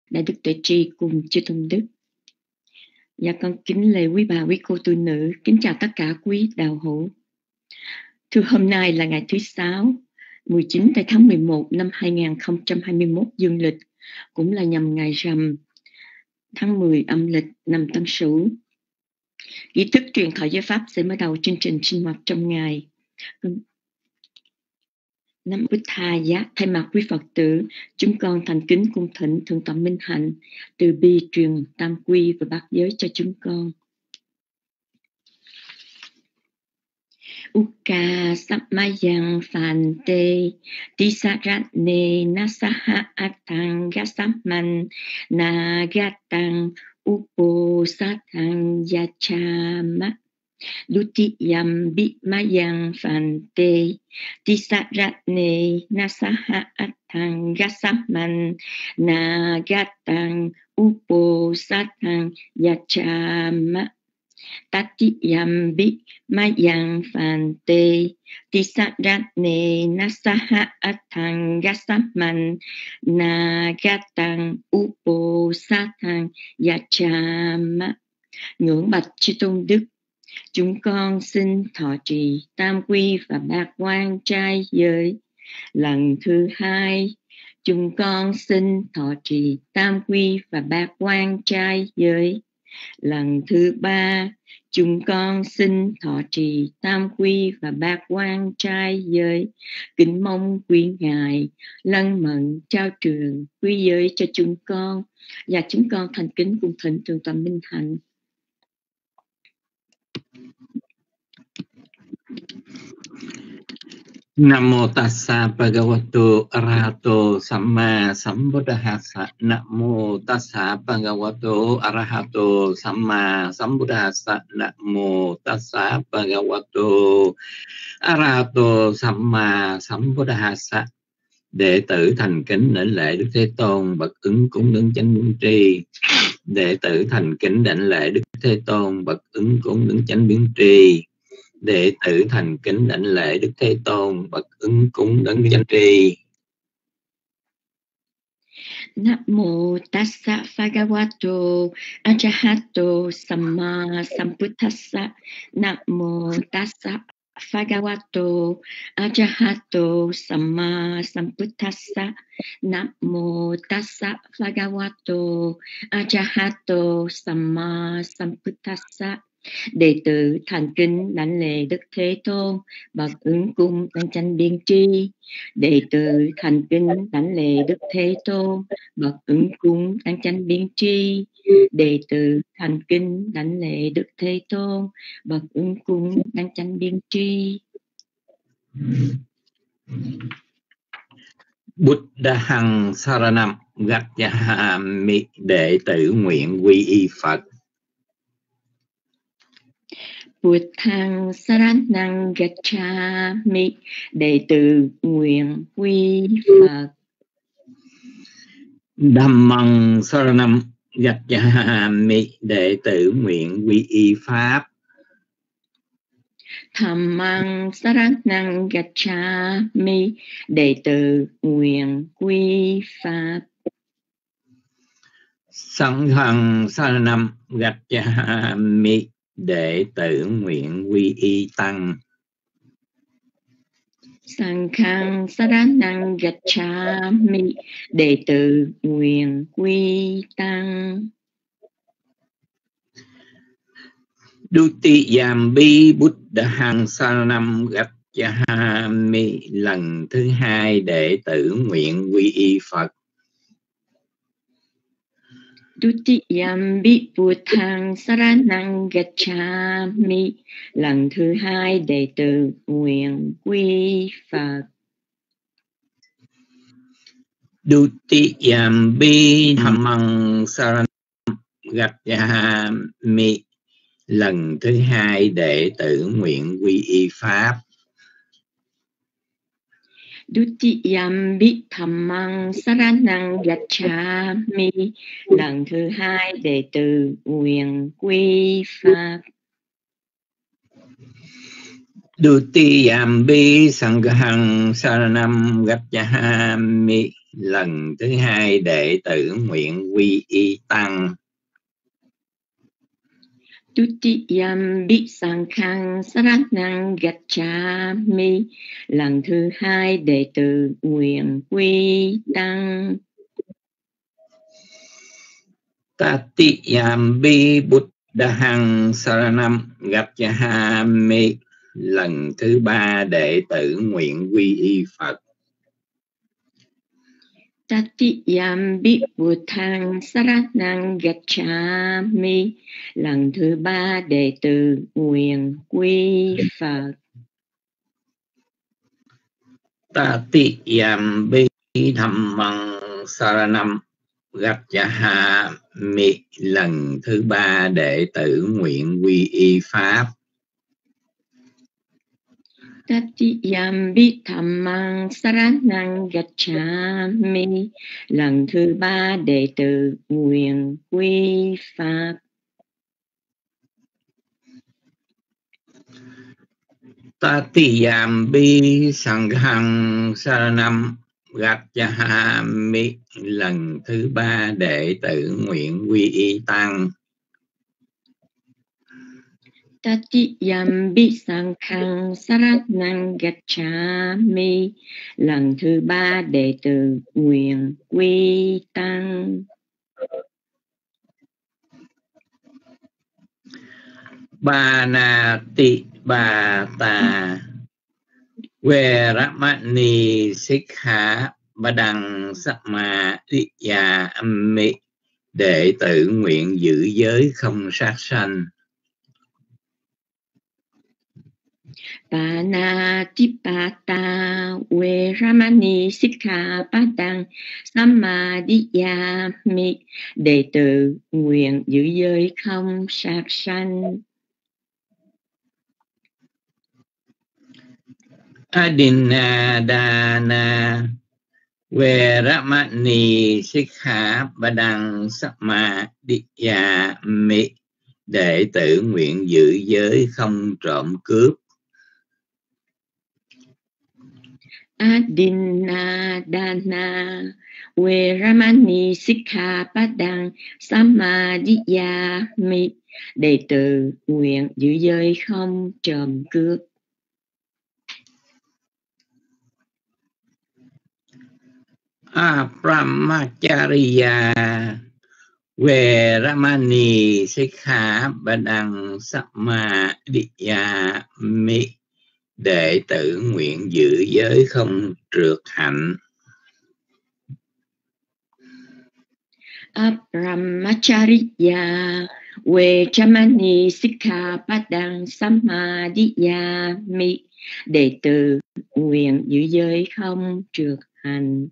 Đại Đức Tuệ Tri cùng chư tôn đức. Dạ con kính lễ quý bà, quý cô tu nữ, kính chào tất cả quý đạo hữu. Thưa hôm nay là ngày thứ Sáu, 19 tháng 11 năm 2021 dương lịch, cũng là nhằm ngày rằm tháng 10 âm lịch năm Tân Sửu. Nghi thức truyền thọ giới pháp sẽ mở đầu chương trình sinh hoạt trong ngày. Nam Bích Tha Giá, thay mặt quý Phật tử, chúng con thành kính cung thỉnh Thượng tọa Minh Hạnh từ bi truyền tam quy và bát giới cho chúng con. Uka Sammayang Phante Tisaratne Nasaha Atang Gasaman Nagatang Uposatang Yachama Dutiyam Bimayang Phante Tisaratne Nasaha Atang Gasaman Nagatang Uposatang Yachama Tatiyam Bimayang Phante Tisaratne Nasaha Atang Gasaman Nagatang Uposatang Yachama. Ngưỡng bạch chư tôn đức, chúng con xin thọ trì tam quy và bát quan trai giới. Lần thứ hai, chúng con xin thọ trì tam quy và bát quan trai giới. Lần thứ ba, chúng con xin thọ trì tam quy và bát quan trai giới. Kính mong quý ngài lân mẫn trao truyền quy giới cho chúng con, và chúng con thành kính cung thỉnh Thượng tọa Minh Hạnh. Nam mô tassa bhagavato arahato samma sambuddhassa. Nam mô tassa bhagavato arahato samma sambuddhassa. Nam mô tassa bhagavato arahato samma sambuddhassa. Đệ tử thành kính đảnh lễ Đức Thế Tôn bậc ứng cúng đấng chánh biến tri. Đệ tử thành kính đảnh lễ Đức Thế Tôn bậc ứng cúng đấng chánh biến tri. Đệ tử thành kính đảnh lễ Đức Thế Tôn bậc ứng cúng đấng chánh tri. Nam mô tassa bhagavato arahato samma sambuddhassa. Nam mô tassa bhagavato arahato samma sambuddhassa. Nam mô tassa bhagavato arahato samma sambuddhassa. Đệ tử thành kính đảnh lễ Đức Thế Tôn bậc ứng cung đấng chánh biên tri. Đệ tử thành kính đảnh lễ Đức Thế Tôn bậc ứng cung đấng chánh biên tri. Đệ tử thành kính đảnh lễ Đức Thế Tôn bậc ứng cung đấng chánh biên tri. Buddhang saranam gacchami. Đệ tử nguyện quy y Phật. Buddhang saranang gacchami. Đệ tử nguyện quy Phật. Dhammang saranam gacchami. Đệ tử nguyện quy y Pháp. Dhammang saranang gacchami. Đệ tử nguyện quy Pháp. Sanghang saranam gacchami. Đệ tử nguyện quy y Tăng. Sanghang saranang gacchami. Đệ tử nguyện quy Tăng. Dutiyampi Buddhang saranam gacchami. Lần thứ hai, đệ tử nguyện quy y Phật. Dutiyampi Buddhang saranang gacchami. Lần thứ hai, đệ tử nguyện quy Phật. Dutiyampi Dhammang saranam gacchami. Lần thứ hai, đệ tử nguyện quy y Pháp. Dutiyampi Dhammang saranang gacchami. Lần thứ hai, đệ tử nguyện quy Pháp. Dutiyampi Sanghang saranam gacchami. Lần thứ hai đệ tử nguyện quy y tăng. Tutiyampi Sanghang Saranang Gacchami. Lần thứ hai đệ tử nguyện quy tăng. Tatiyampi Buddhang Saranam Gacchami. Lần thứ ba đệ tử nguyện quy y Phật. Tatiyampi Buddhang Saranang Gacchami. Lần thứ ba đệ tử nguyện quy Phật. Tatiyampi Dhammang Saranam Gacchami. Lần thứ ba đệ tử nguyện quy y Pháp. Tatiyampi Dhammang Saranang Gacchami. Lần thứ ba đệ tử nguyện quy Pháp. Tatiyampi Sanghang Saranam Gacchami. Lần thứ ba đệ tử nguyện quy y tăng. Tatiyampi Sanghang Saranang Gacchami. Lần thứ ba đệ tử nguyện quy tăng. Banati Bata Veramani Sikha Badang Samadhiyami. Đệ tử nguyện giữ giới không sát sanh. Panatipata Veramani Sikkhapadang Samadhiyami. Đệ tử nguyện giữ giới không sát sanh. Adinadana Veramani Sikkhapadang Samadhiyami. Đệ tử nguyện giữ giới không trộm cướp. Adinadana Veramani Sikkhapadang Samadhiyami. Đệ tử nguyện giữ giới không trộm cướp. Brahmacharya Veramani Sikkhapadang Samadhiyami. Đệ tử nguyện giữ giới không trượt hạnh. Brahmacharya Veramani Sikkhapadang Samadhiyami. Đệ tử nguyện giữ giới không trượt hành.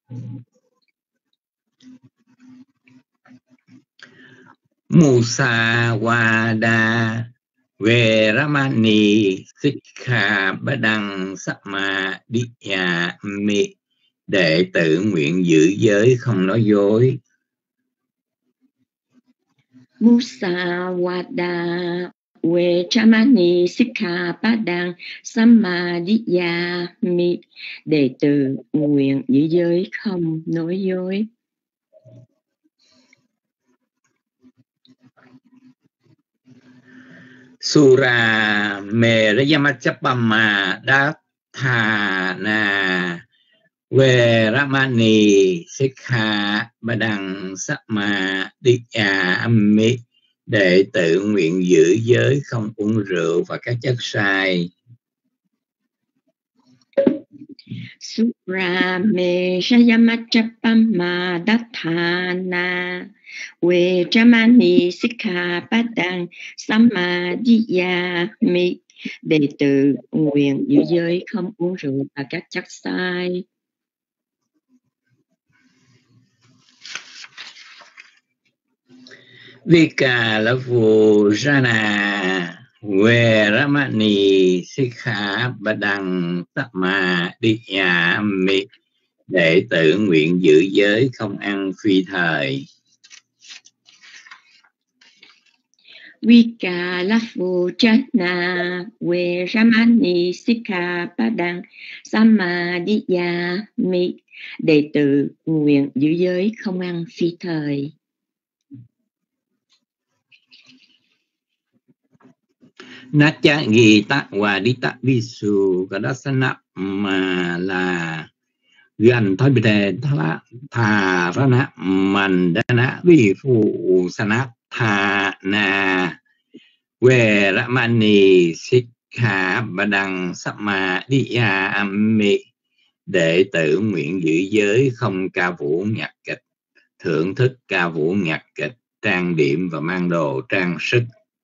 Musawada Veramani Sikkhapadang Samadhiyami. Đệ tử nguyện giữ giới không nói dối. Musawada Veramani Sikkhapadang Samadhiyami. Đệ tử nguyện giữ giới không nói dối. Sura Merayamachapama Dathana Veramani Sikkhapadang Samadhiyami. Đệ tử nguyện giữ giới không uống rượu và các chất sai. Sura Merayamachapama Dathana Veramani Sikkhapadang Samadhiyami. Đệ tử nguyện giữ giới không uống rượu và các chất sai. Vikalapurana Veramani Sikkhapadang Samadhiyami. Đệ tử nguyện giữ giới không ăn phi thời. Vikalafujana Veramani Sikkhapadang Samadhiyami. Đệ tử nguyện giữ giới không ăn phi thời. Nacha Gita Wadita Visu Kadasana mà là gần thôi bị đề thà ra na mình đã na vi phụ sanat thà na về ra mani sikha badang samadhiyami. Đệ tử nguyện giữ giới không ca vũ nhạc kịch, thưởng thức ca vũ nhạc kịch, trang điểm và mang đồ trang sức.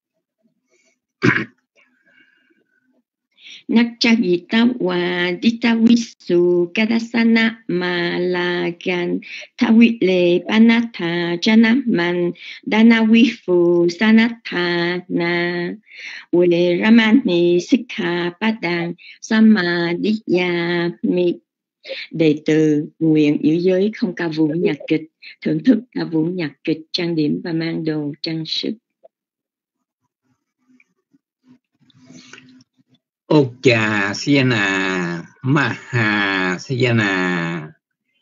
Nakchavita Wadita Visu Kadasana Malagan Tawile Panatha Janaman Danawifu Sanathana Veramani Sikkhapadang Samadhiyami. Đệ tử nguyện giữ giới không ca vũ nhạc kịch, thưởng thức ca vũ nhạc kịch, trang điểm và mang đồ trang sức. Ocha Siyana Maha Siyana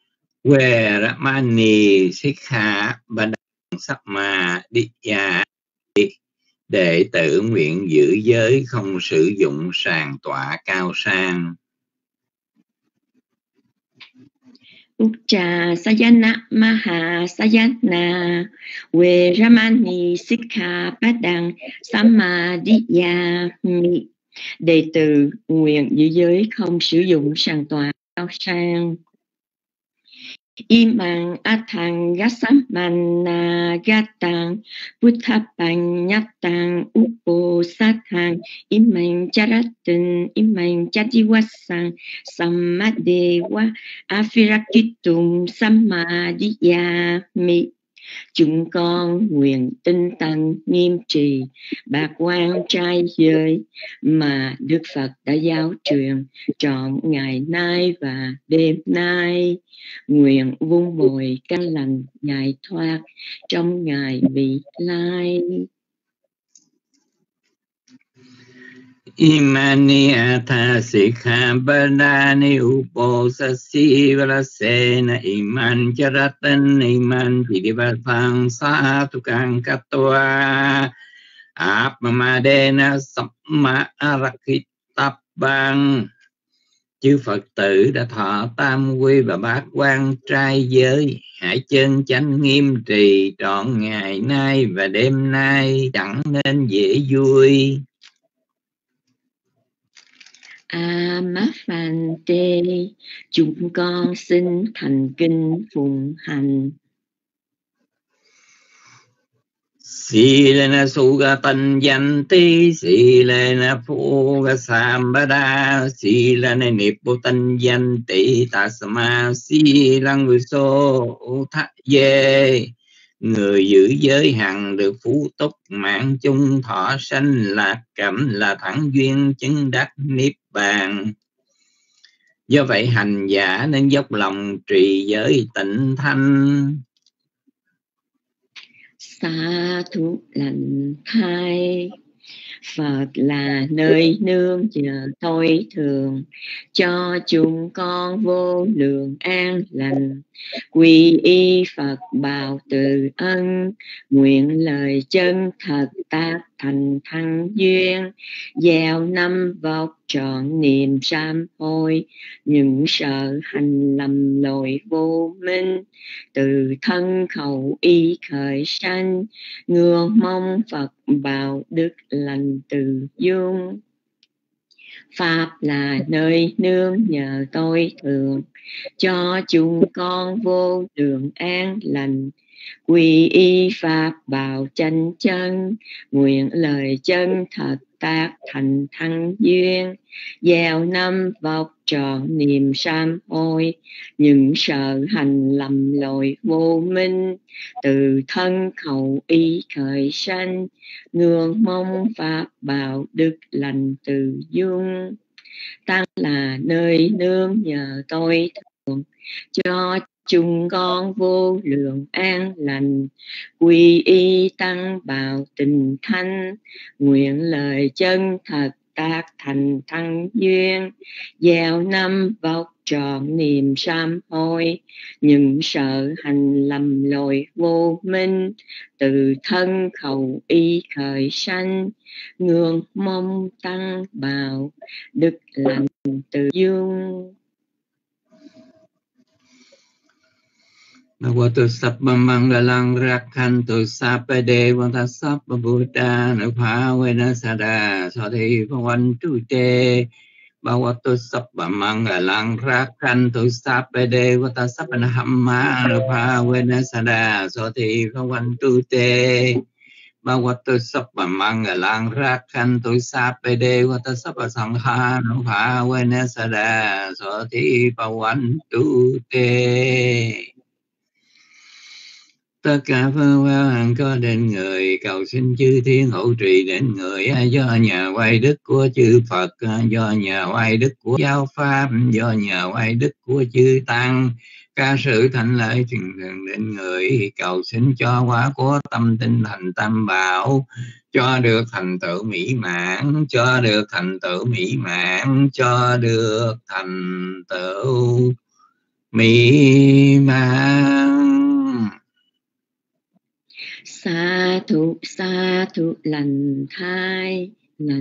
Veramani Sikha Badang Samadhiyami. Đệ tử nguyện giữ giới không sử dụng sàn tọa cao sang. Ucha Sayana Maha Sayana Veramani Sikkhapadang Samadhiyami. Đệ tử nguyện giữ giới không sử dụng sàn tọa cao sang. Imang Athang Gasamana Gatang Buddhapanyatang Uposatang Imang Charatin Imang Chadiwasang Sammadewa Afirakitum Samadhiyami. Chúng con nguyện tinh tấn nghiêm trì bạc quan trai giới mà Đức Phật đã giáo truyền trọn ngày nay và đêm nay. Nguyện vun bồi căn lành giải thoát trong ngày vị lai. Imani atha sikha badani uposasi valasena iman charatan iman pidivathang satukang katwa apmamadena samma arakitabang. Chư Phật tử đã thọ tam quy và bát quan trai giới, hãy chân chánh nghiêm trì trọn ngày nay và đêm nay, chẳng nên dễ vui. Amapante, chúng con xin thành kinh phụng hành. Silena Sugatan Yanti, Silena Puga Sambada, Silena Niputan Yanti, Tasma Silang Viso Thạ Dê. Người giữ giới hằng được phú túc mạng chung thọ sanh lạc cảm là thẳng duyên chứng đắc niết bàn. Do vậy hành giả nên dốc lòng trì giới tịnh thanh. Sa thú lành thai, Phật là nơi nương nhờ tối thường, cho chúng con vô lượng an lành. Quy y Phật bào từ ân, nguyện lời chân thật tác thành thăng duyên. Gieo năm vọc trọn niềm sám hối, những sợ hành lầm lỗi vô minh. Từ thân khẩu ý khởi sanh, ngưỡng mong Phật bào đức lành từ dung. Pháp là nơi nương nhờ tối thường, cho chúng con vô lượng an lành. Quy y Pháp bảo chánh chân, nguyện lời chân thật tác thành thăng duyên. Gieo năm vọc trọn niềm sám hối, những sợ hành lầm lỗi vô minh. Từ thân khẩu ý khởi sanh, ngưỡng mong Pháp bảo đức lành từ dung. Tăng là nơi nương nhờ tối thường, cho chúng con vô lượng an lành, quy y tăng bào tình thanh, nguyện lời chân thật tác thành thăng duyên, gieo năm vóc trọn niềm sám hối, những sợ hành lầm lỗi vô minh, từ thân khẩu ý khởi sanh, ngưỡng mong tăng bào đức lành từ dương. Bhagavato Sabba Mangalang Rakhantu Sabba Devata Sabba Buddha Nupavena Sada Sati Bhavantu Te. Bhagavato Sabba Mangalang Rakhantu Sabba Devata Sabba Dhamma Nupavena Sada Sati Bhavantu Te. Bhagavato Sabba Mangalang Rakhantu Sabba Devata Sabba Sangha Nupavena Sada Sati Bhavantu Te. Tất cả phương pháp hằng có đến người, cầu xin chư thiên hộ trì đến người, do nhà oai đức của chư Phật, do nhà oai đức của giáo pháp, do nhà oai đức của chư tăng, ca sự thành lợi thường thường đến người, cầu xin cho quả của tâm tinh thành tam bảo, cho được thành tựu mỹ mãn, cho được thành tựu mỹ mãn, cho được thành tựu mỹ mãn. Sa thụ lành thai.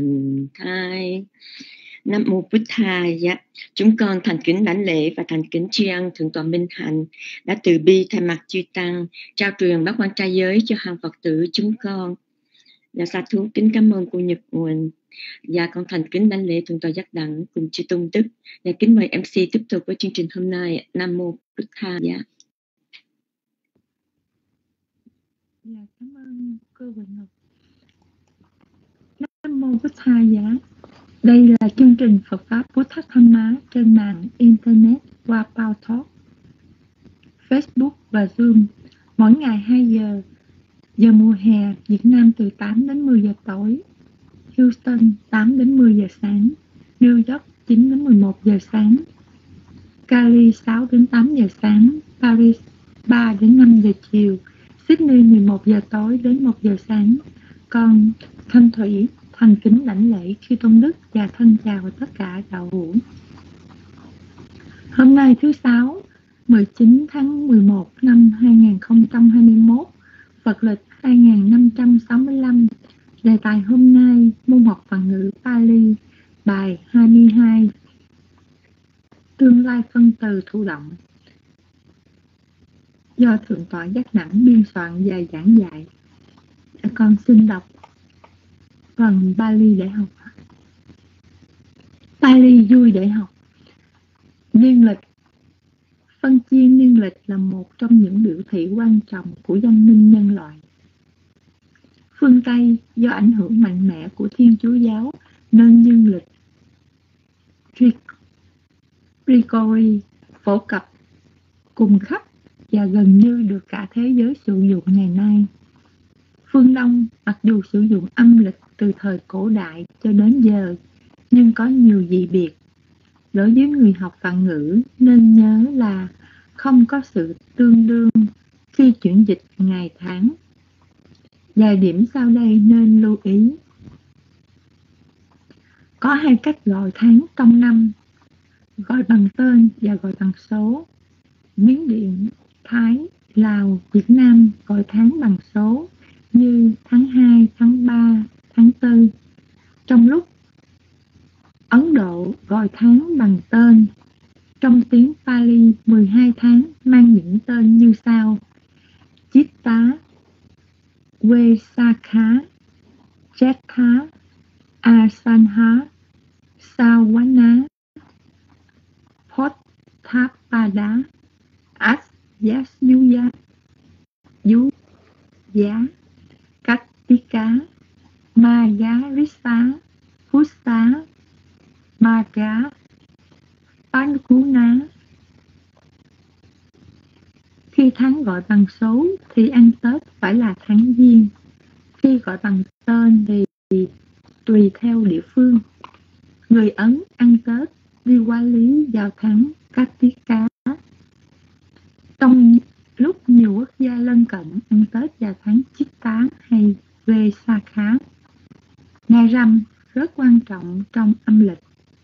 Nam mô Bụt Thaya. Chúng con thành kính đảnh lễ và thành kính tri ân Thượng tọa Minh Hạnh đã từ bi thay mặt chư tăng trao truyền bát quan trai giới cho hàng Phật tử chúng con. Dạ sa thú kính cảm ơn cô Nhật Nguồn. Dạ con thành kính đảnh lễ Thượng tọa Giác Đẳng cùng chư Tôn Đức. Dạ kính mời MC tiếp tục với chương trình hôm nay. Nam mô Bụt Thaya. Dạ, cảm ơn cô Quỳnh Ngọc. Nam mô Bụt Thaya. Đây là chương trình Phật pháp Bút Thắt Tham Má trên mạng Internet qua PowerTalk, Facebook và Zoom mỗi ngày 2 giờ. Giờ mùa hè Việt Nam từ 8 đến 10 giờ tối, Houston 8 đến 10 giờ sáng, New York 9 đến 11 giờ sáng, Cali 6 đến 8 giờ sáng, Paris 3 đến 5 giờ chiều, Sydney 11 giờ tối đến 1 giờ sáng. Còn Thanh Thủy thành kính đảnh lễ chư Tôn Đức và thân chào tất cả đạo hữu. Hôm nay thứ Sáu 19 tháng 11 năm 2021, Phật lịch 2565. Đề tài hôm nay môn học Phạn ngữ Pali, bài 22, tương lai phân từ thụ động, do Thượng tọa Giác Đẳng biên soạn và giảng dạy. Con xin đọc phần Pali để học. Pali vui để học. Niên lịch. Phân chia niên lịch là một trong những biểu thị quan trọng của văn minh nhân loại. Phương Tây do ảnh hưởng mạnh mẽ của Thiên Chúa giáo nên niên lịch Grigori phổ cập cùng khắp và gần như được cả thế giới sử dụng ngày nay. Phương Đông mặc dù sử dụng âm lịch từ thời cổ đại cho đến giờ, nhưng có nhiều dị biệt. Đối với người học Phạn ngữ nên nhớ là không có sự tương đương khi chuyển dịch ngày tháng. Vài điểm sau đây nên lưu ý. Có 2 cách gọi tháng trong năm, gọi bằng tên và gọi bằng số. Miến Điện, Thái, Lào, Việt Nam gọi tháng bằng số như tháng 2, tháng 3, tháng 4. Trong lúc Ấn Độ gọi tháng bằng tên. Trong tiếng Pali, 12 tháng mang những tên như sau: Chitta, Vaisakha, Jetha, Asanha, Sawana, Potthapada, Asyuya, Yuya, Kartika, Magarisa, Pusa, Maga, Pankuna. Khi tháng gọi bằng số thì ăn Tết phải là tháng Giêng. Khi gọi bằng tên thì tùy theo địa phương. Người Ấn ăn Tết Diwali vào tháng Kartika. Trong lúc nhiều quốc gia lân cận ăn Tết vào tháng Chitta hay Vesak, ngày rằm rất quan trọng trong âm lịch,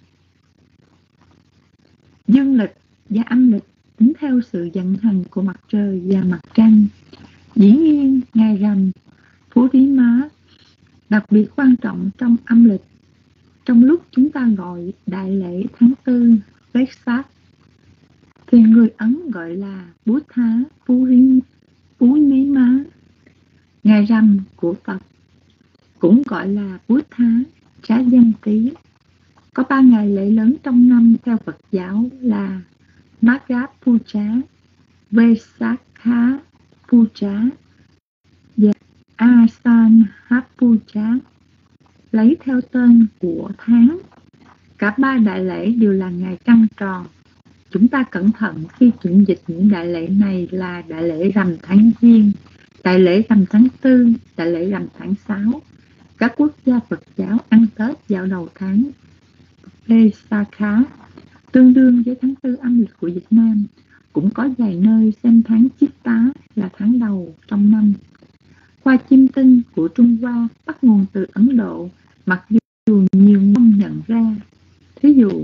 dương lịch và âm lịch tính theo sự vận hành của mặt trời và mặt trăng. Dĩ nhiên, ngày rằm Purnima đặc biệt quan trọng trong âm lịch, trong lúc chúng ta gọi đại lễ tháng 4 Vesak thì người Ấn gọi là Buddha Purnima. Ngày rằm của Phật cũng gọi là Buddha Jayanti. Có 3 ngày lễ lớn trong năm theo Phật giáo là Magha Puja, Vesakha Puja và Asanha Puja, lấy theo tên của tháng. Cả 3 đại lễ đều là ngày trăng tròn. Chúng ta cẩn thận khi chuyển dịch những đại lễ này là đại lễ rằm tháng Giêng, đại lễ rằm tháng 4, đại lễ rằm tháng 6. Các quốc gia Phật giáo ăn Tết vào đầu tháng Vesakha, tương đương với tháng 4 âm lịch của Việt Nam. Cũng có vài nơi xem tháng Chitta là tháng đầu trong năm. Khoa chiêm tinh của Trung Hoa bắt nguồn từ Ấn Độ, mặc dù nhiều người không nhận ra. Thí dụ,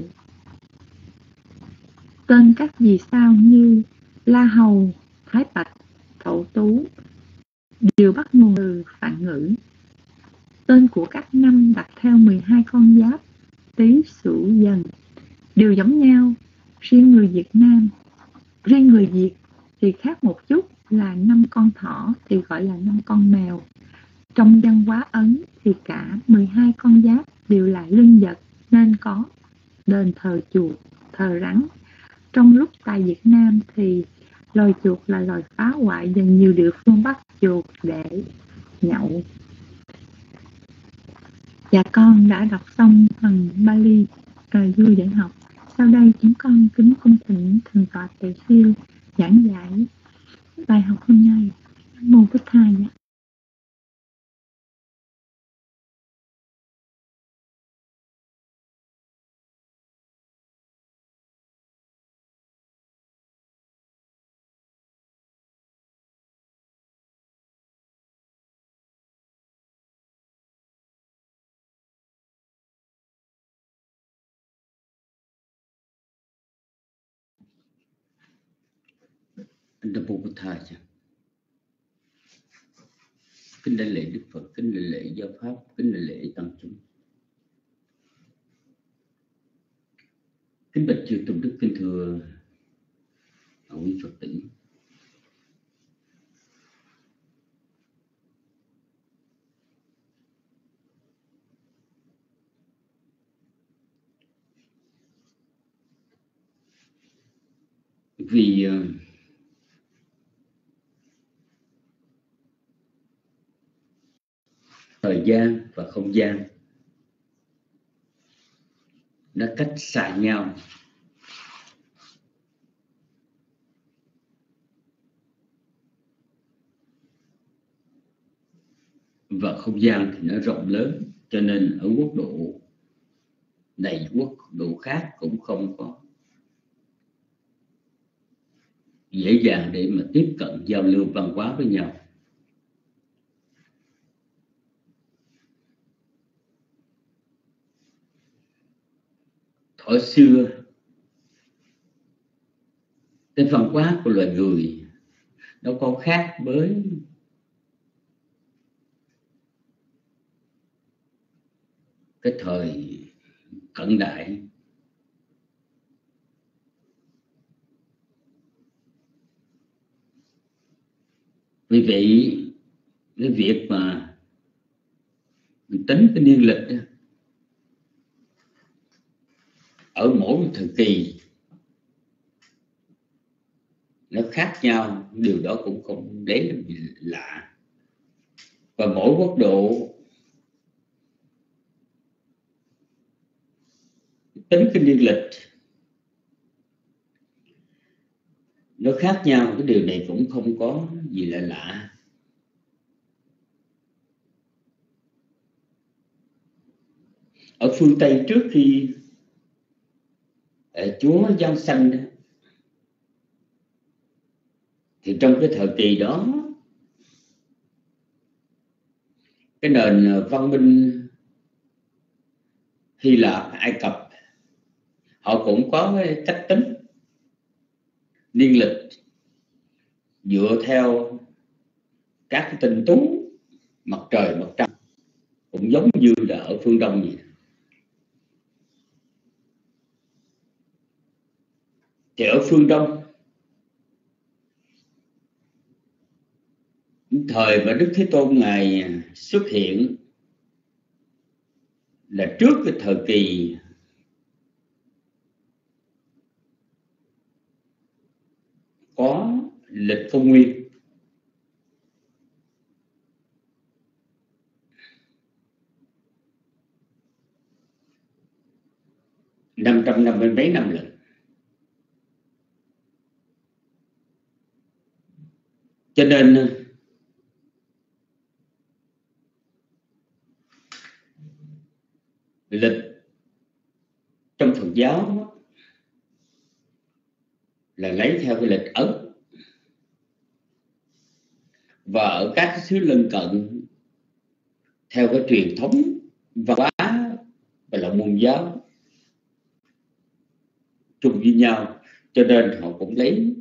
tên các vì sao như La Hầu, Thái Bạch, Thổ Tú đều bắt nguồn từ Phạn ngữ. Tên của các năm đặt theo 12 con giáp Tý, Sửu, Dần đều giống nhau. Riêng người Việt thì khác một chút, là 5 con thỏ thì gọi là 5 con mèo. Trong văn hóa Ấn thì cả 12 con giáp đều là linh vật nên có đền thờ chuột, thờ rắn. Trong lúc tại Việt Nam thì loài chuột là loài phá hoại và nhiều địa phương bắt chuột để nhậu. Và con đã đọc xong phần Bali vui để học. Sau đây chúng con kính cung thỉnh Thượng tọa Tề Siêu giảng giải bài học hôm nay. Nam mô Bổn Thầy. Nam mô Bổn Thầy. Kính đại lễ Đức Phật, kính đại lễ giáo pháp, kính đại lễ tăng chúng. Kính bạch chư tôn đức, kính thưa quý Phật tử. Vì thời gian và không gian nó cách xa nhau, và không gian thì nó rộng lớn, cho nên ở quốc độ này quốc độ khác cũng không có dễ dàng để mà tiếp cận giao lưu văn hóa với nhau. Thuở xưa, cái văn hóa của loài người nó có khác với cái thời cận đại. Vì vậy, cái việc mà mình tính cái niên lịch ở mỗi một thời kỳ nó khác nhau, điều đó cũng không đến làm gì lạ. Và mỗi quốc độ tính cái niên lịch nó khác nhau, cái điều này cũng không có gì là lạ. Ở phương Tây trước khi Chúa giáng sanh, Thì trong cái thời kỳ đó, cái nền văn minh Hy Lạp, Ai Cập, họ cũng có cái cách tính niên lịch dựa theo các cái tinh tú mặt trời, mặt trăng, cũng giống như là ở phương Đông vậy. Thì ở phương Đông, thời mà Đức Thế Tôn Ngài xuất hiện là trước cái thời kỳ có lịch công nguyên. Năm trăm năm mươi mấy năm lần. Cho nên lịch trong Phật giáo là lấy theo cái lịch Ấn, và ở các xứ lân cận theo cái truyền thống văn hóa và là môn giáo chung với nhau, cho nên họ cũng lấy,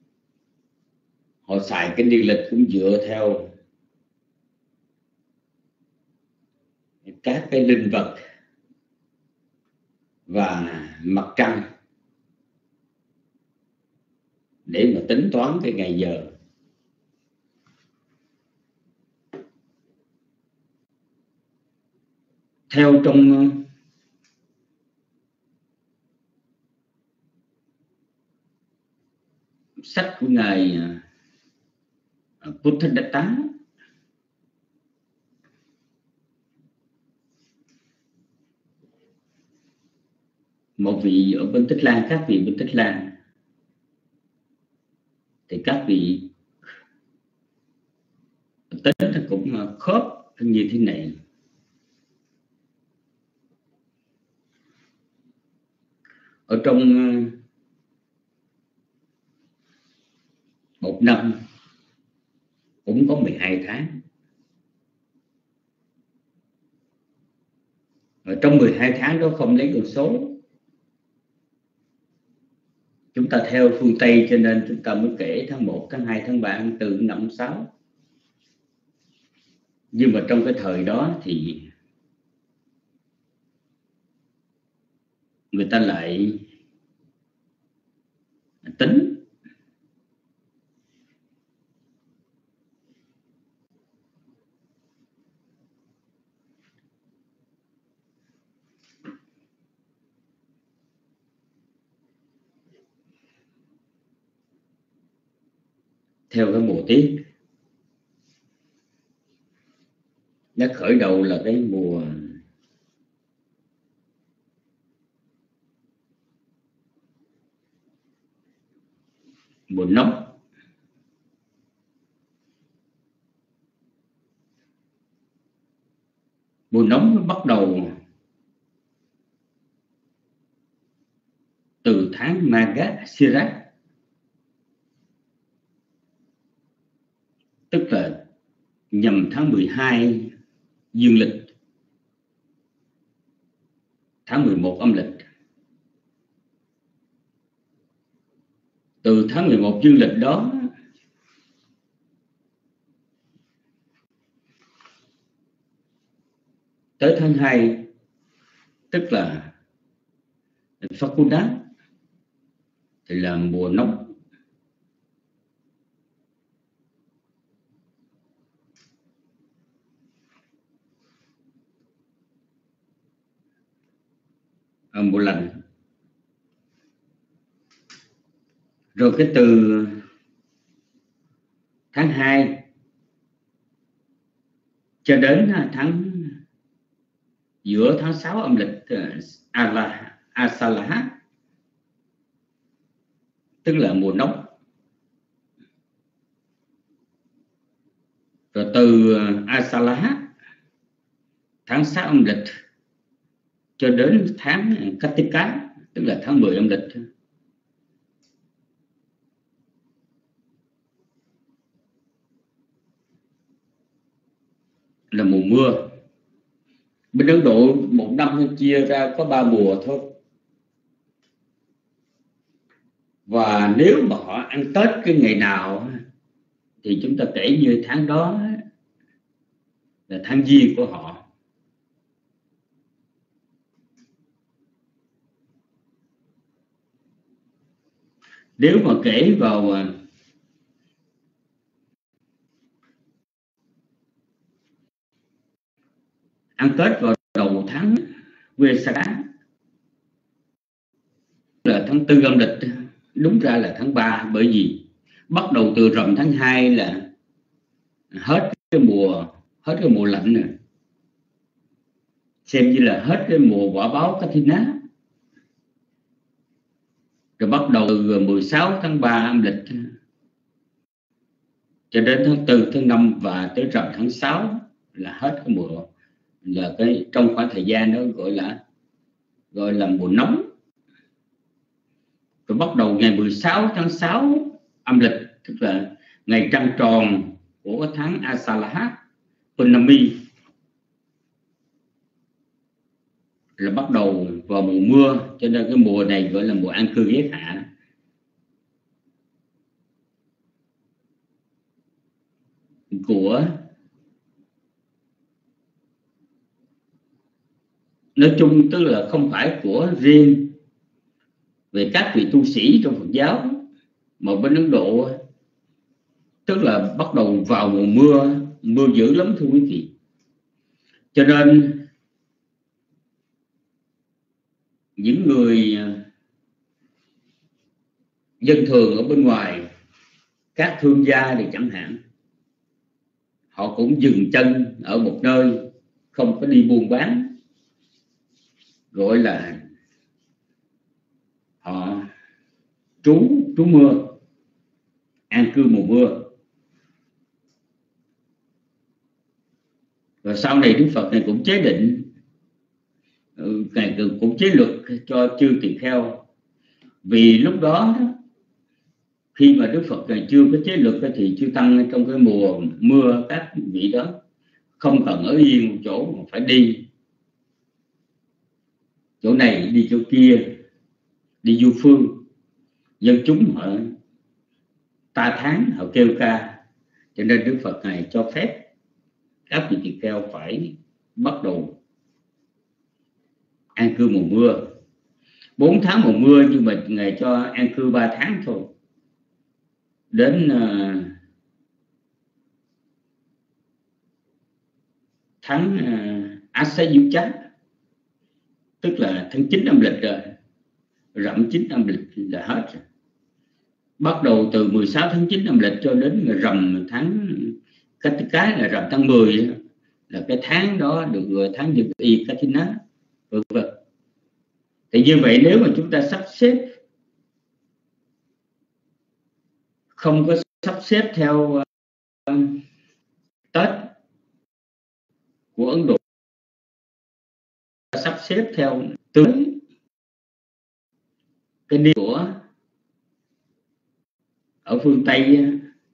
họ xài cái niên lịch cũng dựa theo các cái linh vật và mặt trăng để mà tính toán cái ngày giờ. Theo trong sách của Ngài Buddhadatta, một vị ở bên Tích Lan, các vị bên Tích Lan, thì các vị tính cũng khớp như thế này. Ở trong một năm cũng có 12 tháng. Ở trong 12 tháng đó không lấy con số. Chúng ta theo phương Tây cho nên chúng ta mới kể tháng 1, tháng 2, tháng 3, tháng 4, tháng 5, tháng 6. Nhưng mà trong cái thời đó thì người ta lại tính theo cái mùa tiết. Nó khởi đầu là cái mùa nóng. Mùa nóng nó bắt đầu từ tháng Magat Sirat, tức là nhằm tháng 12 dương lịch, tháng 11 âm lịch. Từ tháng 11 dương lịch đó tới tháng 2, tức là Fakuna, thì là mùa nóng. Mùa lạnh. Rồi cái từ tháng 2 cho đến giữa tháng 6 âm lịch Asalaha, tức là mùa nóng. Rồi từ Asalaha, tháng 6 âm lịch, cho đến tháng Kartika, tức là tháng 10 âm lịch, là mùa mưa. Bên Ấn Độ một năm chia ra có 3 mùa thôi. Và nếu mà họ ăn Tết cái ngày nào thì chúng ta kể như tháng đó là tháng giêng của họ. Nếu mà kể vào ăn Tết vào đầu tháng Vesak là tháng 4 âm lịch, đúng ra là tháng 3, bởi vì bắt đầu từ rằm tháng 2 là hết cái mùa lạnh rồi, xem như là hết cái mùa quả báo Kathina. Rồi bắt đầu từ 16 tháng 3 âm lịch cho đến tháng 4, tháng 5 và tới rằm tháng 6 là hết cái mùa, là cái trong khoảng thời gian đó gọi là mùa nóng. Rồi bắt đầu ngày 16 tháng 6 âm lịch, tức là ngày trăng tròn của tháng Asalahat Purnami, là bắt đầu vào mùa mưa. Cho nên cái mùa này gọi là mùa an cư ghét hạ. Của nói chung, tức là không phải của riêng về các vị tu sĩ trong Phật giáo, mà bên Ấn Độ tức là bắt đầu vào mùa mưa dữ lắm thưa quý vị. Cho nên những người dân thường ở bên ngoài, các thương gia thì chẳng hạn, họ cũng dừng chân ở một nơi, không có đi buôn bán, gọi là họ trú mưa, an cư mùa mưa. Và sau này Đức Phật này cũng chế định, Ngài cũng chế luật cho chư tỳ kheo. Vì lúc đó khi mà Đức Phật này chưa có chế luật thì chư tăng trong cái mùa mưa, các vị đó không cần ở yên một chỗ mà phải đi chỗ này đi chỗ kia, đi du phương. Dân chúng họ ta thán, họ kêu ca, cho nên Đức Phật này cho phép các vị tỳ kheo phải bắt đầu an cư mùa mưa. 4 tháng mùa mưa, nhưng mà Ngài cho an cư 3 tháng thôi, đến tháng Asayucha, tức là tháng 9 âm lịch rồi, rằm 9 âm lịch là hết rồi. Bắt đầu từ 16 tháng 9 âm lịch cho đến rằm tháng Katika là rằm tháng 10, là cái tháng đó được gọi tháng Nhật Y Kathina, vân vân. Thì như vậy nếu mà chúng ta sắp xếp, không có sắp xếp theo Tết của Ấn Độ, sắp xếp theo tới cái niên của ở phương Tây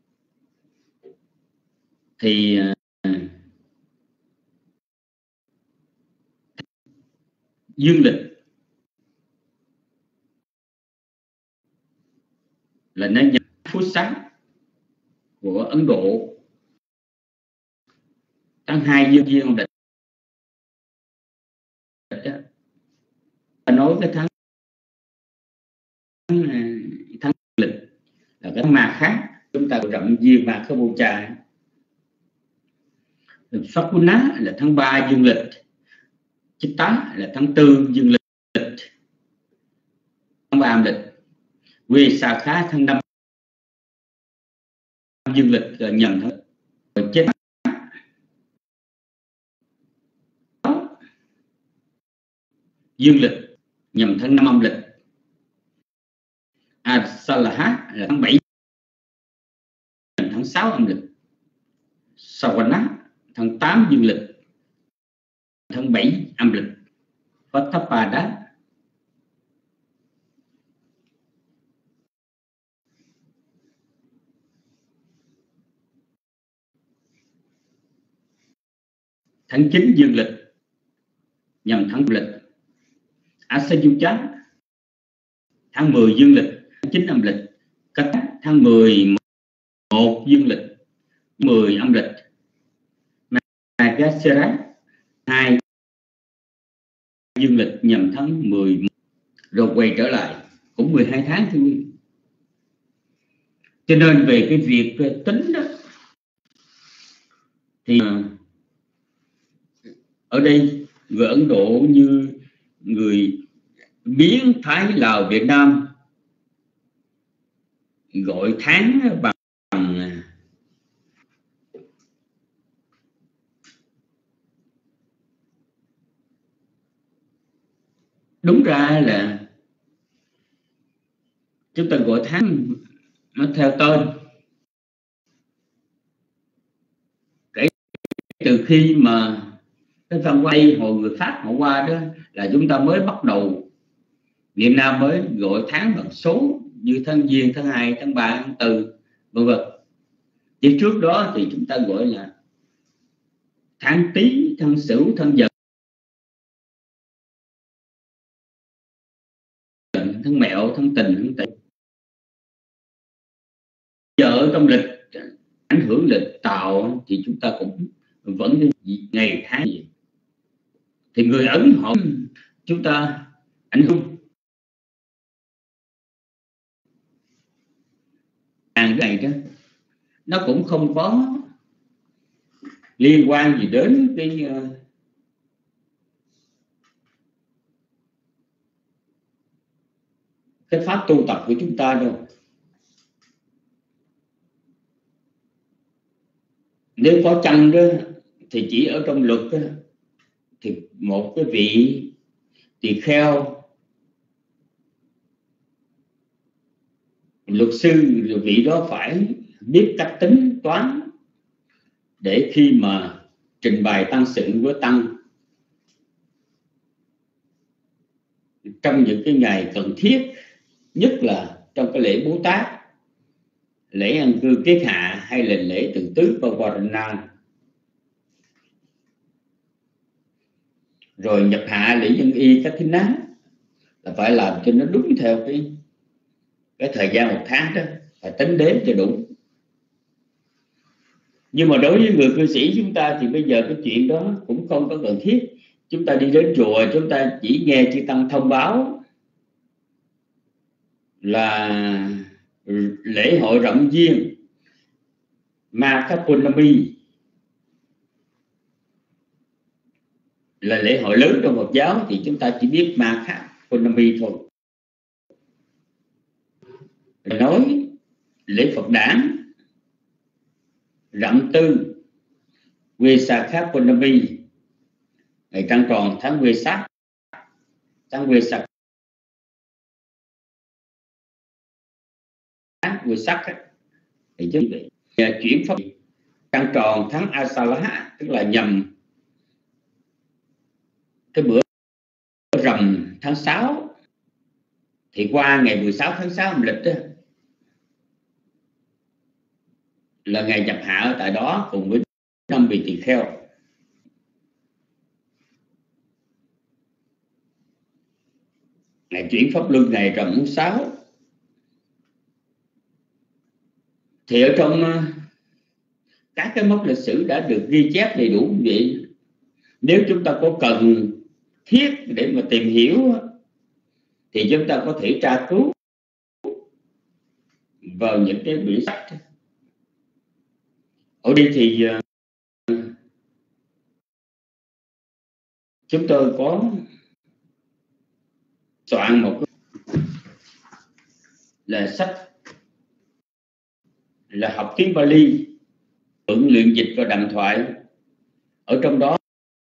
thì dương lịch là nó nhập phút sáng của Ấn Độ, tháng 2 dương dương lịch. Nói cái tháng lịch là cái ma khác, chúng ta rậm duyên ma khá vô cha. Phakuna là tháng 3 dương lịch, Chitta là tháng 4 dương lịch, tháng 3 âm lịch, Vesakha tháng 5 dương lịch, nhầm tháng chết dương lịch nhầm tháng 5 âm lịch, Asalahat là tháng 7 tháng 6 âm lịch, Sawana tháng 8 dương lịch, tháng 7 âm lịch, Vatapada tháng 9 dương lịch nhằm tháng lịch Asayucha, tháng 10 dương lịch, tháng 9 âm lịch, cách tháng 11 dương lịch, 10 âm lịch, Nagasera 2 dương lịch nhằm tháng 10, rồi quay trở lại cũng 12 tháng thôi. Cho nên về cái việc tính đó thì ở đây người Ấn Độ như người Miến, Thái, Lào, Việt Nam gọi tháng bằng đúng ra là chúng ta gọi tháng nó theo tên. Kể từ khi mà cái văn hóa hồi người Pháp họ qua đó là chúng ta mới bắt đầu, Việt Nam mới gọi tháng bằng số như tháng Giêng, tháng 2, tháng 3, tháng 4 vân vân. Chứ trước đó thì chúng ta gọi là tháng Tý, tháng Sửu, tháng Dần, tháng Mẹo, tháng Tình, tháng Tỵ. Giờ ở trong lịch ảnh hưởng lịch Tàu thì chúng ta cũng vẫn ngày tháng gì. Thì người Ấn họ chúng ta ảnh hưởng cái này đó nó cũng không có liên quan gì đến cái pháp tu tập của chúng ta đâu. Nếu có chăng đó thì chỉ ở trong luật đó, thì một cái vị tỳ kheo, luật sư, vị đó phải biết cách tính toán để khi mà trình bày tăng sự với tăng trong những cái ngày cần thiết, nhất là trong cái lễ Bố Tát, lễ An Cư Kiết Hạ hay là lễ Từ Tứ Pavarana, rồi nhập hạ lễ Nhân Y các thính ná, là phải làm cho nó đúng theo cái thời gian một tháng đó, phải tính đếm cho đúng. Nhưng mà đối với người cư sĩ chúng ta thì bây giờ cái chuyện đó cũng không có cần thiết. Chúng ta đi đến chùa, chúng ta chỉ nghe chư tăng thông báo là lễ hội Rộng Duyên Magha Purnami là lễ hội lớn trong Phật giáo, thì chúng ta chỉ biết Magha Purnami thôi. Nói lễ Phật đản Rằm Tư Vesak Purnami, ngày trăng tròn tháng Vesak, tháng Vesak thì chứ vậy. Chuyển pháp trăng tròn tháng Asala, tức là nhằm cái bữa rằm tháng 6, thì qua ngày 16 tháng 6 âm lịch đó, là ngày nhập hạ ở tại đó cùng với 5 vị tỳ kheo. Ngày chuyển pháp luân ngày rằm tháng 6. Thì ở trong các cái mốc lịch sử đã được ghi chép đầy đủ vậy. Nếu chúng ta có cần thiết để mà tìm hiểu thì chúng ta có thể tra cứu vào những cái quyển sách. Ở đây thì chúng tôi có soạn một cái là sách là học tiếng Pali, mượn luyện dịch và đàm thoại. Ở trong đó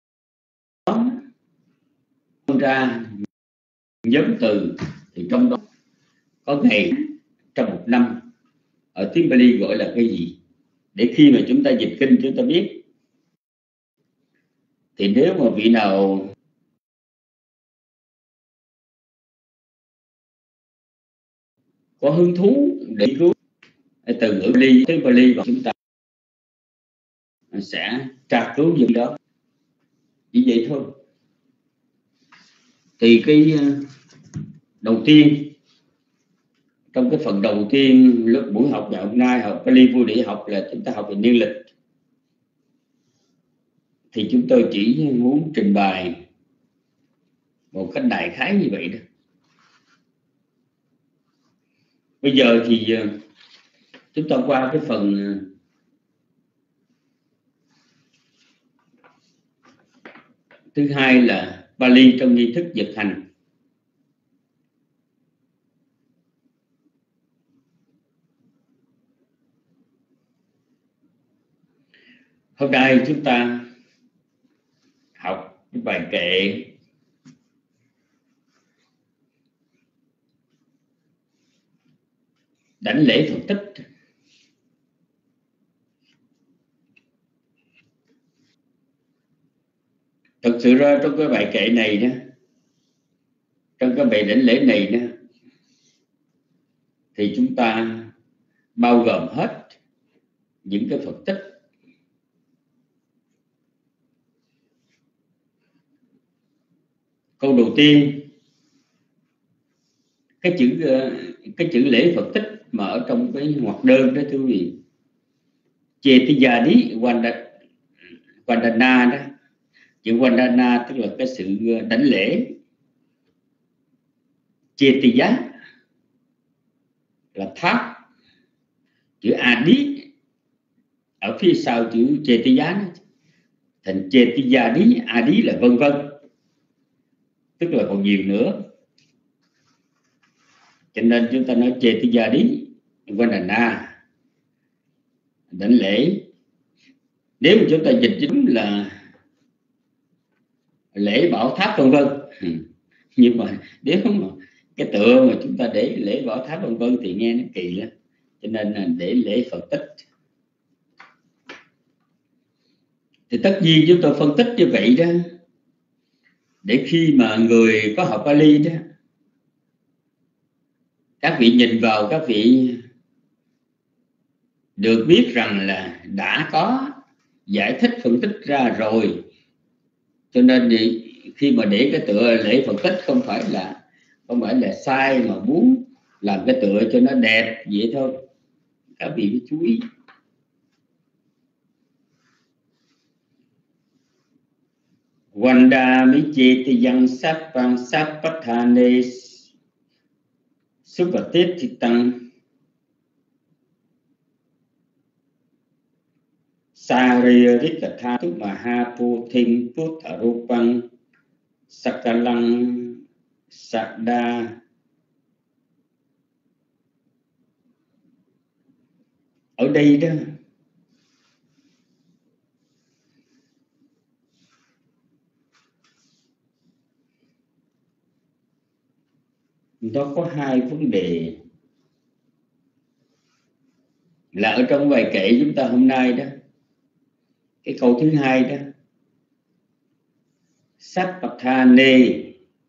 ra nhóm từ, thì trong đó có ngày trong một năm, ở tiếng Pali gọi là cái gì, để khi mà chúng ta dịch kinh chúng ta biết. Thì nếu mà vị nào có hứng thú để cứu từ ngữ Pali, tiếng Pali, và chúng ta sẽ tra cứu những đó. chỉ vậy thôi. Thì cái đầu tiên, trong cái phần đầu tiên lớp buổi học ngày hôm nay, học Pali Vô Đỉ học là chúng ta học về niên lịch. Thì chúng tôi chỉ muốn trình bày một cách đại khái như vậy đó. Bây giờ thì chúng ta qua cái phần thứ hai là Pali trong nghi thức thực hành. Hôm nay chúng ta học cái bài kệ đảnh lễ Phật tích. Thực sự ra trong cái bài kệ này đó, trong cái bài đảnh lễ này đó, thì chúng ta bao gồm hết những cái Phật tích. Câu đầu tiên, cái chữ lễ Phật tích mà ở trong cái ngoặc đơn đó thưa quý vị, Chetiyadi Vandana đó, chữ Vandana tức là cái sự đảnh lễ. Chetiya là tháp, chữ Adi ở phía sau chữ Chetiya thành Chetiyadi, Adi là vân vân, tức là còn nhiều nữa. Cho nên chúng ta nói Chetiyadi Vandana, đảnh lễ. Nếu mà chúng ta dịch chính là lễ bảo tháp vân vân, nhưng mà nếu mà cái tựa mà chúng ta để lễ bảo tháp vân vân thì nghe nó kỳ lắm, cho nên là để lễ Phật tích. Thì tất nhiên chúng tôi phân tích như vậy đó, để khi mà người có học Pali đó, các vị nhìn vào, các vị được biết rằng là đã có giải thích phân tích ra rồi. Cho nên thì khi mà để cái tựa lễ Phật tích không phải là sai, mà muốn làm cái tựa cho nó đẹp vậy thôi. Các vị phải chú ý. Vanda mi chetiyang sappang sappathane supatithitang saririkatha mahaputhim puttharupang sakalang sakda. Ở đây đó, nó có hai vấn đề là ở trong bài kệ chúng ta hôm nay đó. Cái câu thứ hai đó, Sappathane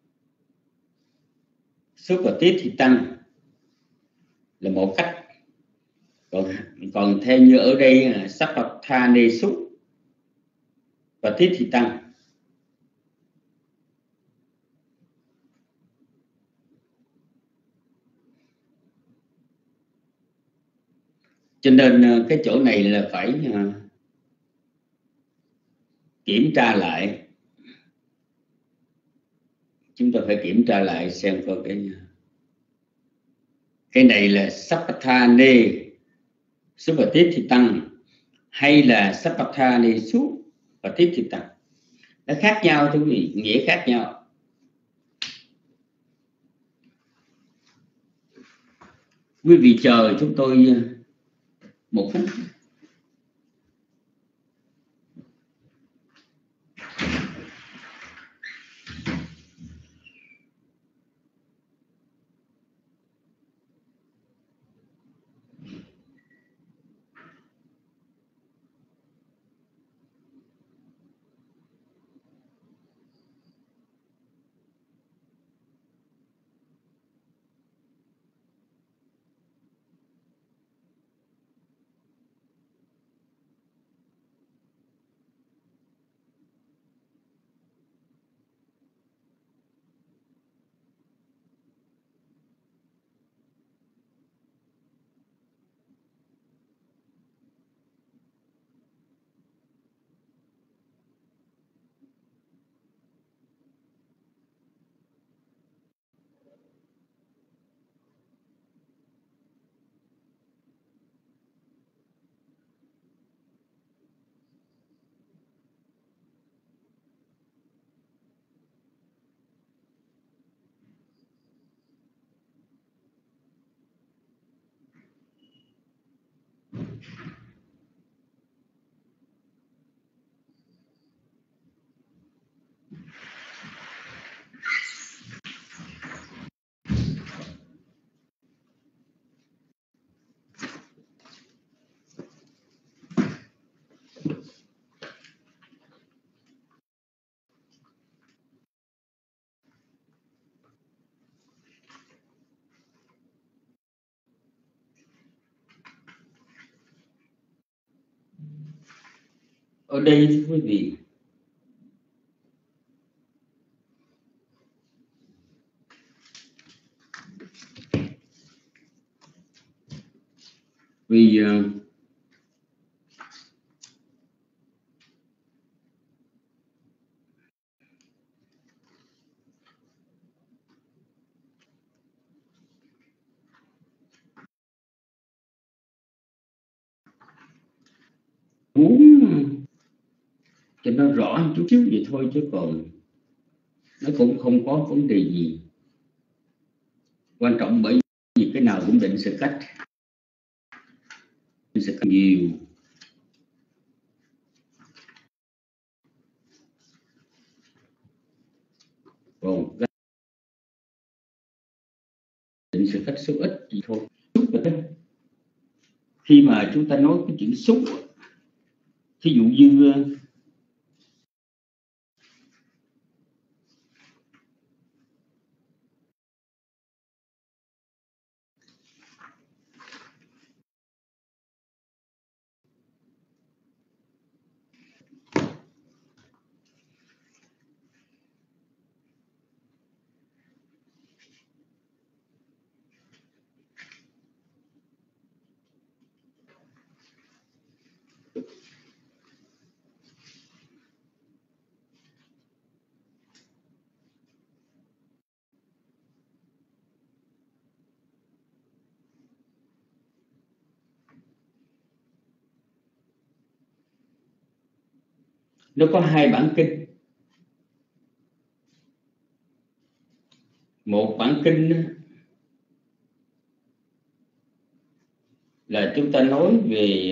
Supatithitang là một cách, còn theo như ở đây là Sappathane Supatithitang. Cho nên cái chỗ này là phải kiểm tra lại. Chúng ta phải kiểm tra lại xem coi cái này là Sappathane Supatithitang hay là Sappathane Supatithitang. Nó khác nhau thưa quý vị, nghĩa khác nhau. Quý vị chờ chúng tôi một phút. ở đây quý vị, vì muốn cho nó rõ một chút xíu vậy thôi, chứ còn nó cũng không có vấn đề gì quan trọng, bởi vì cái nào cũng định sự cách nhiều. Còn định sự cách số ít thì thôi. Khi mà chúng ta nói cái chuyện xúc, thí dụ như nó có hai bản kinh. Một bản kinh là chúng ta nói về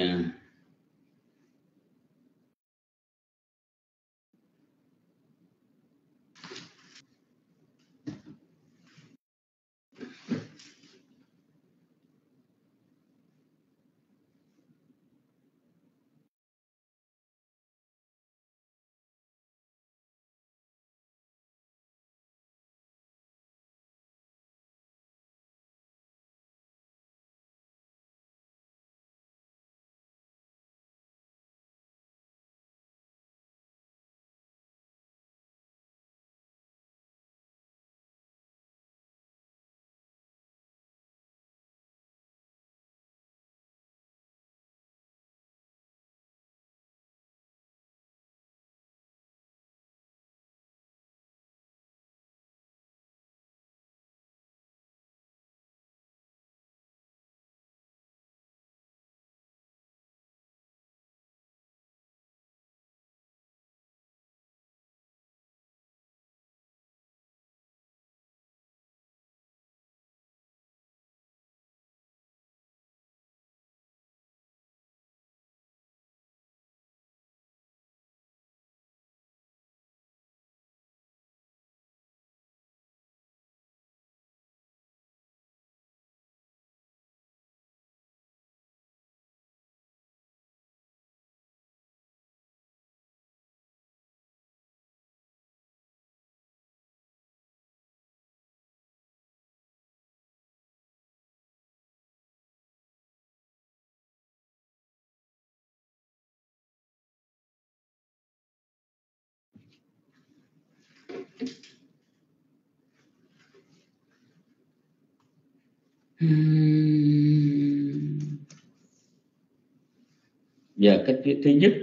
Và cách viết thứ nhất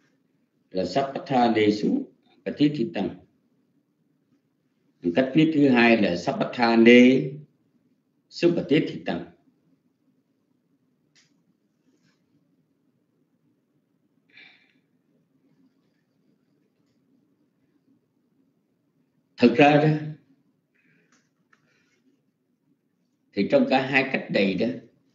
là Sappatha Nesu Patithitam. Cách viết thứ hai là Sappatha Ne Supatithitam. Thực ra đó thì trong cả hai cách này đó,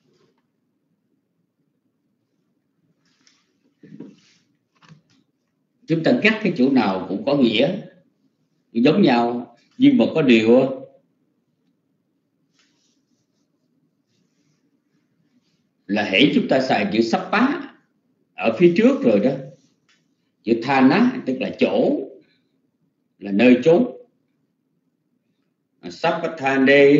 chúng ta cắt cái chỗ nào cũng có nghĩa giống nhau, nhưng mà có điều là hễ chúng ta xài chữ Sappa ở phía trước rồi đó, chữ Thana tức là chỗ, là nơi chốn, Sappatthane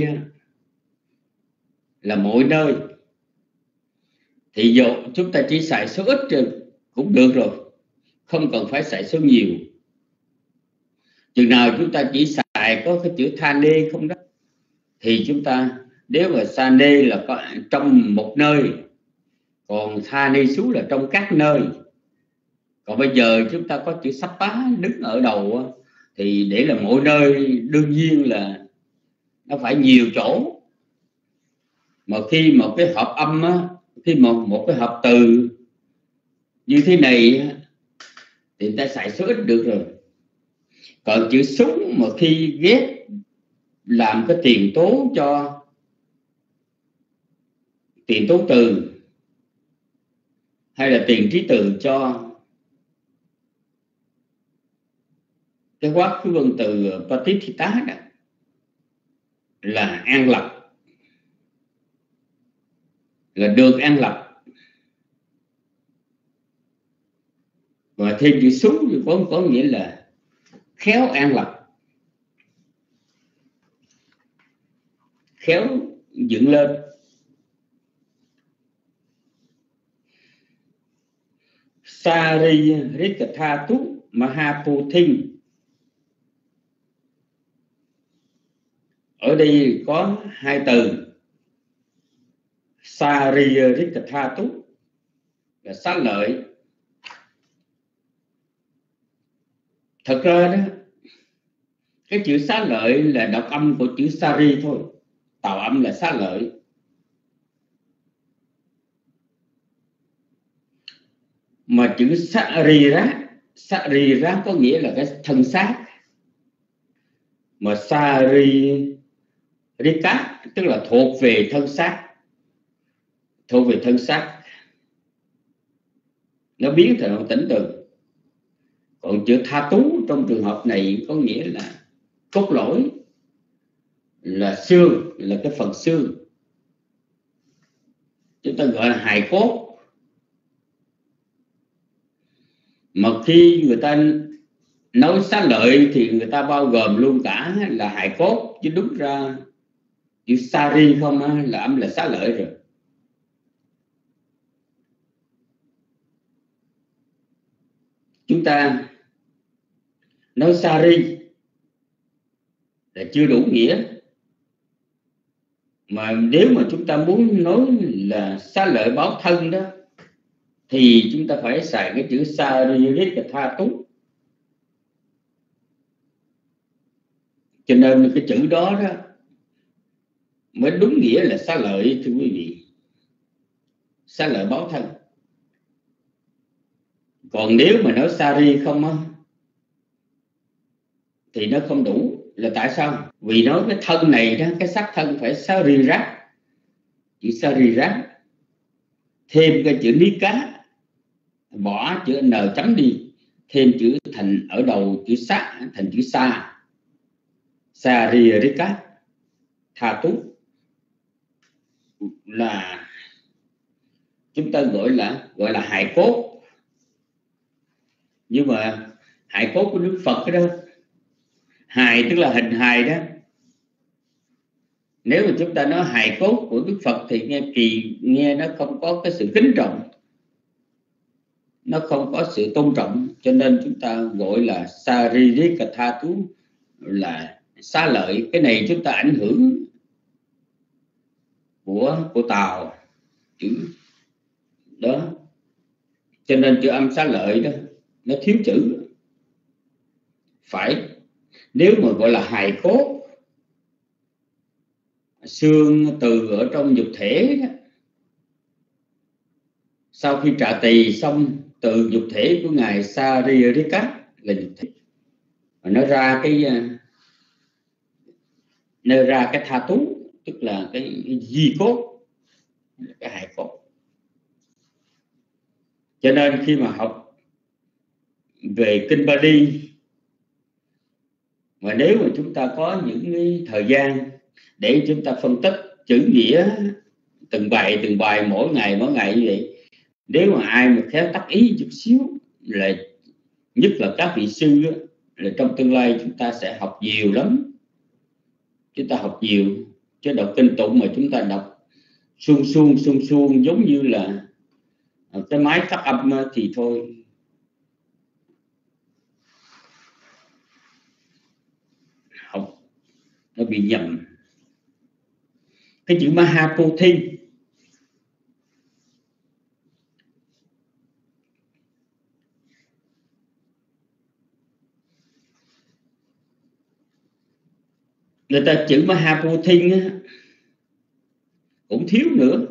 là mọi nơi, thì dù chúng ta chỉ xài số ít cũng được rồi, không cần phải xài số nhiều. Chừng nào chúng ta chỉ xài có cái chữ tha nê không đó, thì chúng ta, nếu mà sa nê là có trong một nơi, còn tha nê xú là trong các nơi. Còn bây giờ chúng ta có chữ sắp bá đứng ở đầu, thì để là mỗi nơi đương nhiên là nó phải nhiều chỗ. Mà khi một cái hợp âm á, khi một cái hợp từ như thế này thì người ta xài số ít được rồi. Còn chữ súng mà khi ghép làm cái tiền tố cho tiền tố từ hay là tiền trí từ cho cái quá khứ vân từ patithita đó, là an lập, là được an lập. Và thêm chữ súng thì có nghĩa là khéo an lập, khéo dựng lên. Sari Rikatatu Mahaputhin. Ở đây có hai từ. Sari Rikatatu là xá lợi. Thật ra đó, cái chữ xá lợi là đọc âm của chữ sari thôi, tạo âm là xá lợi. Mà chữ sari ra có nghĩa là cái thân xác. Mà sari rika tức là thuộc về thân xác, thuộc về thân xác, nó biến thành một tỉnh từ. Còn chữ tha tú trong trường hợp này có nghĩa là cốt lõi, là xương, là cái phần xương. Chúng ta gọi là hài cốt. Mà khi người ta nói xá lợi thì người ta bao gồm luôn cả là hài cốt, chứ đúng ra chữ sari không á, là âm là xá lợi rồi. Chúng ta nói sari là chưa đủ nghĩa. Mà nếu mà chúng ta muốn nói là xá lợi báo thân đó, thì chúng ta phải xài cái chữ sari tha tú. Cho nên cái chữ đó đó mới đúng nghĩa là xá lợi, thưa quý vị. Xá lợi báo thân. Còn nếu mà nói sari không á, thì nó không đủ. Là tại sao? Vì nói cái thân này đó, cái xác thân phải sari rát, chữ sari rát, thêm cái chữ ní cá, bỏ chữ n chấm đi, thêm chữ thành ở đầu chữ sát thành chữ sa, sari rika tha tú, là chúng ta gọi là hài cốt. Nhưng mà hài cốt của Đức Phật đó, hài tức là hình hài đó. Nếu mà chúng ta nói hài cốt của Đức Phật thì nghe nó không có cái sự kính trọng, nó không có sự tôn trọng, cho nên chúng ta gọi là saririkatthatu, là xá lợi. Cái này chúng ta ảnh hưởng của Tàu chữ đó, cho nên chữ âm xá lợi đó nó thiếu chữ. Phải, nếu mà gọi là hài cốt, xương từ ở trong nhục thể đó, sau khi trả tỳ xong, từ nhục thể của ngài Saririka là nhục thể, nó ra cái tha tú, tức là cái di cốt, cái hài cốt. Cho nên khi mà học về kinh Pali, mà nếu mà chúng ta có những thời gian để chúng ta phân tích chữ nghĩa từng bài mỗi ngày như vậy, nếu mà ai mà khéo tác ý chút xíu, là nhất là các vị sư đó, là trong tương lai chúng ta sẽ học nhiều lắm. Chúng ta học nhiều, chứ đọc kinh tụng mà chúng ta đọc suông giống như là cái máy phát âm thì thôi, học nó bị nhầm. Cái chữ Mahapothi người ta chữ Mahapothi cũng thiếu nữa.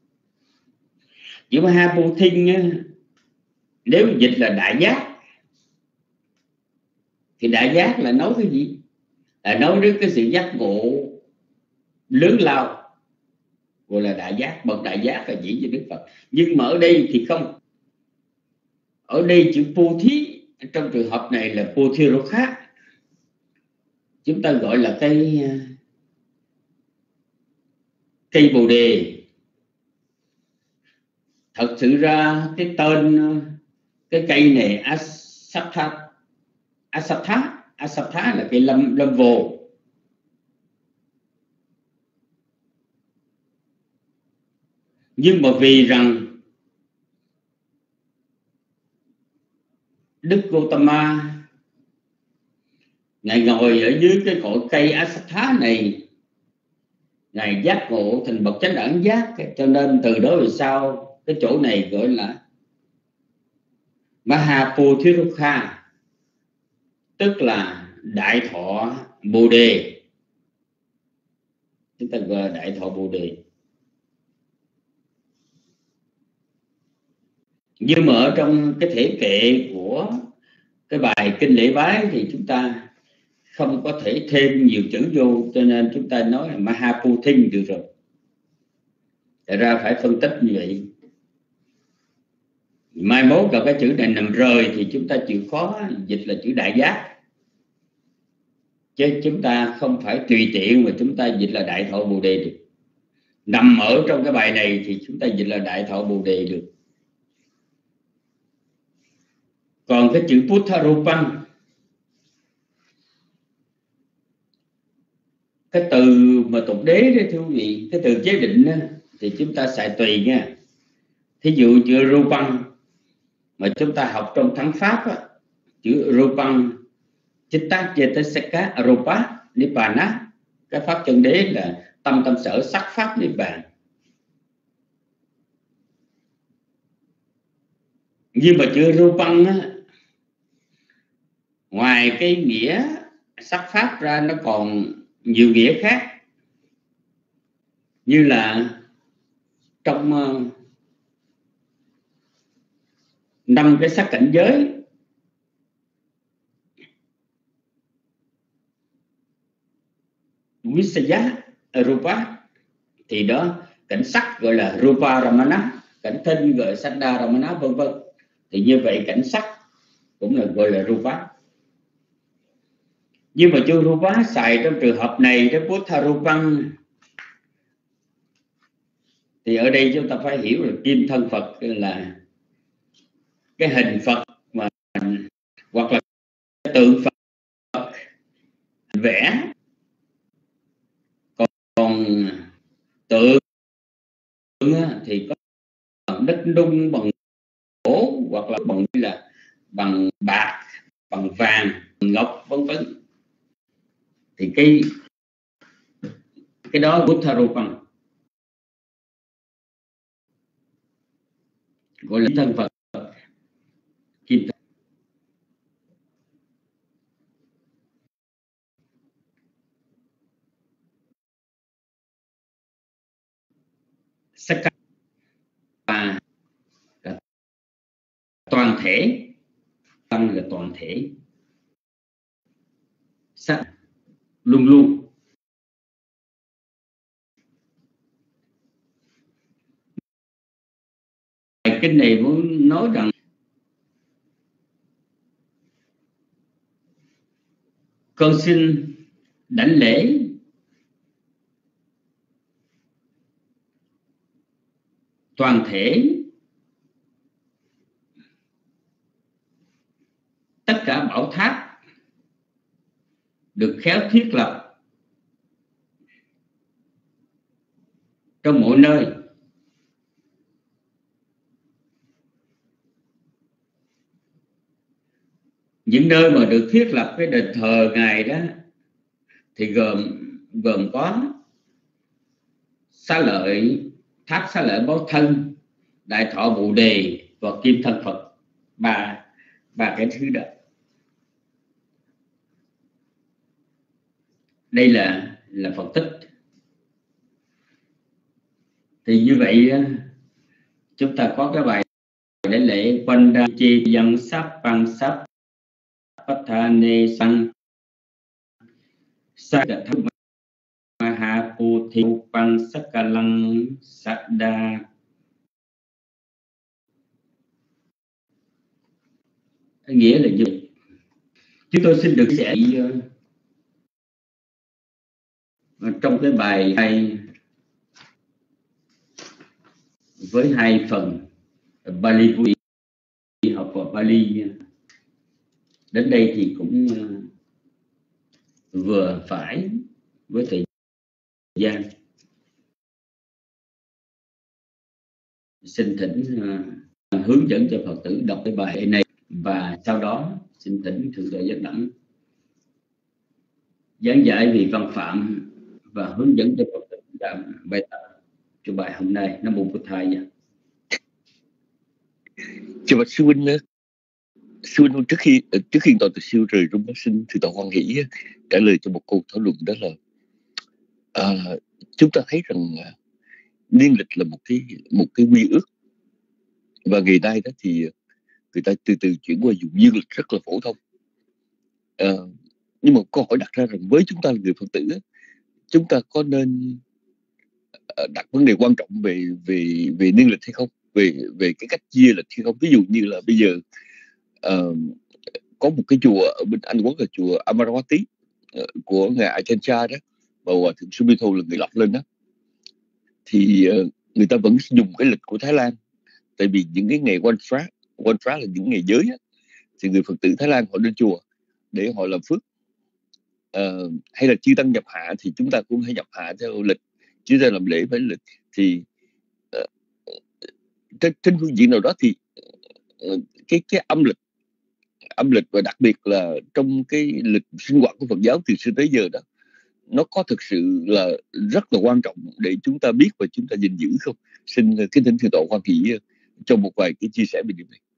Chữ Mahapothi nếu dịch là đại giác thì đại giác là nói cái gì? Là nói đến cái sự giác ngộ lớn lao, gọi là đại giác. Bậc đại giác là chỉ về Đức Phật. Nhưng mà ở đây thì không. Ở đây chữ Pothi trong trường hợp này là Pothirokha, chúng ta gọi là cây bồ đề. Thật sự ra cái tên cái cây này Asatha là cây lâm vồ. Nhưng mà vì rằng Đức Gautama Ngài ngồi ở dưới cái cội cây Asatha này, Ngài giác ngộ thành bậc chánh đẳng giác, cho nên từ đó về sau cái chỗ này gọi là Mahapothirokha, tức là đại thọ bồ đề. Chúng ta gọi là đại thọ bồ đề. Nhưng mà ở trong cái thể kệ của cái bài kinh lễ bái thì chúng ta không có thể thêm nhiều chữ vô, cho nên chúng ta nói là Mahapothi được rồi. Thật ra phải phân tích như vậy. Mai mốt là cái chữ này nằm rời thì chúng ta chịu khó dịch là chữ đại giác, chứ chúng ta không phải tùy tiện mà chúng ta dịch là đại thọ bồ đề được. Nằm ở trong cái bài này thì chúng ta dịch là đại thọ bồ đề được. Còn cái chữ Puttharupam, cái từ mà tục đế đó thưa quý vị, cái từ chế định đó, thì chúng ta xài tùy nha. Thí dụ chữ Rupam mà chúng ta học trong thắng pháp đó, chữ Rupam Chitta Cetasika Rupa Nibbana, cái pháp chân đế là tâm tâm sở sắc pháp nibbana. Nhưng mà chữ Rupam á, ngoài cái nghĩa sắc pháp ra nó còn nhiều nghĩa khác, như là trong 5 cái sắc cảnh giới Visaya Rupa thì đó cảnh sắc gọi là Rupa Ramana, cảnh thinh gọi là Saddha Ramana, vân vân. Thì như vậy cảnh sắc cũng là gọi là Rupa. Nhưng mà chữ Rupa xài trong trường hợp này đó, Puttharupam, thì ở đây chúng ta phải hiểu là kim thân Phật là cái hình Phật mà, hoặc là cái tượng Phật vẽ. Còn tượng thì có bằng đất nung, bằng gỗ, hoặc là bằng bạc, bằng vàng, bằng ngọc, vân vân. Thì cái đó Puttharupam gọi là thân Phật kim thân. Sắc và toàn thể, tăng là toàn thể, sắc luôn luôn. Cái này muốn nói rằng con xin đảnh lễ toàn thể tất cả bảo tháp được khéo thiết lập trong mọi nơi. Những nơi mà được thiết lập cái đền thờ Ngài đó thì gồm có Xá Lợi, Tháp Xá Lợi Báo Thân, Đại Thọ Bồ Đề và Kim Thân Phật, ba cái thứ đó. Đây là Phật tích. Thì như vậy chúng ta có cái bài để lễ quanh đa chi dân sắp bằng sắp phát tha nê sang sa đà tham maha pu thi bằng sắc ca lăng sa đa. Nghĩa là như vậy. Chúng tôi xin được sẽ trong cái bài này với hai phần Bali, học vào Bali đến đây thì cũng vừa phải với thời gian. Xin thỉnh hướng dẫn cho Phật tử đọc cái bài này, và sau đó xin thỉnh Thượng Tọa Giác Đẳng giảng giải về văn phạm và hướng dẫn cho Phật tử bài tập cho bài hôm nay. Nam mô Bụt Thầy. Chào bạch sư huynh. Sư huynh, trước khi toàn tự siêu rời rung, xin Thượng Tọa hoan hỷ trả lời cho một câu thảo luận, đó là chúng ta thấy rằng niên lịch là một cái quy ước, và ngày nay đó thì người ta từ từ chuyển qua dùng dương lịch rất là phổ thông. Nhưng mà câu hỏi đặt ra rằng với chúng ta là người Phật tử, chúng ta có nên đặt vấn đề quan trọng về niên lịch hay không, về cái cách chia lịch hay không? Ví dụ như là bây giờ có một cái chùa ở bên Anh Quốc là chùa Amaravati của ngài Ajahn Chah đó, và Hòa thượng Sumito là người lập lên đó, thì người ta vẫn dùng cái lịch của Thái Lan. Tại vì những cái ngày Wan Phra là những ngày giới á, thì người Phật tử Thái Lan họ đến chùa để họ làm phước. Hay là chư tăng nhập hạ thì chúng ta cũng hay nhập hạ theo lịch, chứ ta làm lễ với lịch. Thì trên phương diện nào đó thì cái âm lịch và đặc biệt là trong cái lịch sinh hoạt của Phật giáo từ xưa tới giờ đó, nó có thực sự là rất là quan trọng để chúng ta biết và chúng ta gìn giữ không? Xin kính thỉnh Thượng Tọa hoan hỷ cho một vài cái chia sẻ về điều này.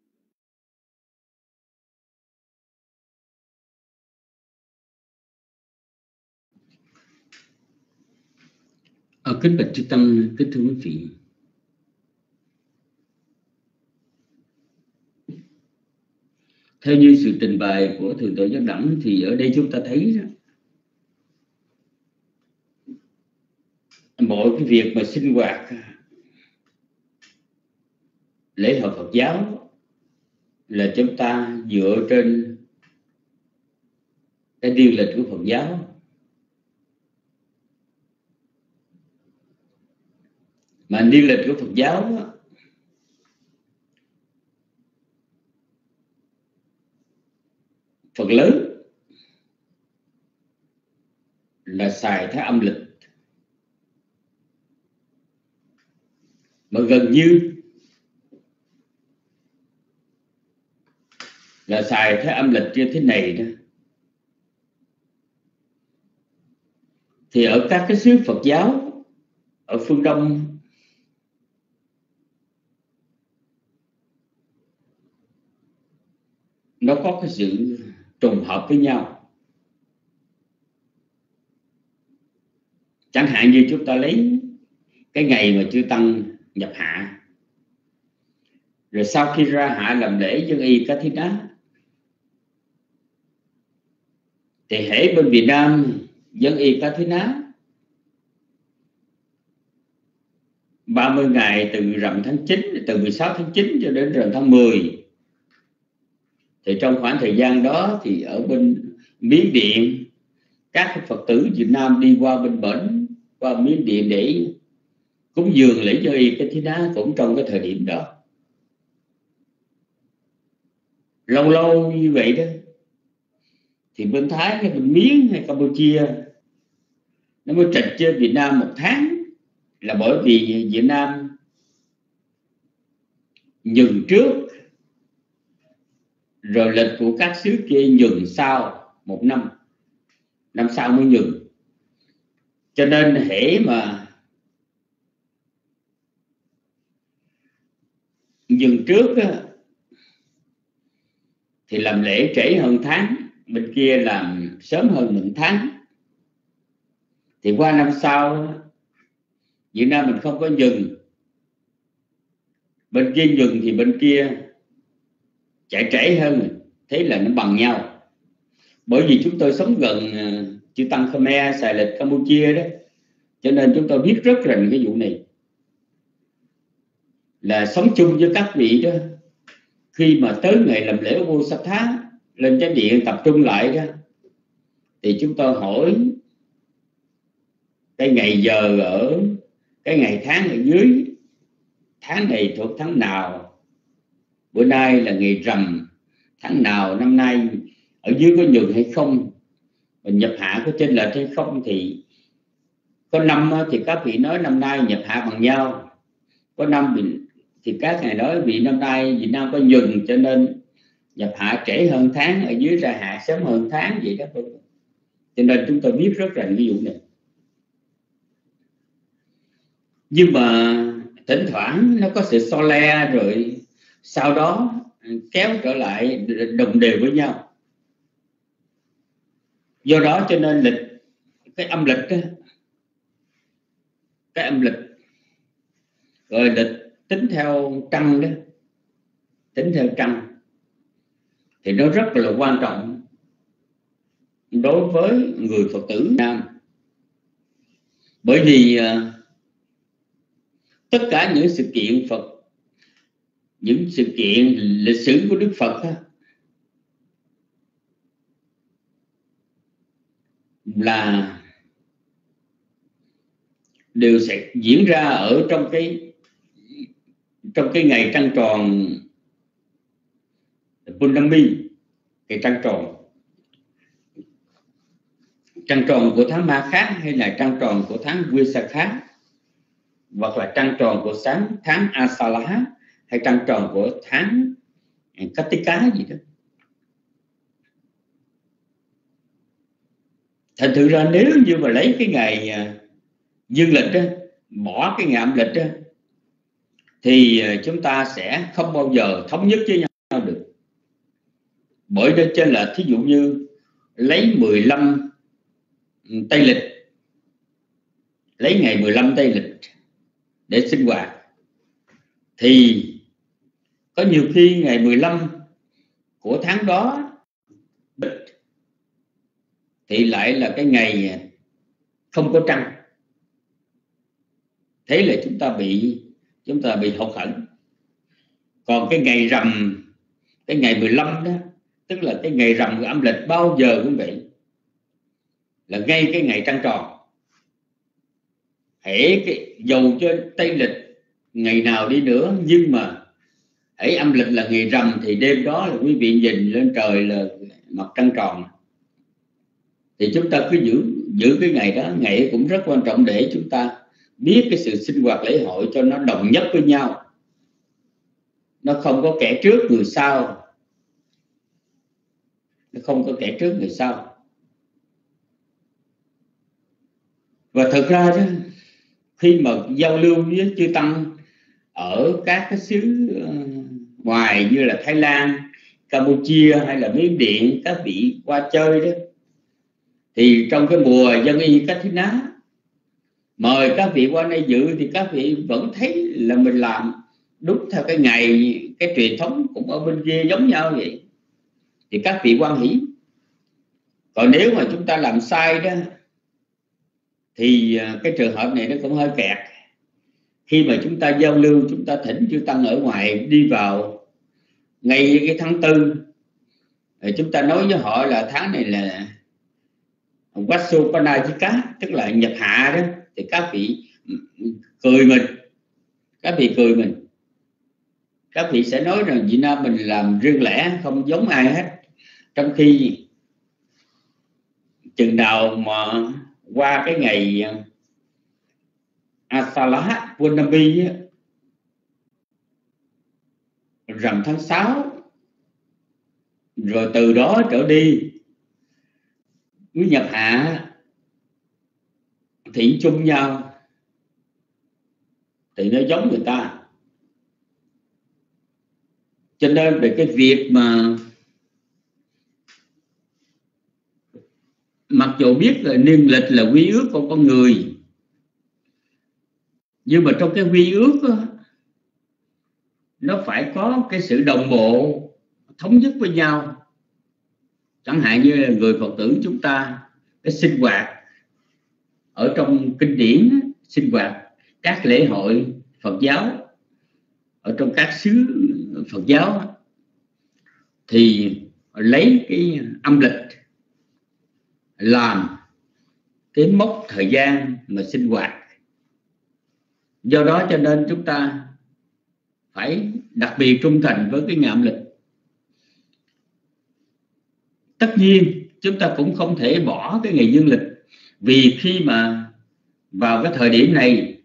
Kính bạch chư tăng, kính thưa quý vị, theo như sự trình bày của Thượng Tọa Giác Đẳng thì ở đây chúng ta thấy mọi cái việc mà sinh hoạt lễ hội Phật giáo là chúng ta dựa trên cái điển lịch của Phật giáo. Mà điển lịch của Phật giáo phần lớn là xài theo âm lịch, mà gần như là xài theo âm lịch như thế này đó. Thì ở các cái xứ Phật giáo ở phương Đông nó có cái sự trùng hợp với nhau. Chẳng hạn như chúng ta lấy cái ngày mà chư tăng nhập hạ, rồi sau khi ra hạ làm lễ dân y Cá Thí Ná, thì hễ bên Việt Nam dân y Cá Thí Ná 30 ngày từ rằm tháng 9, từ 16 tháng 9 cho đến rằm tháng 10, thì trong khoảng thời gian đó thì ở bên Miến Điện, các Phật tử Việt Nam đi qua bên bển, qua Miến Điện để cúng dường lễ cho y Cá Thí Ná cũng trong cái thời điểm đó. Lâu lâu như vậy đó thì bên Thái hay bên Miến hay Campuchia nó mới trịch trên Việt Nam một tháng, là bởi vì Việt Nam nhường trước, rồi lịch của các xứ kia nhường sau một năm. năm sau mới nhường. Cho nên hễ mà nhường trước á, thì làm lễ trễ hơn tháng, bên kia làm sớm hơn 1 tháng, thì qua năm sau Việt Nam mình không có nhường, bên kia nhường thì bên kia chạy trễ hơn, thế là nó bằng nhau. Bởi vì chúng tôi sống gần chư Tăng Khmer, Xài Lịch, Campuchia đó, cho nên chúng tôi biết rất rành cái vụ này. Là sống chung với các vị đó, khi mà tới ngày làm lễ vô Sát Thá lên chánh điện tập trung lại đó, thì chúng tôi hỏi cái ngày giờ ở cái ngày tháng ở dưới, tháng này thuộc tháng nào, bữa nay là ngày rằm tháng nào, năm nay ở dưới có nhường hay không, và nhập hạ có chênh lệch hay không. Thì có năm thì các vị nói năm nay nhập hạ bằng nhau, có năm thì các ngài nói vì năm nay Việt Nam có nhường cho nên nhập hạ trễ hơn tháng, ở dưới ra hạ sớm hơn tháng vậy đó. Cho nên chúng tôi biết rất rành cái vụ này. Nhưng mà thỉnh thoảng nó có sự so le, rồi sau đó kéo trở lại đồng đều với nhau. Do đó cho nên lịch, cái âm lịch đó, cái âm lịch rồi lịch tính theo trăng đó, tính theo trăng thì nó rất là quan trọng đối với người Phật tử Việt Nam. Bởi vì tất cả những sự kiện Phật, những sự kiện lịch sử của Đức Phật đó, là đều sẽ diễn ra ở trong cái ngày trăng tròn Purnami, ngày trăng tròn của tháng Ma khác, hay là trăng tròn của tháng Vaisakha, hoặc là trăng tròn của tháng Asala, hay trăng tròn của tháng Kartika gì đó. Thật sự ra nếu như mà lấy cái ngày dương lịch đó, bỏ cái ngày âm lịch đó, thì chúng ta sẽ không bao giờ thống nhất với nhau được. Bởi nên trên là thí dụ như lấy 15 Tây lịch, lấy ngày 15 Tây lịch để sinh hoạt, thì có nhiều khi ngày 15 của tháng đó thì lại là cái ngày không có trăng. Thế là chúng ta bị hụt hẫng. Còn cái ngày rằm, cái ngày 15 đó, tức là cái ngày rằm của âm lịch bao giờ cũng vậy, là ngay cái ngày trăng tròn. Dầu cho Tây lịch ngày nào đi nữa, nhưng mà hãy âm lịch là ngày rằm thì đêm đó là quý vị nhìn lên trời là mặt trăng tròn. Thì chúng ta cứ giữ cái ngày đó. Ngày ấy cũng rất quan trọng để chúng ta biết cái sự sinh hoạt lễ hội cho nó đồng nhất với nhau, nó không có kẻ trước người sau, nó không có kẻ trước người sau. Và thực ra đó, khi mà giao lưu với chư tăng ở các cái xứ ngoài như là Thái Lan, Campuchia hay là Miến Điện, các vị qua chơi đó, thì trong cái mùa Dân Y Cách Thí Ná mời các vị qua đây dự, thì các vị vẫn thấy là mình làm đúng theo cái ngày, cái truyền thống cũng ở bên kia giống nhau vậy, thì các vị hoan hỷ. Còn nếu mà chúng ta làm sai đó, thì cái trường hợp này nó cũng hơi kẹt. Khi mà chúng ta giao lưu, chúng ta thỉnh chư tăng ở ngoài đi vào ngay cái tháng 4, rồi chúng ta nói với họ là tháng này là Vasupanajika, tức là nhập hạ đó, thì các vị cười mình, các vị sẽ nói rằng Việt Nam mình làm riêng lẻ, không giống ai hết. Trong khi chừng nào mà qua cái ngày Asala Purnami, rằm tháng 6, rồi từ đó trở đi với nhập hạ thị chung nhau thì nó giống người ta. Cho nên về cái việc mà mặc dù biết là niên lịch là quy ước của con người, nhưng mà trong cái quy ước đó, nó phải có cái sự đồng bộ thống nhất với nhau. Chẳng hạn như là người Phật tử chúng ta cái sinh hoạt ở trong kinh điển, sinh hoạt các lễ hội Phật giáo ở trong các xứ Phật giáo thì lấy cái âm lịch làm cái mốc thời gian mà sinh hoạt. Do đó cho nên chúng ta phải đặc biệt trung thành với cái ngày âm lịch. Tất nhiên chúng ta cũng không thể bỏ cái ngày dương lịch, vì khi mà vào cái thời điểm này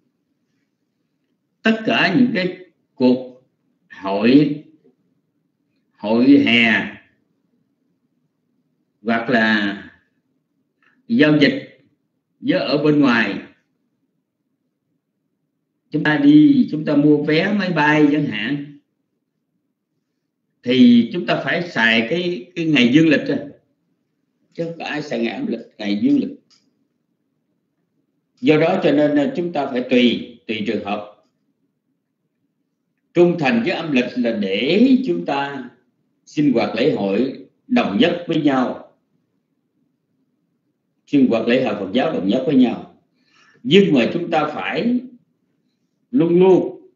tất cả những cái cuộc hội hè hoặc là giao dịch với ở bên ngoài, chúng ta mua vé máy bay chẳng hạn, thì chúng ta phải xài cái ngày dương lịch rồi, chứ không có ai xài ngày âm lịch, ngày dương lịch. Do đó cho nên chúng ta phải tùy trường hợp. Trung thành với âm lịch là để chúng ta sinh hoạt lễ hội đồng nhất với nhau, sinh hoạt lễ hội Phật giáo đồng nhất với nhau. Nhưng mà chúng ta phải luôn luôn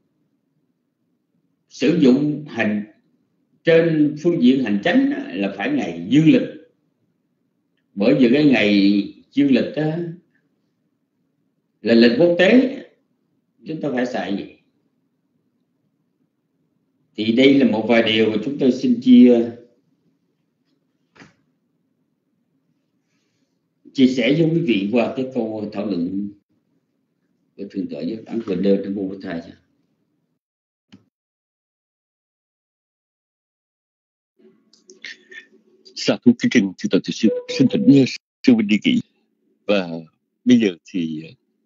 sử dụng hành trên phương diện hành chánh là phải ngày dương lịch. Bởi vì cái ngày dương lịch đó là lịch quốc tế, chúng ta phải xài gì. Thì đây là một vài điều mà chúng tôi xin chia sẻ với quý vị qua cái câu thảo luận của thượng tọa Giác Đẳng vừa nêu trong bộ thầy. Sa thú kính trình thượng tọa sư, xin thỉnh sư Minh đi kỹ. Và bây giờ thì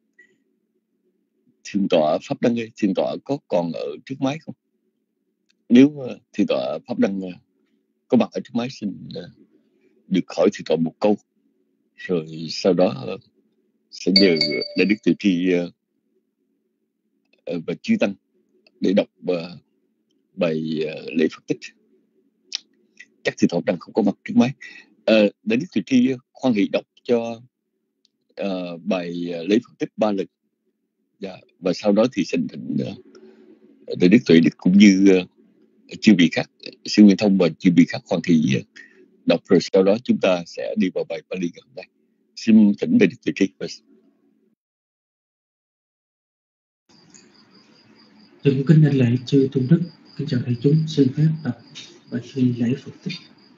thượng tọa Pháp Đăng ơi, thượng tọa có còn ở trước máy không? Nếu thượng tọa Pháp Đăng có mặt ở trước máy, xin được hỏi thượng tọa một câu, rồi sau đó sẽ nhờ Đại Đức Từ Tri và chư tăng để đọc bài lễ Phật tích. Chắc thượng tọa Đăng không có mặt trước máy. Đại Đức Từ Tri khoan hỷ đọc cho bài lễ Phật tích 3 lần. Và sau đó thì xin thỉnh Đại Đức Tuệ Đức cũng như chư vị khác, sư Nguyên Thông và chư vị khác khoan hỷ đọc, rồi sau đó chúng ta sẽ đi vào bài Pali gần đây. Xin thỉnh Đại Đức Tuệ Tri. Chúng kính đảnh lễ chư tôn đức, kính chào đại chúng, xin phép đọc bài lễ Phật tích.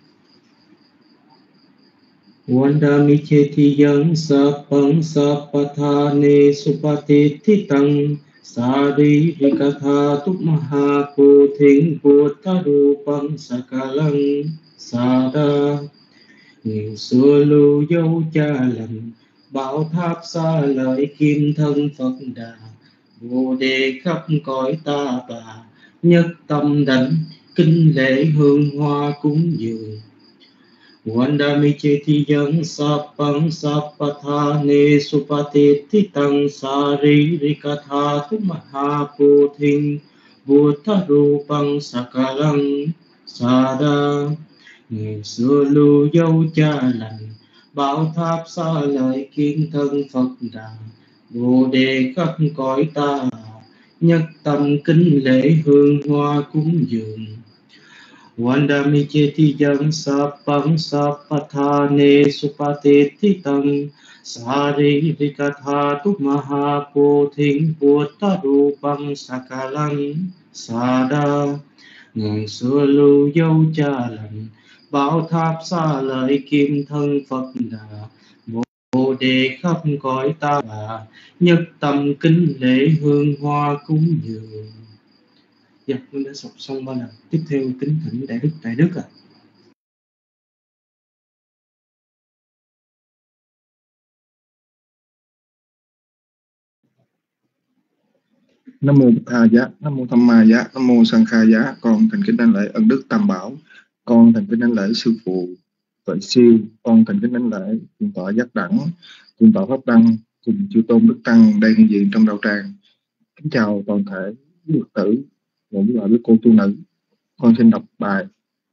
Vandami cheti yang sapang sapathane supatithitang saririkatha tukmaha puthing putarupang sakalang sada. Nghìn xưa lưu dấu cha lành, bảo tháp xa lợi kim thân Phật Đà. Vô đề khắp cõi ta bà, nhất tâm đảnh kinh lễ hương hoa cúng dường. Vandami cheti yang sapang sapathane supatithitang saririkatha tukmaha puthing putarupang sakalang sada. Nghìn xưa lưu dấu cha lành, bảo tháp xa lợi kim thân Phật Đà. Vô đề khắp cõi ta, nhất tâm kính lễ hương hoa cúng dường. Vandami cheti yang sapang sapathane supatithitang saririkatha tukmaha puthing putarupang sakalang sada. Ngàn xưa lưu dấu cha lành, bảo tháp xa lợi kim thân Phật Đà. Vô đề khắp cõi ta bà, nhất tâm kính lễ hương hoa cúng dường. Dạ, tôi đã đọc xong 3 lần. Tiếp theo kính thỉnh Đại Đức Nam mô Bụt Tha Giá, Nam mô Tham Ma Giá, Nam mô Sang Kha Giá. Con thành kính đảnh lễ ân đức Tam Bảo. Con thành kính đảnh lễ sư phụ Tuệ Siêu. Con thành kính đảnh lễ thượng tọa Giác Đẳng, thượng tọa Pháp Đăng cùng chư tôn đức tăng đang hiện diện trong đạo tràng. Kính chào toàn thể quý Phật tử và quý cô tu nữ. Con xin đọc bài.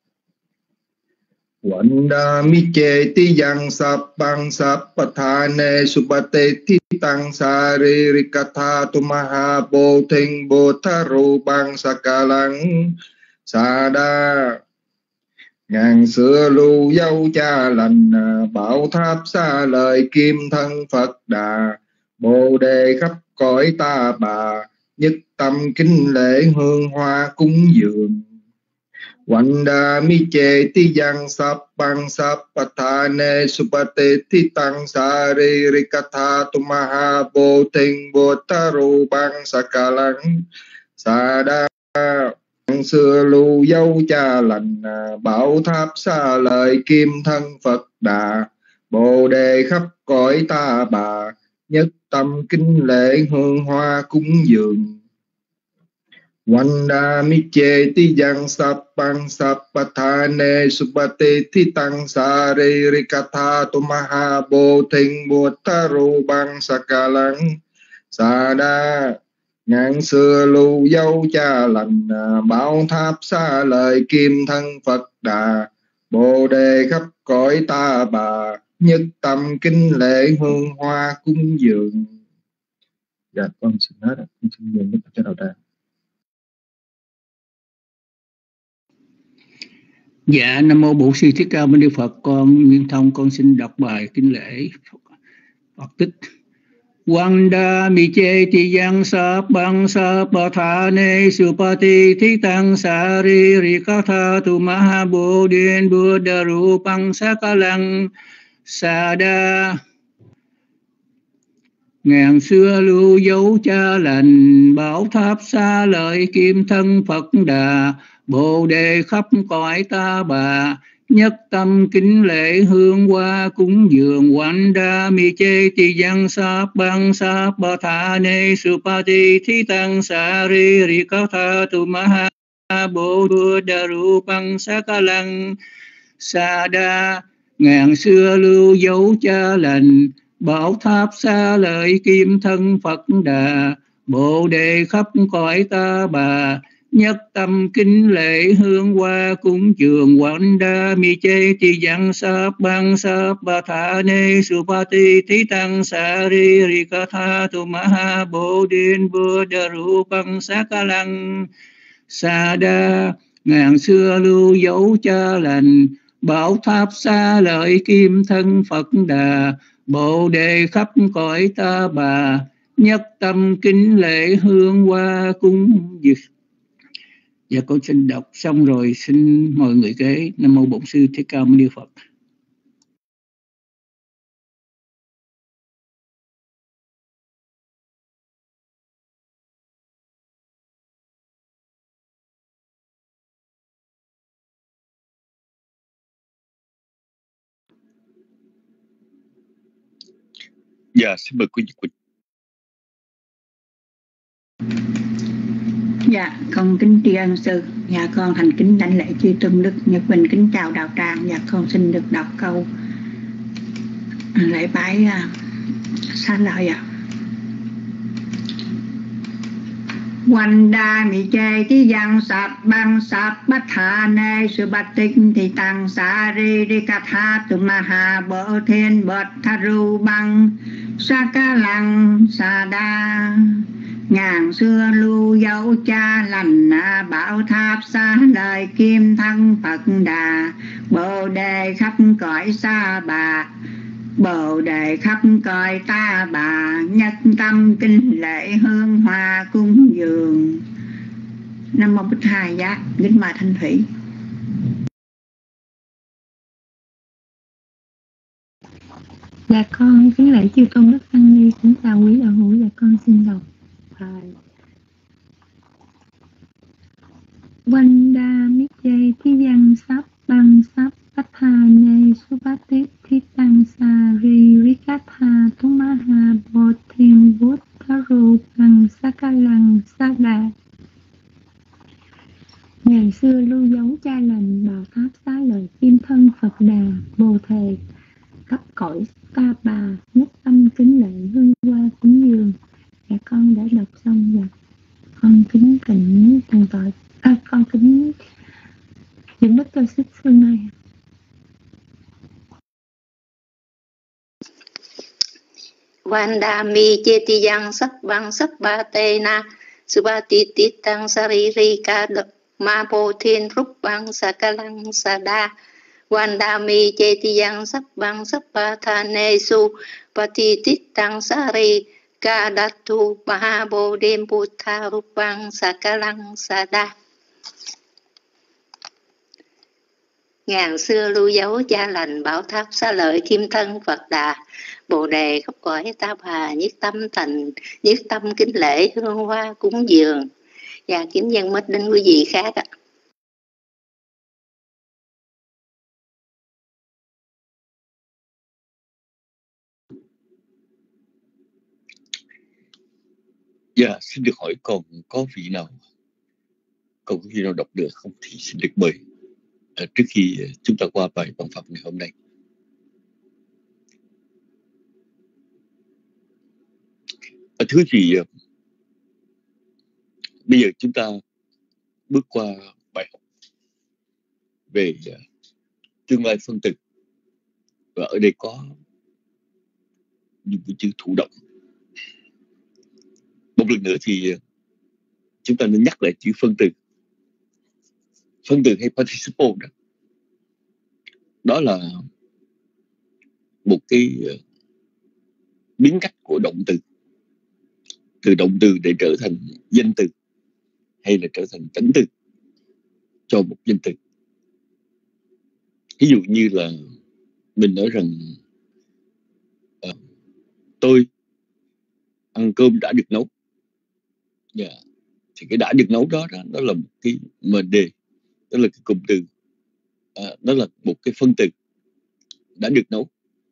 Vanda miche ti yang sapang sapatane subate ti tang sari rikatha tumaha bo thinh bo tharu bang sakalang sada. Ngàn xưa lưu dấu cha lành, bảo tháp xa lời kim thân Phật Đà. Bồ đề khắp cõi ta bà, nhất tâm kính lễ hương hoa cúng dường. Vanda miche ti yang sapang sapatane subate ti tang sari rikatha tumaha bo thinh bo taru bang sakalang sada. Xưa lưu dấu cha lành, bảo tháp xa lời kim thân Phật Đà. Bồ đề khắp cõi ta bà, nhất tâm kính lễ hương hoa cúng dường. Vanda miche ti yang sapang sapatane subate ti tang sari rikatha tumaha bo thinh bo taru bang sakalang sada. Ngàn xưa lưu dấu cha lành, bảo tháp xa lời kim thân Phật Đà. Bồ đề khắp cõi ta bà, nhất tâm kính lễ hương hoa cúng dường. Dạ con xin hết ạ. Con xin dừng cho đạo tràng. Dạ, Nam mô Bổn Sư Thích Ca Mâu Ni Phật. Con Nguyên Thông con xin đọc bài kính lễ Phật tích. Vanda miche ti yang sapang sapatane supati thi tăng sari rikatha tumaha bodhin buddha rupang sakalang sada. Ngàn xưa lưu dấu cha lành, bảo tháp xa lợi kim thân Phật Đà. Bồ đề khắp cõi ta bà, nhất tâm kính lễ hương hoa cúng dường. Vanda miche ti yang sapang sapatane supati thi tăng sari rikatha tumaha bodha rupang sakalang sada. Ngàn xưa lưu dấu cha lành, bảo tháp xa lợi kim thân Phật Đà. Bồ đề khắp cõi ta bà, nhất tâm kính lễ hương hoa cúng dường. Vanda miche ti yang sapang sapatane supati thi tăng sari rikatha tumaha bodhin buddha rupang sakalang sada. Ngàn xưa lưu dấu cha lành, bảo tháp xa lợi kim thân Phật Đà. Bồ đề khắp cõi ta bà, nhất tâm kính lễ hương hoa cúng dường. Dạ con xin đọc xong rồi xin mời người kế. Nam mô Bổn Sư Thích Ca Mâu Ni Phật. Dạ xin mời quý vị. Dạ, con kính tri ân sư. Dạ, con thành kính đảnh lễ chư tôn đức Nhật Bình, kính chào đạo tràng. Dạ, con xin được đọc câu lễ bái xá lợi ạ. Vanda miche ti yang sapang sapatane subati thi tăng sari rikatha tumaha bo thinh bot tharu bang sakalang sada. Ngàn xưa lưu dấu cha lành, bảo tháp xa lời kim thân Phật Đà. Bồ đề khắp cõi xa bà, bồ đề khắp cõi ta bà, nhất tâm kính lễ hương hoa cúng dường. Nam mô Bụt Tha Giá. Kính mời Thanh Thủy. Dạ con kính lễ chư tôn đức tăng ni, kính chào quý đạo hữu. Dạ con xin đọc bài. Vanda miche ti yang sapang sapatane supati thi tăng sari rikatha tumaha bodhin buddha rupang sakalang sada. Đà Bồ Đề khắp cõi Ta Bà, nhất tâm kính lễ hương hoa cúng dường. Dạ con đã đọc xong rồi. Con kính thỉnh thằng tội, con kính những bất cơ xích phương này. Vandami chetiyang sabbang sabbatena subhatititang saririka ma pothin ruppang sakalang sada. Vandami chetiyang sabbang sabbattanesu patititang sarika dattu mahabodhem buddha ruppang sakalang sada. Ngàn xưa lưu dấu cha lành bảo tháp xá lợi kim thân Phật Đà Bồ Đề khắp cõi Ta Bà, nhất tâm kính lễ hương hoa cúng dường. Và kính dân mít đến quý vị khác ạ. Dạ, xin được hỏi còn có vị nào đọc được không thì xin được mời trước khi chúng ta qua bài văn pháp ngày hôm nay. Thưa chị, bây giờ chúng ta bước qua bài học về tương lai phân tử, và ở đây có những cái chữ thụ động. Một lần nữa thì chúng ta nên nhắc lại chữ phân tử hay participle đó. Đó là một cái biến cách của động từ, từ động từ để trở thành danh từ hay là trở thành tánh từ cho một danh từ. Ví dụ như là mình nói rằng tôi ăn cơm đã được nấu. Thì cái đã được nấu đó nó là một cái MD, đó là cái cụm từ, đó là một cái phân từ đã được nấu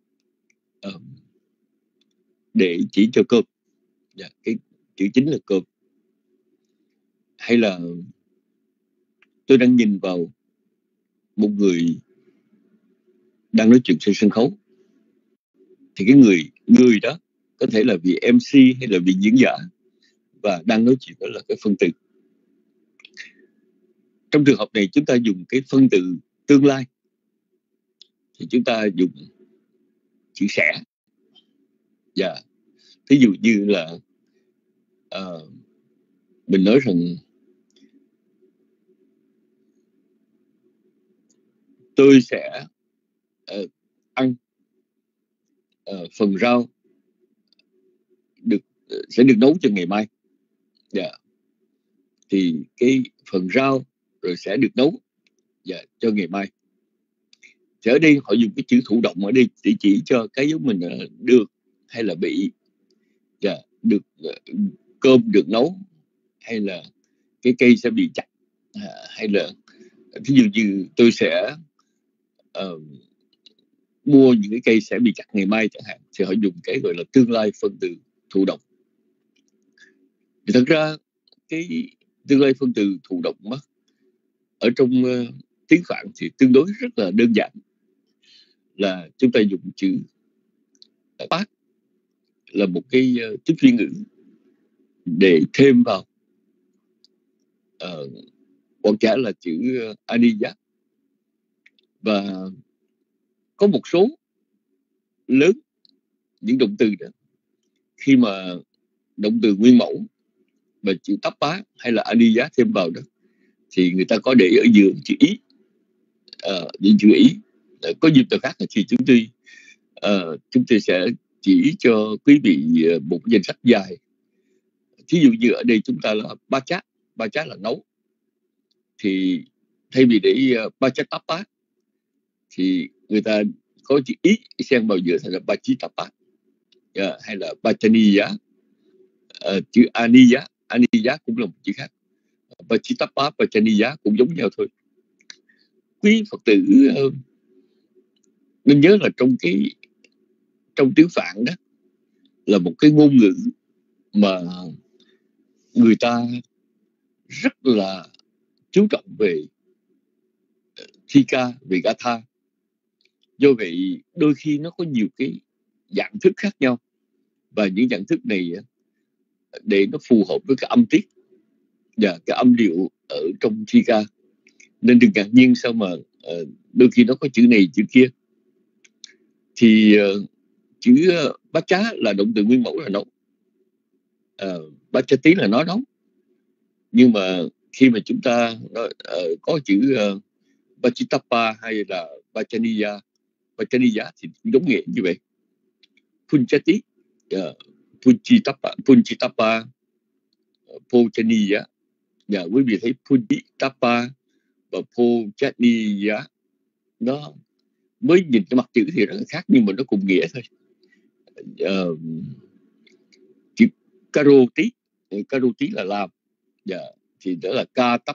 để chỉ cho cơm. Cái chữ chính là cơm. Hay là tôi đang nhìn vào một người đang nói chuyện trên sân khấu, thì cái người đó có thể là vị MC hay là vị diễn giả, và đang nói chuyện đó là cái phân từ. Trong trường hợp này chúng ta dùng cái phân từ tương lai thì chúng ta dùng chữ sẽ. Ví dụ như là mình nói rằng tôi sẽ ăn phần rau sẽ được nấu cho ngày mai. Thì cái phần rau rồi sẽ được nấu cho ngày mai. Thì ở đây họ dùng cái chữ thụ động ở đây để chỉ cho cái giống mình được hay là bị. Được cơm được nấu, hay là cái cây sẽ bị chặt, hay là ví dụ như tôi sẽ mua những cái cây sẽ bị chặt ngày mai chẳng hạn, thì họ dùng cái gọi là tương lai phân từ thụ động. Thì thật ra cái tương lai phân từ thụ động đó, ở trong tiếng Phạn thì tương đối rất là đơn giản, là chúng ta dùng chữ bát là một cái tiếp viên ngữ để thêm vào hoặc cả là chữ aniya. Và có một số lớn những động từ đó, khi mà động từ nguyên mẫu và chữ tappa hay là aniya thêm vào đó, thì người ta có để ở giữa chữ ý. Những chữ ý có dịp từ khác thì chúng tôi sẽ chỉ cho quý vị một danh sách dài. Thí dụ như ở đây chúng ta là ba chát là nấu, thì thay vì để ba chát tappa thì người ta có chữ ý xen vào giữa thành là ba chi tappa, hay là ba chaniya. Chữ aniya cũng là một chữ khác. Ba chi tappa, ba chaniya cũng giống nhau thôi. Quý Phật tử nên nhớ là trong tiếng Phạn đó là một cái ngôn ngữ mà người ta rất là chú trọng về thi ca, về gatha. Do vậy đôi khi nó có nhiều cái dạng thức khác nhau, và những dạng thức này để nó phù hợp với cái âm tiết và cái âm điệu ở trong thi ca, nên đừng ngạc nhiên sao mà đôi khi nó có chữ này chữ kia. Thì chữ bát chá là động từ nguyên mẫu là nấu, bát chá tí là nói nấu, nhưng mà khi mà chúng ta có chữ Pachitapa hay là Pachaniya thì cũng giống nghĩa như vậy. Punchati, Punchitapa, Pochaniya. Và quý vị thấy Punchitapa và Pochaniya nó mới nhìn cái mặt chữ thì rất là khác, nhưng mà nó cùng nghĩa thôi. Chữ Karoti là làm, thì đó là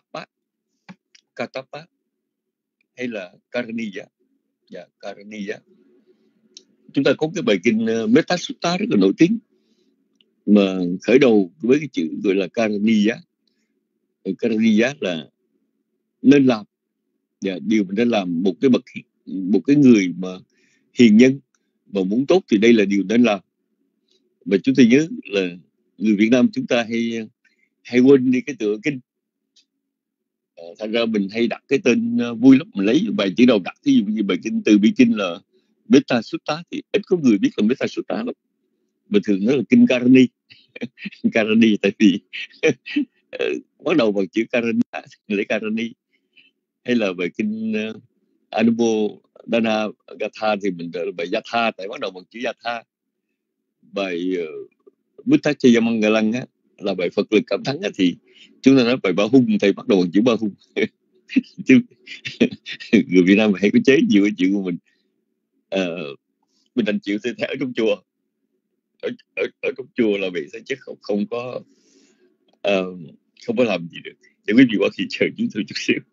Katapa hay là Karaniya. Karaniya. Chúng ta có cái bài kinh Metta Sutta rất là nổi tiếng mà khởi đầu với cái chữ gọi là Karaniya. Karaniya là nên làm, và điều mình nên làm. Một cái người mà hiền nhân mà muốn tốt thì đây là điều nên làm. Và chúng ta nhớ là người Việt Nam chúng ta hay quên đi cái tựa kinh. Thành ra mình hay đặt cái tên vui lắm, mình lấy bài chữ đầu đặt, ví dụ như bài kinh từ bi kinh là Metta Sutta thì ít có người biết là Metta Sutta lắm, mà thường nó là kinh Karani. Karani tại vì bắt đầu bằng chữ Karani, lấy Karani. Hay là bài kinh Anubodhana Gatha thì mình gọi là bài Yatha, tại bắt đầu bằng chữ Yatha. Bài Buddhachaya Mangalang là bài Phật lực cảm thắng thì chúng ta nói bài Ba Hung thì bắt đầu bằng chữ Ba Hung. Người Việt Nam hay có chế nhiều cái chuyện của mình. Mình đành chịu theo ở trong chùa. Ở trong chùa là vậy, chứ không có làm gì được. Để quý vị qua khi chờ chúng tôi chút xíu.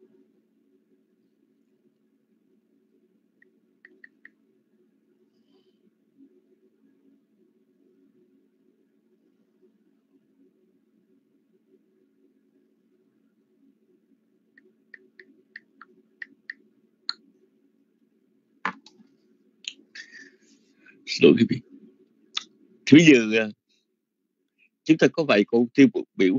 Xin lỗi quý vị. Thì bây giờ chúng ta có vài câu tiêu biểu.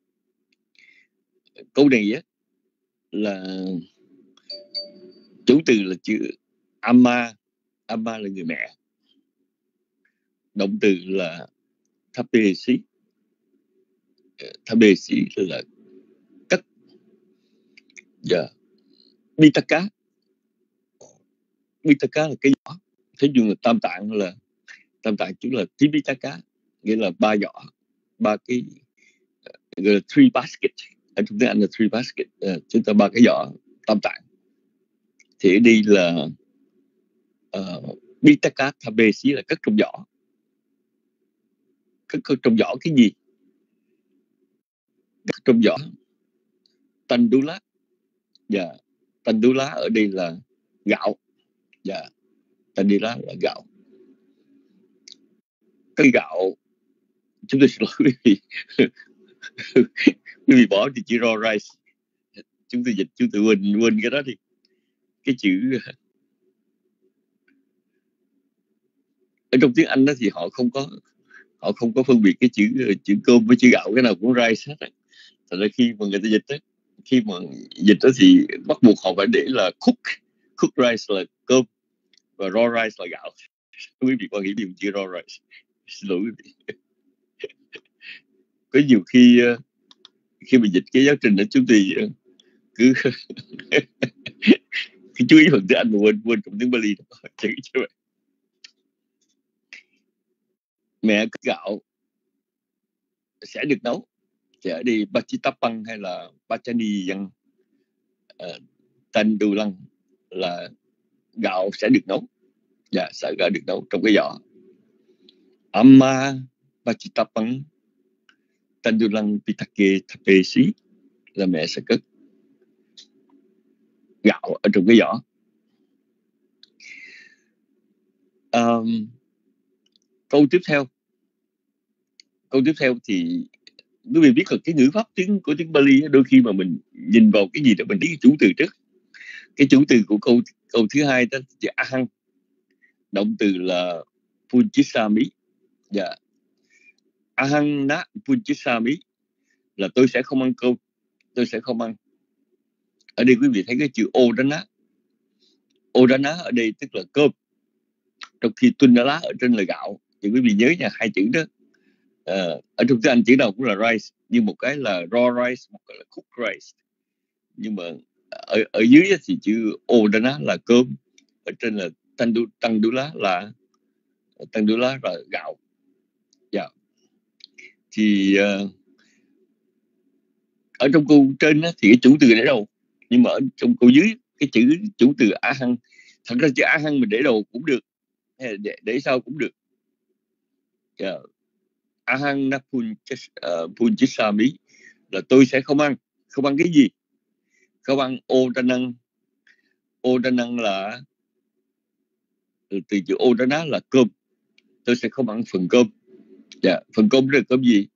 Câu này là chủ từ là chữ Amma. Amma là người mẹ. Động từ là Thapesi. Thapesi là cắt. Và Pitaka. Pitaka là cái giỏ. Thế nhưng là tam tạng chính là Tipitaka, nghĩa là 3 giỏ, 3 cái gọi là 3 basket. Ở trong tiếng Anh là 3 basket, chúng ta 3 cái giỏ tam tạng. Thì ở đây là Pitaka Thapesi là cất trong giỏ. Cất trong giỏ cái gì? Cất trong giỏ Tandula. Và Tandula ở đây là gạo. Và Tandula là gạo. Cái gạo, chúng tôi xin lỗi quý vị. Quý vị bỏ thì chữ raw rice. Chúng tôi dịch, chúng tôi quên cái đó đi. Cái chữ ở trong tiếng Anh đó thì họ không có phân biệt cái chữ cơm với chữ gạo, cái nào cũng rice hết. Thành ra khi mà người ta dịch đó thì bắt buộc họ phải để là cook rice là cơm và raw rice là gạo. Quý vị quan nghĩ điều chữ raw rice. Xin lỗi quý vị. Có nhiều khi mình dịch cái giáo trình đó chúng tôi cứ chú ý phần tiếng Anh mà quên trong tiếng Bali đó. Chứ vậy. Mẹ gạo sẽ được nấu. Thì ở đây Pachitapang hay là Pachaniyan Tandulang là gạo sẽ được nấu. Dạ, sẽ được nấu trong cái giỏ. Amma Pachitapang Tandulang Pitake Thapesi là mẹ sẽ cất gạo ở trong cái giỏ. Câu tiếp theo thì quý vị biết là cái ngữ pháp của tiếng Bali đôi khi mà mình nhìn vào cái gì đó mình biết cái chủ từ trước. Cái chủ từ của câu thứ hai đó chữ ahang động từ là Punchisami. Dạ. Ahang na Punchisami là tôi sẽ không ăn cơm, tôi sẽ không ăn. Ở đây quý vị thấy cái chữ Odana. Odana ở đây tức là cơm, trong khi Tunala ở trên là gạo. Thì quý vị nhớ nha, hai chữ đó ở trong tiếng Anh chữ nào cũng là rice, nhưng một cái là raw rice, một cái là cooked rice. Nhưng mà ở dưới thì chữ Odana là cơm, ở trên là Tandula là gạo. Dạ. Thì ở trong câu trên thì cái chủ từ để đâu, nhưng mà ở trong câu dưới cái chữ chủ từ Ahang, thật ra chữ Ahang mình để đầu cũng được, hay là để sau cũng được. Yeah. Ahang na Punchisami là tôi sẽ không ăn cái gì, không ăn Odanang. Odanang là từ chữ Odana là cơm, tôi sẽ không ăn phần cơm. Dạ. Phần cơm là cơm gì?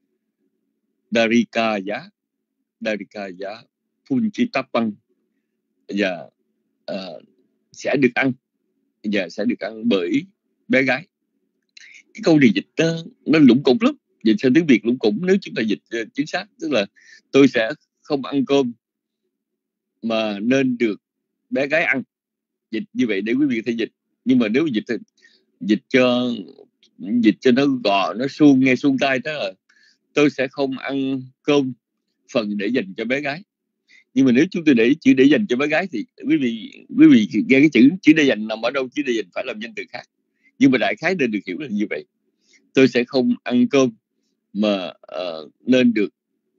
Darikaya Punchitapang. Dạ. Sẽ được ăn. Dạ, sẽ được ăn bởi bé gái. Cái câu này dịch nó lủng củng lắm, dịch sang tiếng Việt lủng củng nếu chúng ta dịch chính xác, tức là tôi sẽ không ăn cơm mà nên được bé gái ăn. Dịch như vậy để quý vị thấy dịch. Nhưng mà nếu dịch cho nó gọn, nó suông, nghe suông tai, đó là tôi sẽ không ăn cơm phần để dành cho bé gái. Nhưng mà nếu chúng tôi để chữ để dành cho bé gái thì quý vị nghe cái chữ để dành nằm ở đâu, chữ để dành phải làm danh từ khác. Nhưng mà đại khái nên được hiểu là như vậy. Tôi sẽ không ăn cơm mà nên được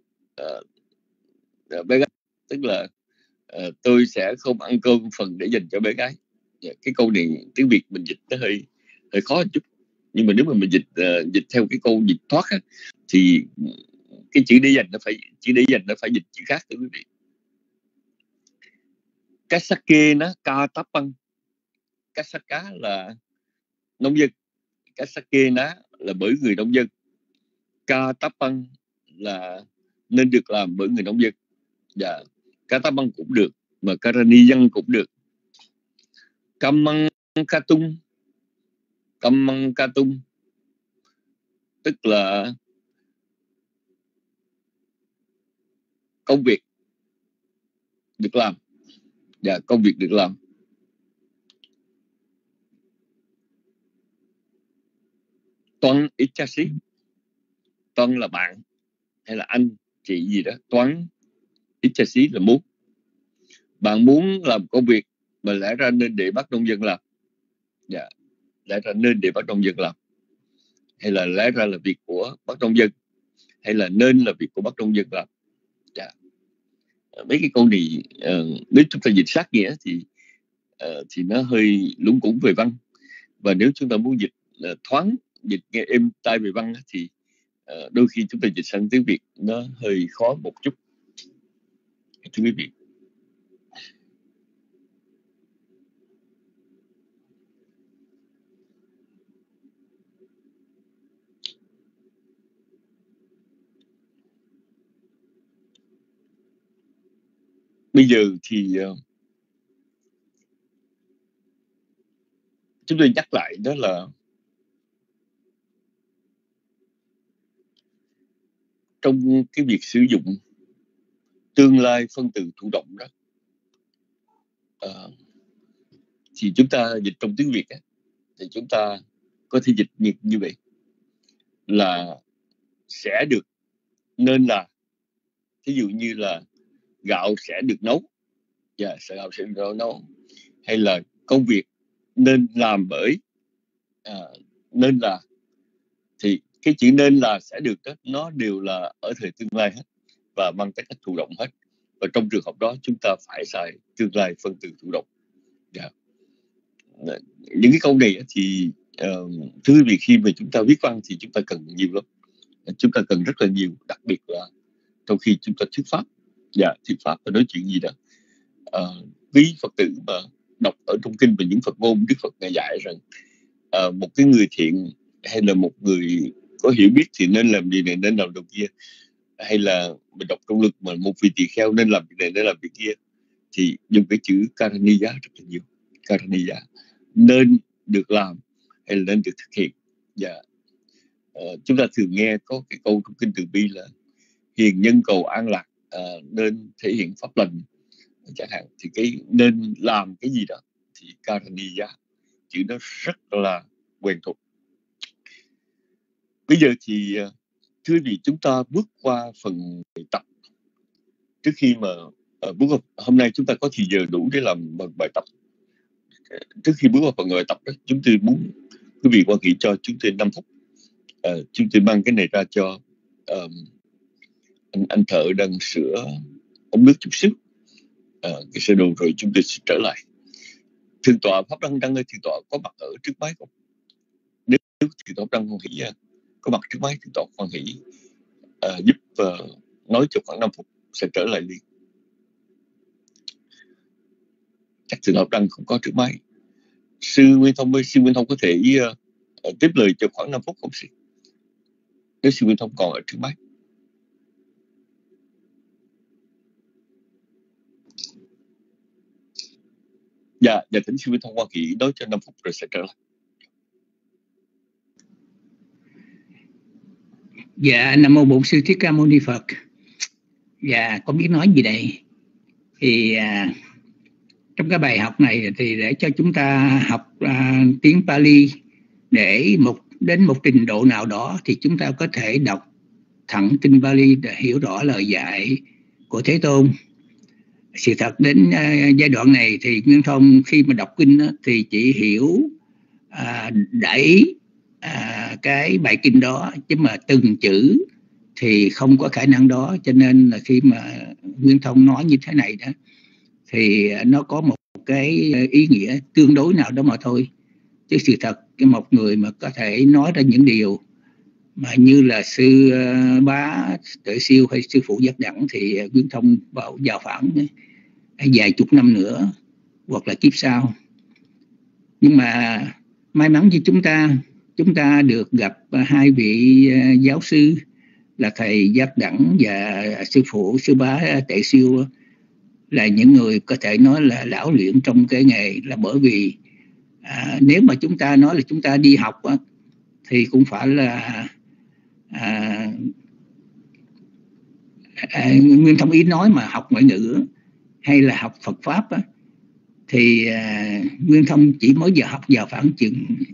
bé gái, tức là tôi sẽ không ăn cơm phần để dành cho bé gái. Cái câu này tiếng Việt mình dịch nó hơi khó một chút. Nhưng mà nếu mà mình dịch theo cái câu dịch thoát thì cái chữ để dành nó phải dịch chữ khác, thưa quý vị. Kasake nó katapang. Kasaka là nông dân, Kasake nó là bởi người nông dân, Katapang là nên được làm bởi người nông dân. Dạ. Katapang cũng được, mà Karaniyan cũng được. Kamang katung tức là công việc được làm. Dạ, công việc được làm. Toán ichasi, toán là bạn hay là anh chị gì đó. Toán ichasi là muốn. Bạn muốn làm công việc mà lẽ ra nên để bắt nông dân làm. Dạ, lẽ ra nên để bắt nông dân làm, hay là lẽ ra là việc của bắt nông dân, hay là nên là việc của bắt nông dân làm. Dạ. Mấy cái câu này nếu chúng ta dịch sát nghĩa thì nó hơi lúng củng về văn. Và nếu chúng ta muốn dịch thoáng, dịch nghe êm tai về văn thì đôi khi chúng ta dịch sang tiếng Việt nó hơi khó một chút, thưa quý vị. Bây giờ thì chúng tôi nhắc lại, đó là trong cái việc sử dụng tương lai phân từ thụ động đó, thì chúng ta dịch trong tiếng Việt thì chúng ta có thể dịch như vậy là sẽ được, nên là. Ví dụ như là gạo sẽ được nấu, gạo sẽ được nấu, hay là công việc nên làm bởi nên là. Thì cái chữ nên là sẽ được đó, nó đều là ở thời tương lai hết và mang tính cách thụ động hết. Và trong trường hợp đó chúng ta phải xài tương lai phân từ thụ động. Những cái câu này thì thưa quý vị, khi mà chúng ta viết văn thì chúng ta cần nhiều lắm. Chúng ta cần rất là nhiều, đặc biệt là trong khi chúng ta thuyết pháp. Thuyết pháp và nói chuyện gì đó. Quý Phật tử mà đọc ở trong kinh về những Phật ngôn, Đức Phật Ngài dạy rằng một cái người thiện hay là một người có hiểu biết thì nên làm gì này, nên làm điều kia. Hay là mình đọc trong lực mà một vị tỳ kheo nên làm việc này, nên làm việc kia, thì dùng cái chữ Karaniya rất là nhiều. Karaniya, nên được làm hay là nên được thực hiện. Chúng ta thường nghe có cái câu trong kinh Từ Bi là hiền nhân cầu an lạc, nên thể hiện pháp lành chẳng hạn. Thì cái nên làm cái gì đó thì Karaniya, chữ nó rất là quen thuộc. Bây giờ thì thưa quý vị, chúng ta bước qua phần bài tập. Trước khi mà hôm nay chúng ta có thì giờ đủ để làm bài tập. Trước khi bước vào phần bài tập đó, chúng tôi muốn quý vị quan hệ cho chúng tôi 5 phút. Chúng tôi mang cái này ra cho anh thợ đang sửa ống nước chút xíu, cái sơ đồ, rồi chúng tôi sẽ trở lại. Thượng tọa Pháp Đăng ơi, thượng tọa có mặt ở trước máy không? Nếu thượng tọa Pháp Đăng hoan hỷ có mặt trước máy, thượng tọa hoan hỷ giúp nói cho khoảng 5 phút sẽ trở lại liền. Chắc thượng tọa Pháp Đăng không có trước máy. Sư Nguyên Thông ơi, sư Nguyên Thông có thể tiếp lời cho khoảng 5 phút không sư? Nếu sư Nguyên Thông còn ở trước máy. Dạ, thỉnh sư Nguyên Thông Hoa Kỳ nói cho 5 phút rồi sẽ trở lại. Dạ, Nam Mô Bổn Sư Thích Ca Mâu Ni Phật. Dạ, con biết nói gì đây? Thì trong cái bài học này thì để cho chúng ta học tiếng Pali để đến một trình độ nào đó thì chúng ta có thể đọc thẳng kinh Pali để hiểu rõ lời dạy của Thế Tôn. Sự thật đến giai đoạn này thì Nguyên Thông khi mà đọc kinh thì chỉ hiểu đẩy cái bài kinh đó, chứ mà từng chữ thì không có khả năng đó. Cho nên là khi mà Nguyên Thông nói như thế này đó thì nó có một cái ý nghĩa tương đối nào đó mà thôi. Chứ sự thật một người mà có thể nói ra những điều mà như là sư Bá Tuệ Siêu hay sư phụ Giác Đẳng thì Nguyên Thông vào phản vài chục năm nữa hoặc là kiếp sau. Nhưng mà may mắn cho chúng ta được gặp hai vị giáo sư là thầy Giác Đẳng và sư phụ sư Bá Tuệ Siêu, là những người có thể nói là lão luyện trong cái nghề. Là bởi vì nếu mà chúng ta nói là chúng ta đi học thì cũng phải là Nguyên Thông ý nói mà học ngoại ngữ hay là học Phật Pháp thì Nguyên Thông chỉ mới giờ học vào khoảng chừng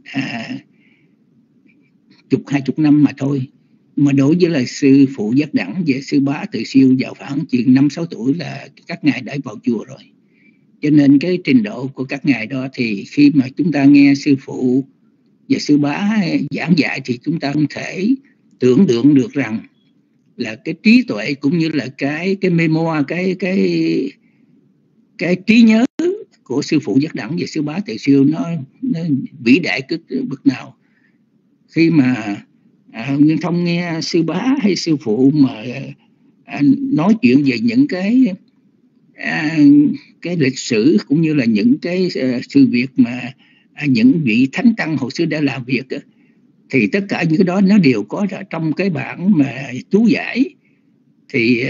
10-20 năm mà thôi. Mà đối với là sư phụ Giác Đẳng và sư Bá Tuệ Siêu vào khoảng chừng 5-6 tuổi là các ngài đã vào chùa rồi. Cho nên cái trình độ của các ngài đó thì khi mà chúng ta nghe sư phụ và sư Bá giảng dạy thì chúng ta không thể tưởng tượng được rằng là cái trí tuệ cũng như là cái memo, cái trí nhớ của sư phụ Giác Đẳng và sư Bá Tuệ Siêu nó vĩ đại cái bậc nào. Khi mà Nguyên Thông nghe sư Bá hay sư phụ mà nói chuyện về những cái lịch sử cũng như là những cái sự việc mà những vị thánh tăng hồi xưa đã làm việc thì tất cả những cái đó nó đều có trong cái bản mà chú giải. Thì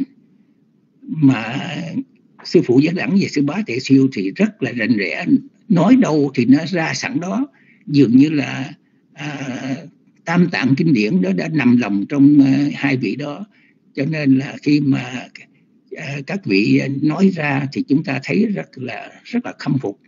mà sư phụ Giác Đẳng và sư Bá Tuệ Siêu thì rất là rành rẽ, nói đâu thì nó ra sẵn đó, dường như là tam tạng kinh điển đó đã nằm lòng trong hai vị đó. Cho nên là khi mà các vị nói ra thì chúng ta thấy rất là khâm phục.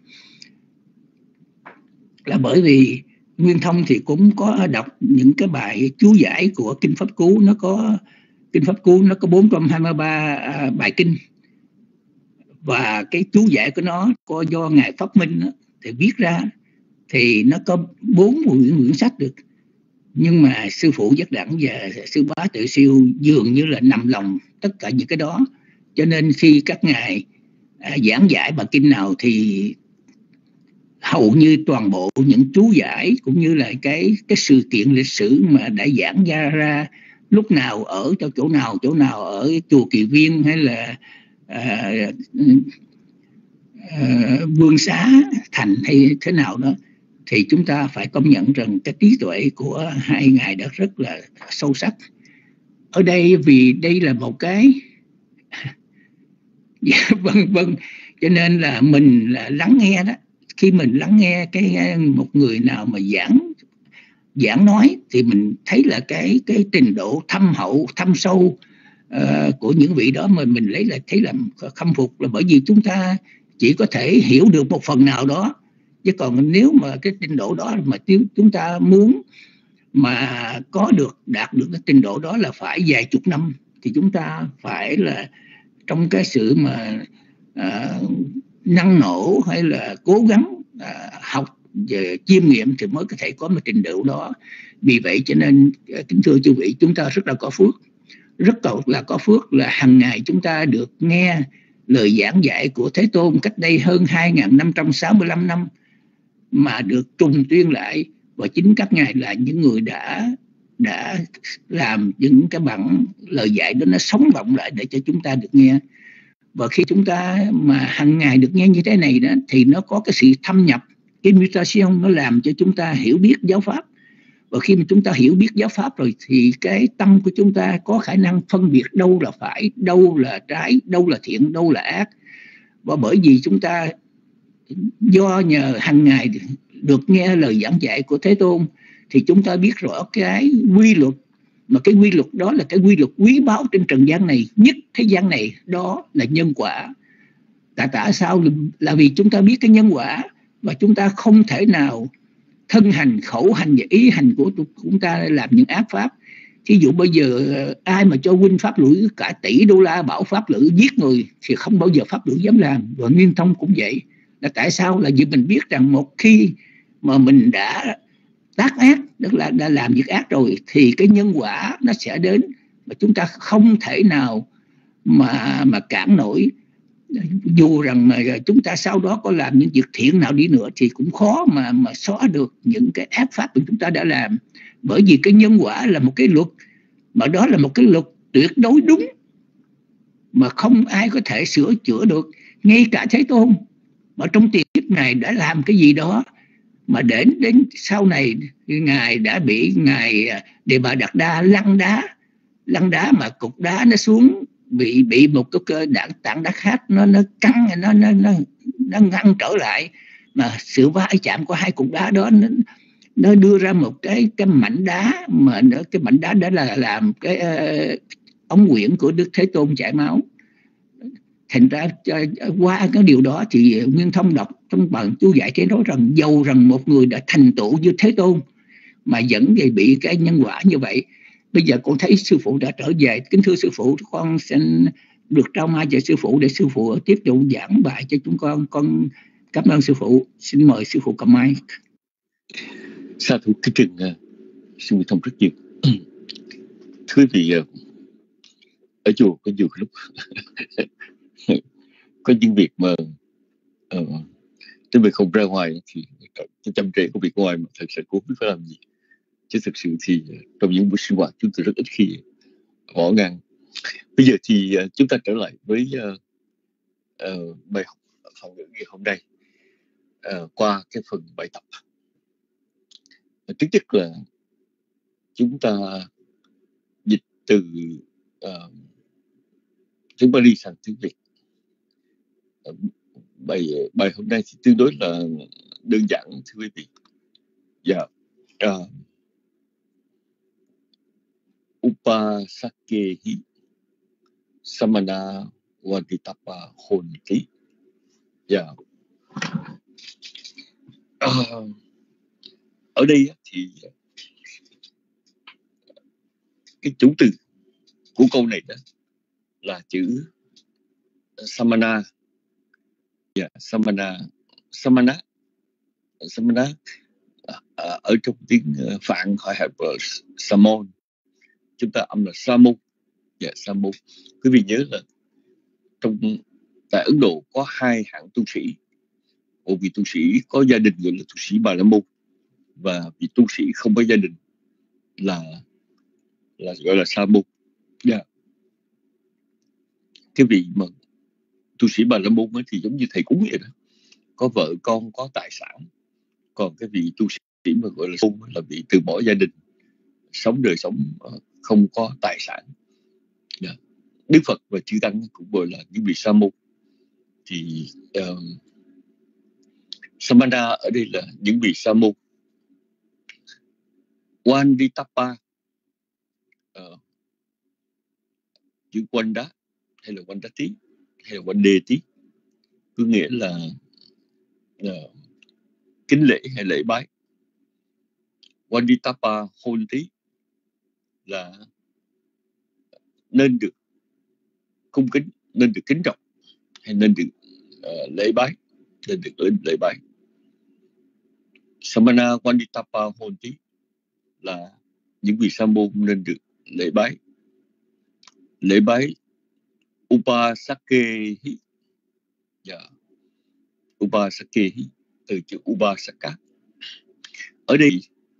Là bởi vì Nguyên Thông thì cũng có đọc những cái bài chú giải của Kinh Pháp Cú. Kinh Pháp Cú nó có 423 bài kinh, và cái chú giải của nó có do Ngài Pháp Minh thì viết ra, thì nó có 4 quyển sách được. Nhưng mà sư phụ Giác Đẳng và sư Bá Tuệ Siêu dường như là nằm lòng tất cả những cái đó. Cho nên khi các ngài giảng giải bài kinh nào thì hầu như toàn bộ những chú giải cũng như là cái sự kiện lịch sử mà đã giảng ra lúc nào ở chỗ nào ở chùa Kỳ Viên hay là Vương Xá Thành hay thế nào đó, thì chúng ta phải công nhận rằng cái trí tuệ của hai ngài đã rất là sâu sắc. Ở đây vì đây là một cái vâng, cho nên là mình là lắng nghe đó, khi mình lắng nghe một người nào mà giảng nói thì mình thấy là cái trình độ thâm hậu thâm sâu của những vị đó mà mình thấy là khâm phục, là bởi vì chúng ta chỉ có thể hiểu được một phần nào đó, chứ còn nếu mà cái trình độ đó mà chúng ta muốn mà đạt được cái trình độ đó là phải vài chục năm, thì chúng ta phải là trong cái sự mà năng nổ hay là cố gắng học về chiêm nghiệm thì mới có thể có một trình độ đó. Vì vậy cho nên kính thưa chư vị, chúng ta rất là có phước, có phước là hàng ngày chúng ta được nghe lời giảng dạy của Thế Tôn cách đây hơn 2565 năm mà được trùng tuyên lại, và chính các ngài là những người đã làm những cái bản lời dạy đó nó sống động lại để cho chúng ta được nghe. Và khi chúng ta mà hàng ngày được nghe như thế này đó thì nó có cái sự thâm nhập, cái mutation, nó làm cho chúng ta hiểu biết giáo pháp. Và khi mà chúng ta hiểu biết giáo pháp rồi thì cái tâm của chúng ta có khả năng phân biệt đâu là phải, đâu là trái, đâu là thiện, đâu là ác. Và bởi vì chúng ta do nhờ hàng ngày được nghe lời giảng dạy của Thế Tôn thì chúng ta biết rõ cái quy luật, mà cái quy luật đó là cái quy luật quý báu trên trần gian này, nhất thế gian này, đó là nhân quả. Tại sao? Là vì chúng ta biết cái nhân quả và chúng ta không thể nào thân hành, khẩu hành và ý hành của chúng ta làm những ác pháp. Thí dụ bây giờ ai mà cho huynh pháp lũy cả tỷ đô la bảo pháp lũy giết người thì không bao giờ pháp lũy dám làm. Và Nguyên Thông cũng vậy. Là tại sao? Là vì mình biết rằng một khi mà mình đã tác ác, tức là đã làm việc ác rồi, thì cái nhân quả nó sẽ đến mà chúng ta không thể nào mà cản nổi. Dù rằng mà chúng ta sau đó có làm những việc thiện nào đi nữa thì cũng khó mà xóa được những cái ác pháp mà chúng ta đã làm. Bởi vì cái nhân quả là một cái luật, mà đó là một cái luật tuyệt đối đúng mà không ai có thể sửa chữa được. Ngay cả Thế Tôn mà trong tiền kiếp Ngài đã làm cái gì đó mà đến sau này Ngài đã bị Ngài Đề Bà Đạt Đa lăn đá mà cục đá nó xuống, bị một cái tảng đá khác nó căng, nó ngăn trở lại, mà sự va chạm của hai cục đá đó nó đưa ra một cái mảnh đá, mà cái mảnh đá đó là làm cái ống quyển của Đức Thế Tôn chảy máu. Thành ra qua cái điều đó thì Nguyên Thông đọc trong bản chú giải thế nói rằng dầu rằng một người đã thành tựu như Thế Tôn mà vẫn bị cái nhân quả như vậy. Bây giờ con thấy sư phụ đã trở về. Kính thưa sư phụ, con xin được trao mai cho sư phụ để sư phụ tiếp tục giảng bài cho chúng con cảm ơn sư phụ. Xin mời sư phụ cầm mai. Sa thú kính trình sư Nguyên Thông rất nhiều. Thưa quý vị, ở chùa có nhiều lúc có những việc mà cái việc không ra ngoài thì chăm trễ công việc ngoài mà thật sự cũng không biết phải làm gì. Chứ thực sự thì trong những buổi sinh hoạt chúng tôi rất ít khi bỏ ngang. Bây giờ thì chúng ta trở lại với bài học Phật ngữ ngày hôm nay qua cái phần bài tập. Trước nhất là chúng ta dịch từ tiếng Bali sang tiếng Việt. Bài hôm nay thì tương đối là đơn giản thưa quý vị. Dạ. Upasakehi samana vaditapa honti. Dạ. Ở đây thì cái chủ từ của câu này đó là chữ samana. Yeah, samana ở trong tiếng Phạn họ have samon, chúng ta âm là samu. Yeah, samu. Quý vị nhớ là tại Ấn Độ có hai hạng tu sĩ. Một vị tu sĩ có gia đình gọi là tu sĩ Bà La Môn, và vị tu sĩ không có gia đình là gọi là samu. Yeah. Cái vị mà tu sĩ Bà La Môn thì giống như thầy cúng vậy đó, có vợ con, có tài sản. Còn cái vị tu sĩ mà gọi là samu là vị từ bỏ gia đình, sống đời sống không có tài sản. Yeah. Đức Phật và chư tăng cũng gọi là những vị samu. Thì Samana ở đây là những vị sa môn. Wanditapa, chữ Wanda hay là Wandati hay là Wandeti có nghĩa là kính lễ hay lễ bái. Wanditapa Honti là nên được cung kính, nên được kính trọng, hay nên được lễ bái, nên được lễ bái. Samana Wanditapa Honti là những vị sa môn nên được lễ bái. Lễ bái Upasakehi, Upasakehi từ chữ Upasaka. Ở đây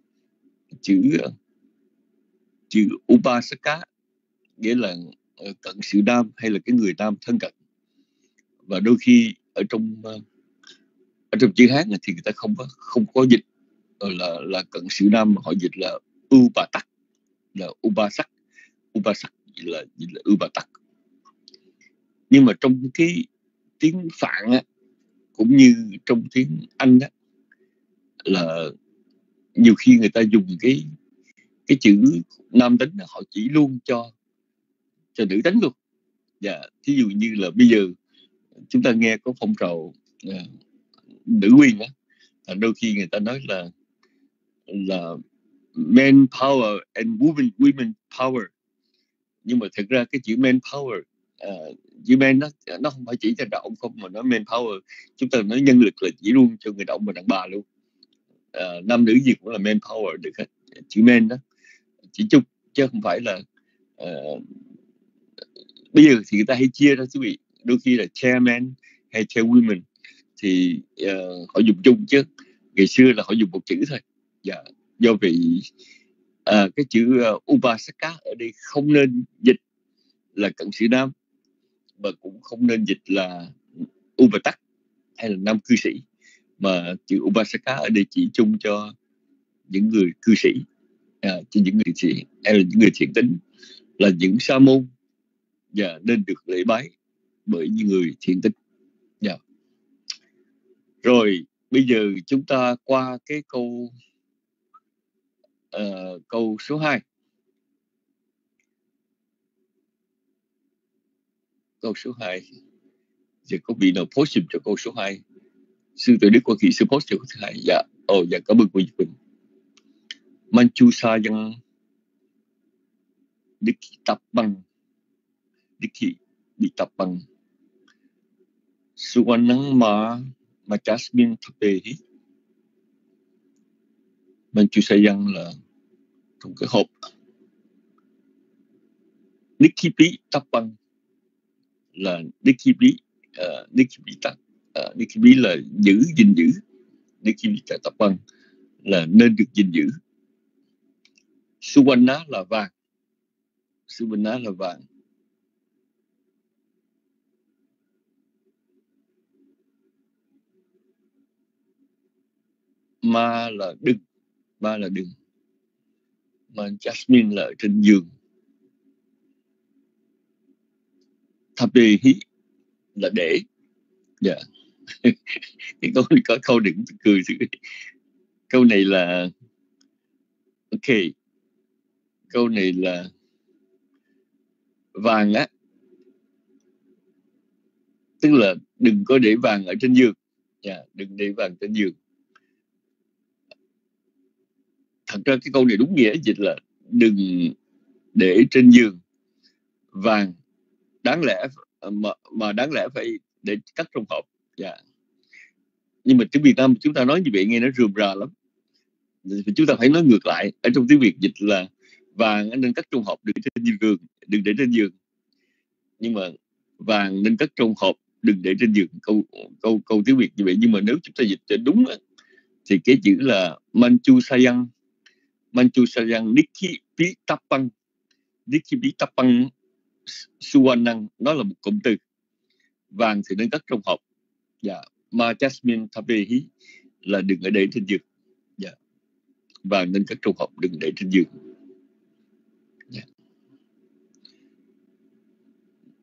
chữ Upasaka nghĩa là cận sự nam hay là cái người nam thân cận. Và đôi khi ở trong chữ Hán thì người ta không có dịch là cận sự nam, mà họ dịch là Upatak, là Upasak là Upatak. Nhưng mà trong cái tiếng Phạn á, cũng như trong tiếng Anh á, là nhiều khi người ta dùng cái chữ nam tính họ chỉ luôn cho nữ tính luôn. Thí dụ như là bây giờ chúng ta nghe có phong trào nữ quyền á, đôi khi người ta nói là men power and women power, nhưng mà thực ra cái chữ men power, chữ men nó không phải chỉ cho đàn ông không, mà nó men power chúng ta nói nhân lực là chỉ luôn cho người đàn ông và đàn bà luôn. Nam nữ gì cũng là men power được hết. Chữ men đó chỉ chung chứ không phải là bây giờ thì người ta hay chia ra quý vị, đôi khi là chairman hay chairwoman thì họ dùng chung, chứ ngày xưa là họ dùng một chữ thôi. Do vì cái chữ Upasaka ở đây không nên dịch là cận sự nam, và cũng không nên dịch là Upatak hay là nam cư sĩ, mà chữ Upasaka ở đây chỉ chung cho những người cư sĩ, cho những người thiện hay là những người thiện tính, là những sa môn nên được lễ bái bởi những người thiện tính. Rồi bây giờ chúng ta qua cái câu số 2. Câu số 2 giờ có vị nào post dùm cho câu số 2? Sư Tuệ Đức Quan Kỳ sư post cho câu thứ 2. Dạ cảm ơn cô Nhật Quỳnh. Manchu sa yang Dikhi tập bằng Dikhi bị tập bằng Suwanang ma Jasmine Tapehi. Manchu sa yang là trong cái hộp. Nikhipi tập bằng là Nikhipi, Nikhipi là gìn giữ. Nikhipi tập bằng là nên được gìn giữ. Suwanna là vàng. Suwanna là vàng. Ma là đừng. Ma là đừng. Ma Jasmine là ở trên giường. Tapehi là để. Cái câu này có câu đừng cười. Câu này là ok. Câu này là vàng á, tức là đừng có để vàng ở trên giường. Đừng để vàng trên giường. Thật ra cái câu này đúng nghĩa dịch là đừng để trên giường vàng đáng lẽ mà đáng lẽ phải để cất trong hộp. Nhưng mà tiếng Việt Nam chúng ta nói như vậy nghe nó rườm rà lắm. Chúng ta phải nói ngược lại. Ở trong tiếng Việt dịch là vàng nên cất trong hộp, đừng để trên giường. Nhưng mà vàng nên cất trong hộp, đừng để trên giường. Câu tiếng Việt như vậy. Nhưng mà nếu chúng ta dịch cho đúng thì cái chữ là Manchu sayang Nikhipi tapang Suwanang, nó là một cụm từ. Vàng thì nên cất trong hộp. Ma Jasmine Tapehi là đừng ở để trên giường. Vàng nên cất trong hộp, đừng để trên giường.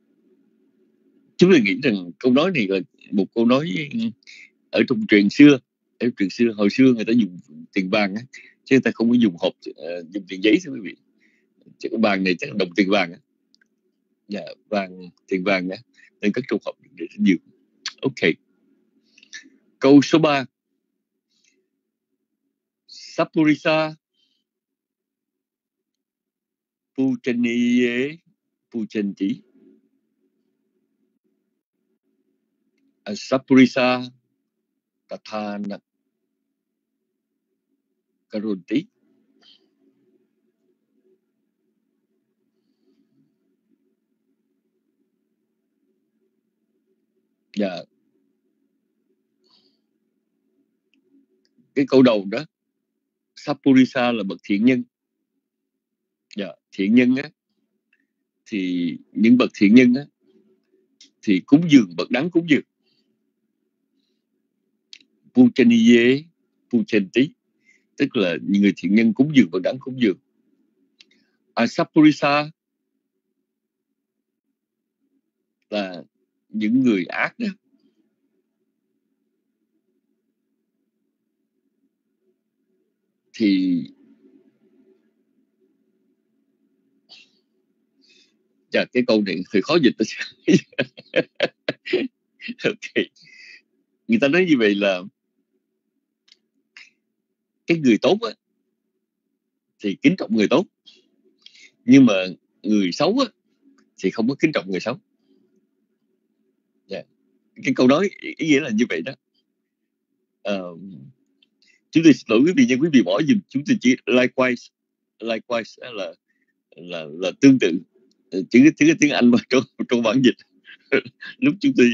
Chúng tôi nghĩ rằng câu nói này là một câu nói ở trong truyền xưa, Em từ xưa, hồi xưa người ta dùng tiền vàng á, chứ người ta không có dùng hộp, dùng tiền giấy, thưa quý vị. Chứ cái vàng này chắc là đồng tiền vàng á. Dạ, vàng, tiền vàng á, nên các trong hộp để nhiều. Ok. Câu số 3. Sapurisa Puchaniye Puchanti. Sapurisa Tathana Karonti. Dạ, cái câu đầu đó, Sapurisa là bậc thiện nhân. Dạ, thiện nhân á, thì những bậc thiện nhân á thì cúng dường bậc đáng cúng dường. Puchaniye Puchanti, tức là những người thiện nhân cúng dường bậc đáng cúng dường. Sapurisa là những người ác đó, thì cái câu này hơi khó dịch. Ok. Người ta nói như vậy là cái người tốt á, thì kính trọng người tốt, nhưng mà người xấu á, thì không có kính trọng người xấu. Cái câu nói ý nghĩa là như vậy đó. Chúng tôi xin lỗi quý vị, nhưng quý vị bỏ dùm chúng tôi chỉ likewise là tương tự, chữ tiếng Anh mà trong bản dịch. lúc chúng tôi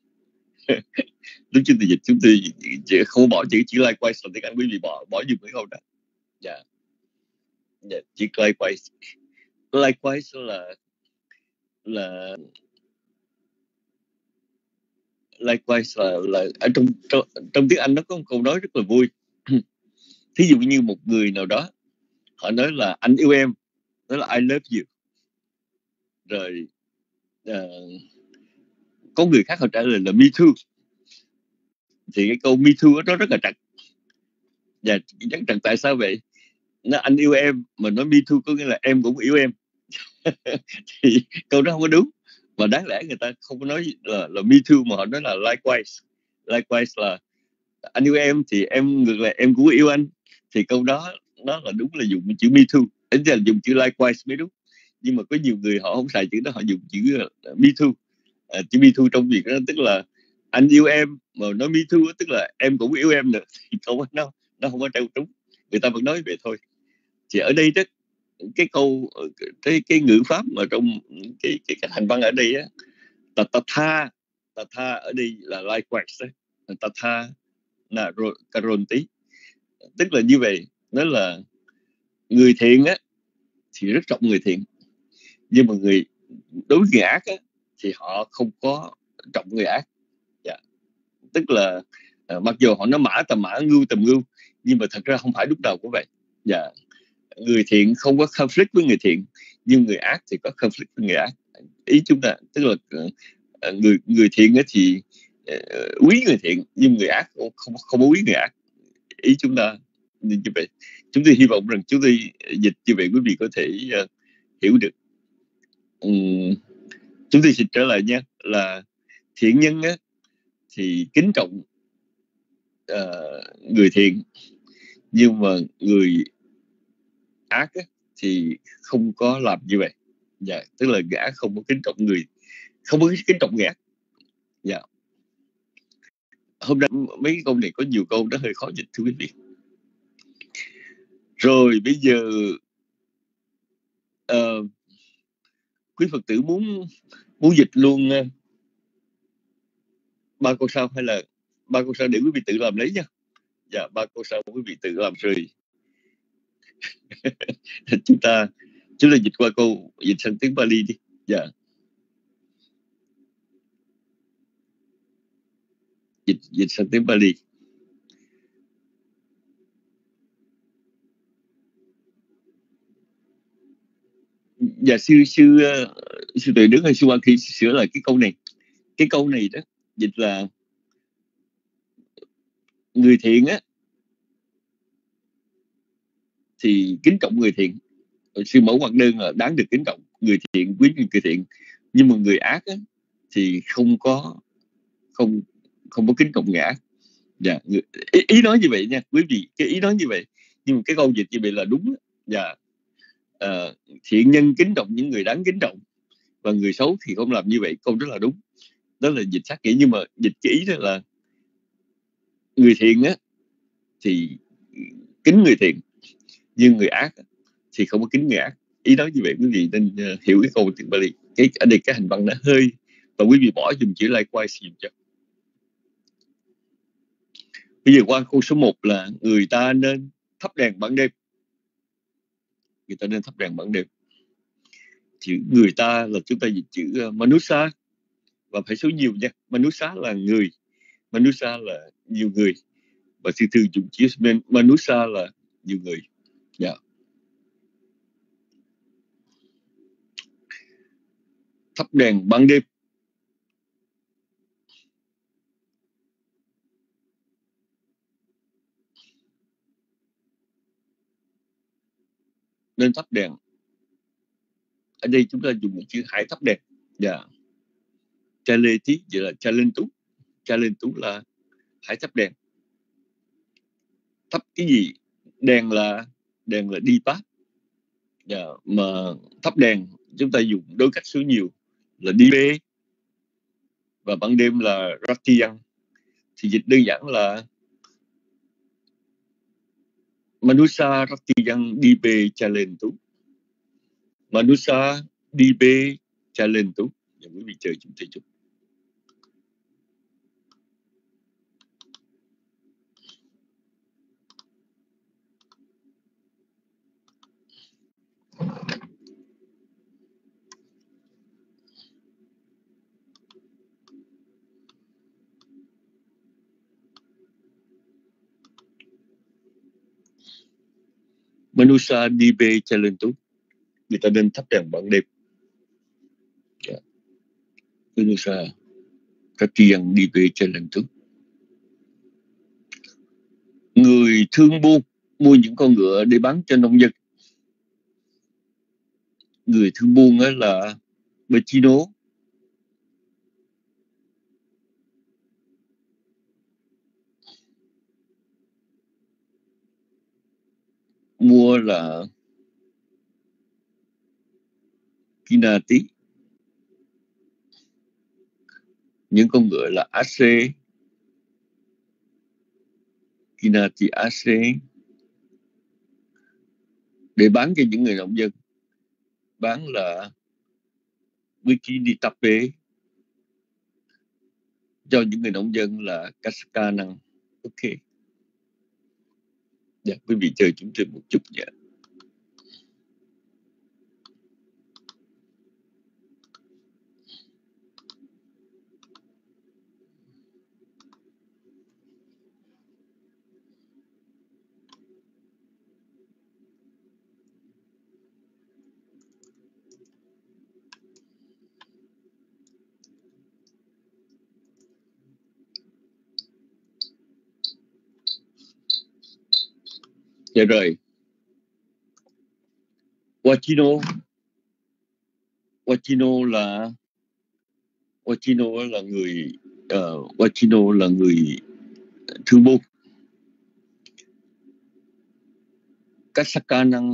dịch, chúng tôi không bỏ chữ likewise là tiếng Anh, quý vị bỏ dùm cái câu đó. Dạ, chữ likewise là likewise là ở trong tiếng Anh nó có một câu nói rất là vui. Thí dụ như một người nào đó họ nói là anh yêu em, nói là I love you, rồi có người khác họ trả lời là me too, thì cái câu me too đó rất là trật. Và chắc trật tại sao vậy? Nó anh yêu em mà nói me too có nghĩa là em cũng yêu em. Thì câu đó không có đúng, và đáng lẽ người ta không có nói là me too, mà họ nói là likewise là anh yêu em thì em ngược lại em cũng yêu anh. Thì câu đó nó là đúng là dùng chữ me too, tính ra là dùng chữ likewise mới đúng. Nhưng mà có nhiều người họ không xài chữ đó, họ dùng chữ me too. Chữ me too trong việc đó tức là anh yêu em, mà nói me too tức là em cũng yêu em nữa. Thì câu nó không có trao trúng, người ta vẫn nói vậy thôi. Thì ở đây đó, cái câu cái ngữ pháp mà trong cái hành văn ở đây á, tatha ở đây là likewise đấy. Tatha là karonti, tức là như vậy. Nó là người thiện á thì rất trọng người thiện, nhưng mà đối với người ác á thì họ không có trọng người ác. Tức là mặc dù họ nói mã tầm mã, ngưu tầm ngưu, nhưng mà thật ra không phải lúc nào cũng vậy. Người thiện không có conflict với người thiện, nhưng người ác thì có conflict với người ác. Ý chúng ta tức là người thiện thì quý người thiện, nhưng người ác không có quý người ác. Ý chúng ta như vậy. Chúng tôi hy vọng rằng chúng tôi dịch như vậy quý vị có thể hiểu được. Chúng tôi xin trở lại nha, là thiện nhân á, thì kính trọng người thiện, nhưng mà người ác á, thì không có làm như vậy. Tức là người ác không có kính trọng người ác. Hôm nay mấy cái câu này có nhiều câu nó hơi khó dịch, thưa quý vị. Rồi bây giờ quý Phật tử muốn dịch luôn 3 câu sau, hay là 3 câu sau để quý vị tự làm lấy nha. 3 câu sau quý vị tự làm rồi chúng ta dịch qua câu, dịch sang tiếng Pali đi. Dịch sang tiếng Pali. Sư Tuệ Đức hay sư Hoa Khi sửa lại cái câu này. Cái câu này đó dịch là người thiện á thì kính trọng người thiện. Sư mẫu Hoạt Đơn là đáng được kính trọng, người thiện quý người thiện. Nhưng mà người ác á, thì không có kính trọng người ác. Dạ, ý nói như vậy nha quý vị, cái ý nói như vậy, nhưng mà cái câu dịch như vậy là đúng. Dạ, thiện nhân kính trọng những người đáng kính trọng, và người xấu thì không làm như vậy. Câu rất là đúng, đó là dịch sát nghĩa. Nhưng mà dịch cái ý đó là người thiện á thì kính người thiện, nhưng người ác thì không có kính người ác. Ý nói như vậy quý vị nên hiểu cái câu tiếng Bali. Ở đây cái hành văn nó hơi, và quý vị bỏ dùm chữ likewise dùm cho. Bây giờ qua câu số 1 là người ta nên thắp đèn ban đêm. Người ta nên thắp đèn ban đêm. Chữ người ta là chúng ta dịch chữ Manusa, và phải số nhiều nha. Manusa là người, Manusa là nhiều người, và sư thư dùng chữ Manusa là nhiều người. Dạ. Thắp đèn ban đêm. Nên thắp đèn. Ở đây chúng ta dùng một chữ hãy thắp đèn. Dạ. Chale tí, vậy là chalentu. Chalentu là hãy thắp đèn. Thắp cái gì? Đèn là đi path. Dạ. Mà thắp đèn chúng ta dùng đối cách số nhiều là đi bê, và ban đêm là Ratiyang. Thì dịch đơn giản là Manusa Ratiyang đi bê chalentu. Manusa đi bê chalentu. Dạ, quý vị chờ chúng ta chút. Manusa đi bê chalentu. Người ta nên thắp đèn ban đêm. Yeah. Manusa Ratiyang đi bê chalentu. Người thương buôn mua những con ngựa để bán cho nông dân. Người thương buôn ấy là Bechino. Mua là Kinati. Những con ngựa là Ase. Kinati Ase. Để bán cho những người nông dân. Bán là Wikinitape. Cho những người nông dân là Kasakanang. Ok. Dạ, quý vị chờ chúng tôi một chút nhé. Dạ rồi. Wachino là người Wachino là người thương buôn. Kasakanang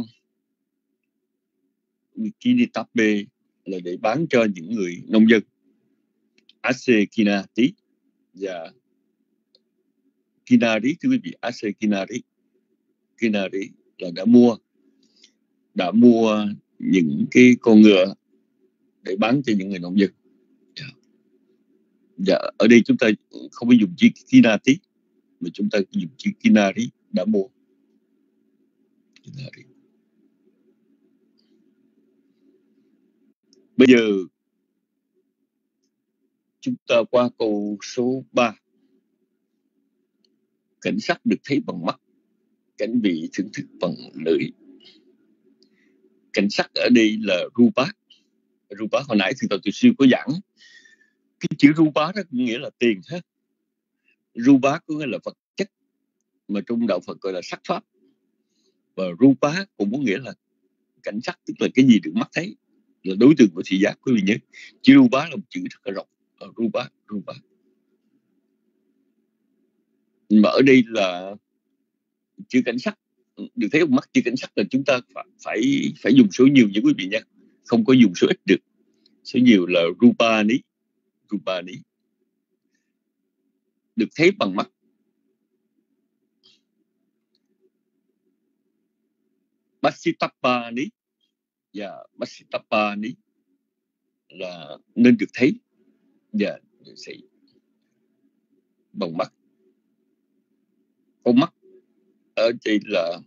Wikinitape là để bán cho những người nông dân. Ase Kinati và Kinari, thưa quý vị, Ase Kinari. Kinari là đã mua những cái con ngựa để bán cho những người nông dân. Dạ, ở đây chúng ta không có dùng chữ Kinati, mà chúng ta dùng chữ Kinari, đã mua. Kinari. Bây giờ chúng ta qua câu số 3. Cảnh sắc được thấy bằng mắt, cảnh vị thưởng thức bằng lưỡi. Cảnh sắc ở đây là Rupa. Rupa hồi nãy thì tôi siêu có giảng. Cái chữ Rupa đó cũng nghĩa là tiền hết. Rupa có nghĩa là vật chất, mà trong đạo Phật gọi là sắc pháp. Và rupa cũng có nghĩa là cảnh sắc, tức là cái gì được mắt thấy, là đối tượng của thị giác. Quý vị nhớ, chữ rupa là một chữ rất là rộng. Rupa. Mà ở đây là chữ cảnh sắc được thấy bằng mắt. Chữ cảnh sắc là chúng ta phải dùng số nhiều nha quý vị nha, không có dùng số ít được. Số nhiều là rupani, được thấy bằng mắt. Pasitapani là nên được thấy và bằng mắt. Con mắt ở đây là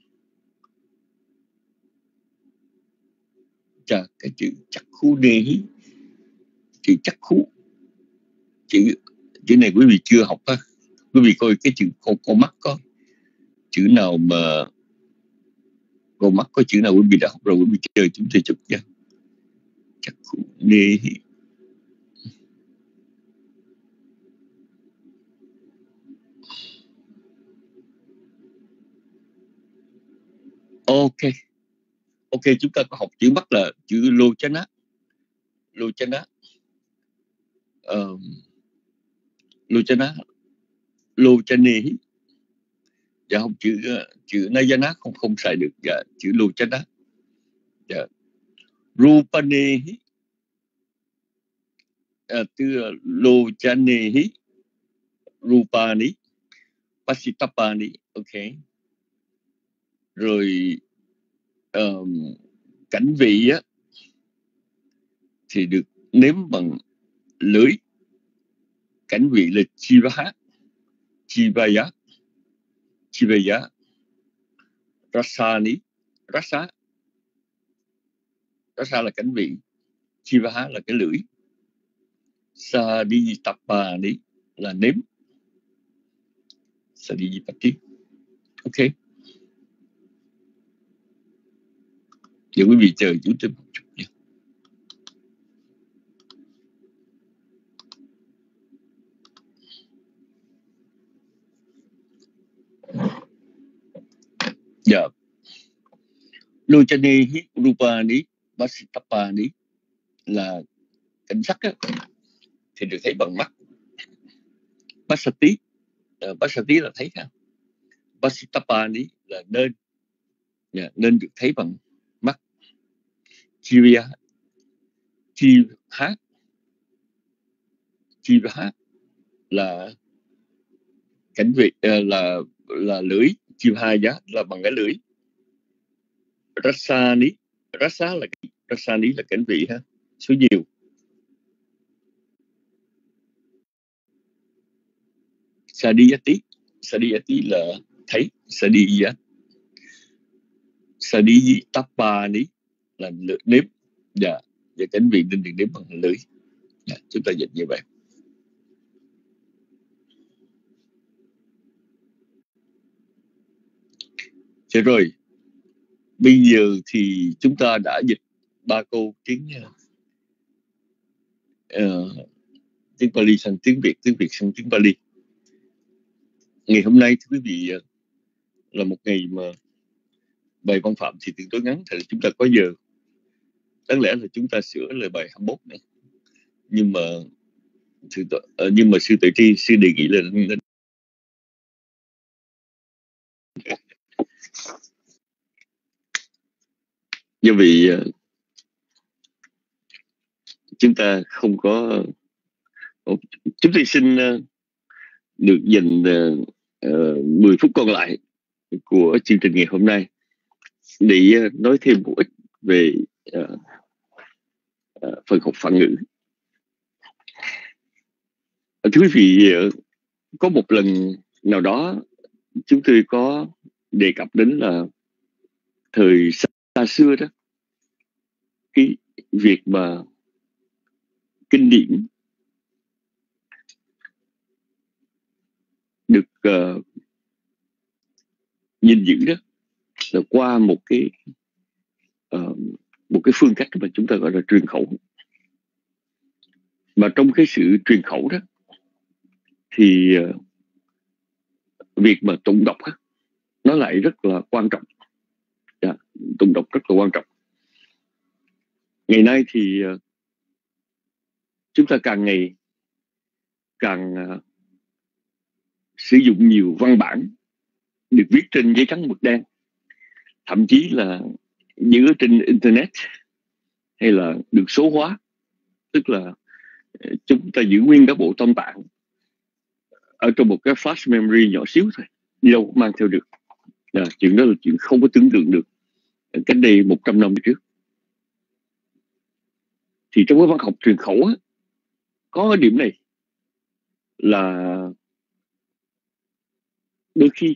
cái chữ chakhu nehi, chữ chakhu, chữ này quý vị chưa học ha. Quý vị coi cái chữ con mắt có chữ nào mà con mắt có chữ nào quý vị đã học rồi, quý vị chơi chúng tôi chụp nha. Chakhu nehi. Ok, chúng ta có học chữ mắt là chữ lochana. Lochane. Và học chữ Nayana không xài được. Và chữ lochana. Rupane. Từ lochane, rupani, pasitapani. Ok. Rồi cảnh vị á thì được nếm bằng lưỡi. Cảnh vị là chivaya, rasani, rasa là cảnh vị, chivaha là cái lưỡi, saditapani là nếm, sadipati. Ok. Giờ quý vị chờ chú tôi một chút nha. Dạ. Lochane rupani pasitapani là cảnh sắc á, thì được thấy bằng mắt. Pasati là thấy ha. Pasitapani là nên được thấy bằng mắt. Chivaha là cảnh vị, là lưỡi. Chivaya là bằng cái lưỡi. Rasani là cảnh vị ha, số nhiều. Sadiyati là thấy. Sadiyatapani là nếm. Và cảnh vị nên được nếm bằng lưỡi. Chúng ta dịch như vậy. Thế rồi, bây giờ thì chúng ta đã dịch 3 câu tiếng Pali sang tiếng Việt sang tiếng Pali. Ngày hôm nay thì quý vị là một ngày mà bài văn phạm thì tương đối ngắn, thì chúng ta có giờ. Đáng lẽ là chúng ta sửa lời bài 21 này. Nhưng mà sư Tuệ Tri sư đề nghị là do vì chúng ta không có, chúng tôi xin được dành 10 phút còn lại của chương trình ngày hôm nay để nói thêm một ít về phần học Phạn ngữ. Thưa quý vị, có một lần nào đó chúng tôi có đề cập đến là thời xa xưa đó, cái việc mà kinh điển được gìn giữ đó là qua một cái phương cách mà chúng ta gọi là truyền khẩu. Mà trong cái sự truyền khẩu đó thì việc mà tụng đọc nó lại rất là quan trọng. Tụng đọc rất là quan trọng. Ngày nay thì chúng ta càng ngày càng sử dụng nhiều văn bản được viết trên giấy trắng mực đen, thậm chí là giữ trên internet, hay là được số hóa, tức là chúng ta giữ nguyên cả bộ tâm tạng ở trong một cái flash memory nhỏ xíu thôi, đi đâu cũng mang theo được. Chuyện đó là chuyện không có tưởng tượng được cách đây 100 năm trước. Thì trong cái văn học truyền khẩu á, có cái điểm này là đôi khi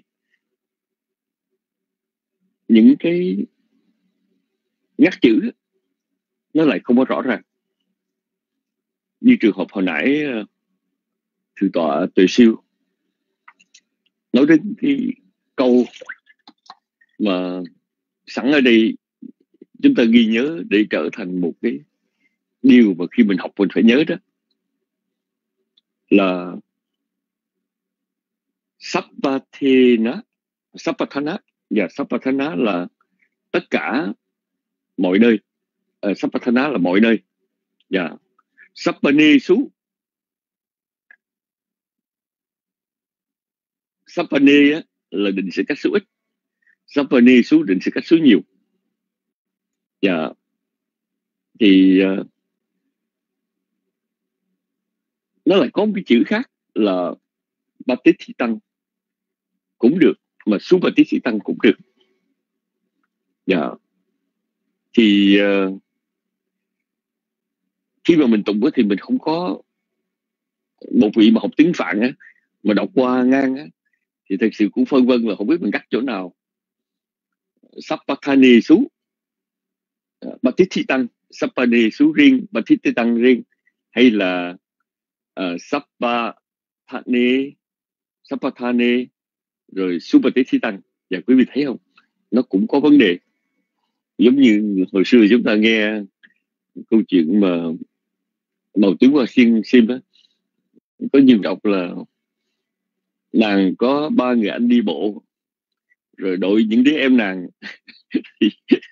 những cái nhắc chữ á, nó lại không có rõ ràng. Như trường hợp hồi nãy Thượng tọa Tuệ Siêu nói đến cái câu mà sẵn ở đây chúng ta ghi nhớ để trở thành một cái điều mà khi mình học mình phải nhớ, đó là Sappatthana và Sappatthana là tất cả mọi nơi. Sappatthana là mọi nơi. Và Sappanesu, Sappane là định sự cách số ít, Sappanesu định sự cách số nhiều. Và thì nó lại có một cái chữ khác là Patithitang cũng được, mà Supatithitang cũng được. Thì khi mà mình tụng thì mình không có một vị mà học tiếng Phạn á, mà đọc qua ngang á, thì thật sự cũng phân vân là không biết mình cắt chỗ nào. Sappanesu, Patithitang, Sappanesu riêng, Patithitang riêng, hay là Sappathane rồi Supatithitang. Và quý vị thấy không, nó cũng có vấn đề. Giống như hồi xưa chúng ta nghe câu chuyện mà Màu Tướng Hoa Sim á, có nhiều đọc là nàng có 3 người anh đi bộ, rồi đội những đứa em nàng thì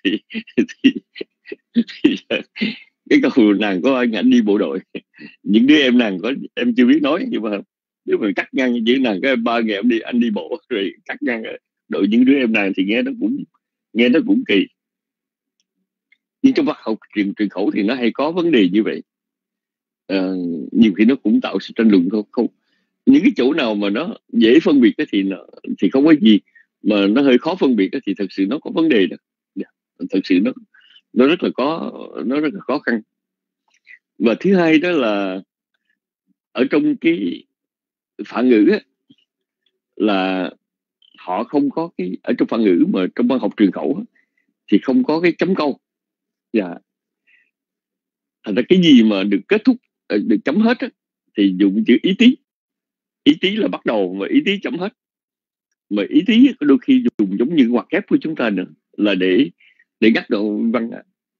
cái câu nàng có 3 người anh đi bộ đội, những đứa em nàng có em chưa biết nói, nhưng mà nếu mình cắt ngang chữ nàng có 3 người anh đi bộ rồi cắt ngang đội những đứa em nàng thì nghe nó cũng kỳ. Nhưng trong văn học truyền khẩu thì nó hay có vấn đề như vậy. Nhiều khi nó cũng tạo sự tranh luận không. Những cái chỗ nào mà nó dễ phân biệt thì không có gì, mà nó hơi khó phân biệt thì thật sự nó có vấn đề đó. Thật sự nó rất là khó khăn. Và thứ hai đó là ở trong cái Phạn ngữ á, là họ không có cái, ở trong Phạn ngữ mà trong văn học truyền khẩu á, thì không có cái chấm câu. Thành ra cái gì mà được kết thúc được chấm hết á, thì dùng chữ ý tí. Ý tí là bắt đầu, mà ý tí chấm hết. Mà ý tí đôi khi dùng giống như ngoặc kép của chúng ta nữa, là để ngắt đoạn văn.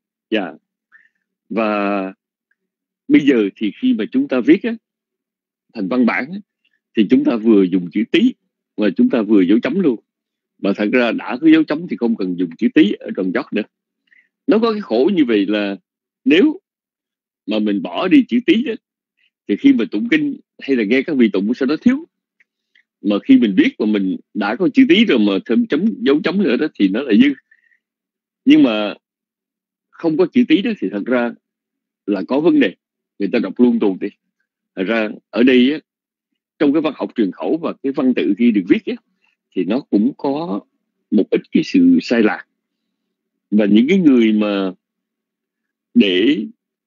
Và bây giờ thì khi mà chúng ta viết á, thành văn bản á, thì chúng ta vừa dùng chữ tí và chúng ta vừa dấu chấm luôn. Mà thật ra đã có dấu chấm thì không cần dùng chữ tí ở đoạn dot nữa. Nó có cái khổ như vậy là nếu mà mình bỏ đi chữ tí đó, thì khi mà tụng kinh hay là nghe các vị tụng sao nó thiếu. Mà khi mình viết mà mình đã có chữ tí rồi mà thêm dấu chấm nữa đó thì nó là dư. Nhưng mà không có chữ tí đó thì thật ra là có vấn đề. Người ta đọc luôn tuồng đi. Thật ra ở đây á, trong cái văn học truyền khẩu và cái văn tự khi được viết á, thì nó cũng có một ít cái sự sai lạc. Và những cái người mà để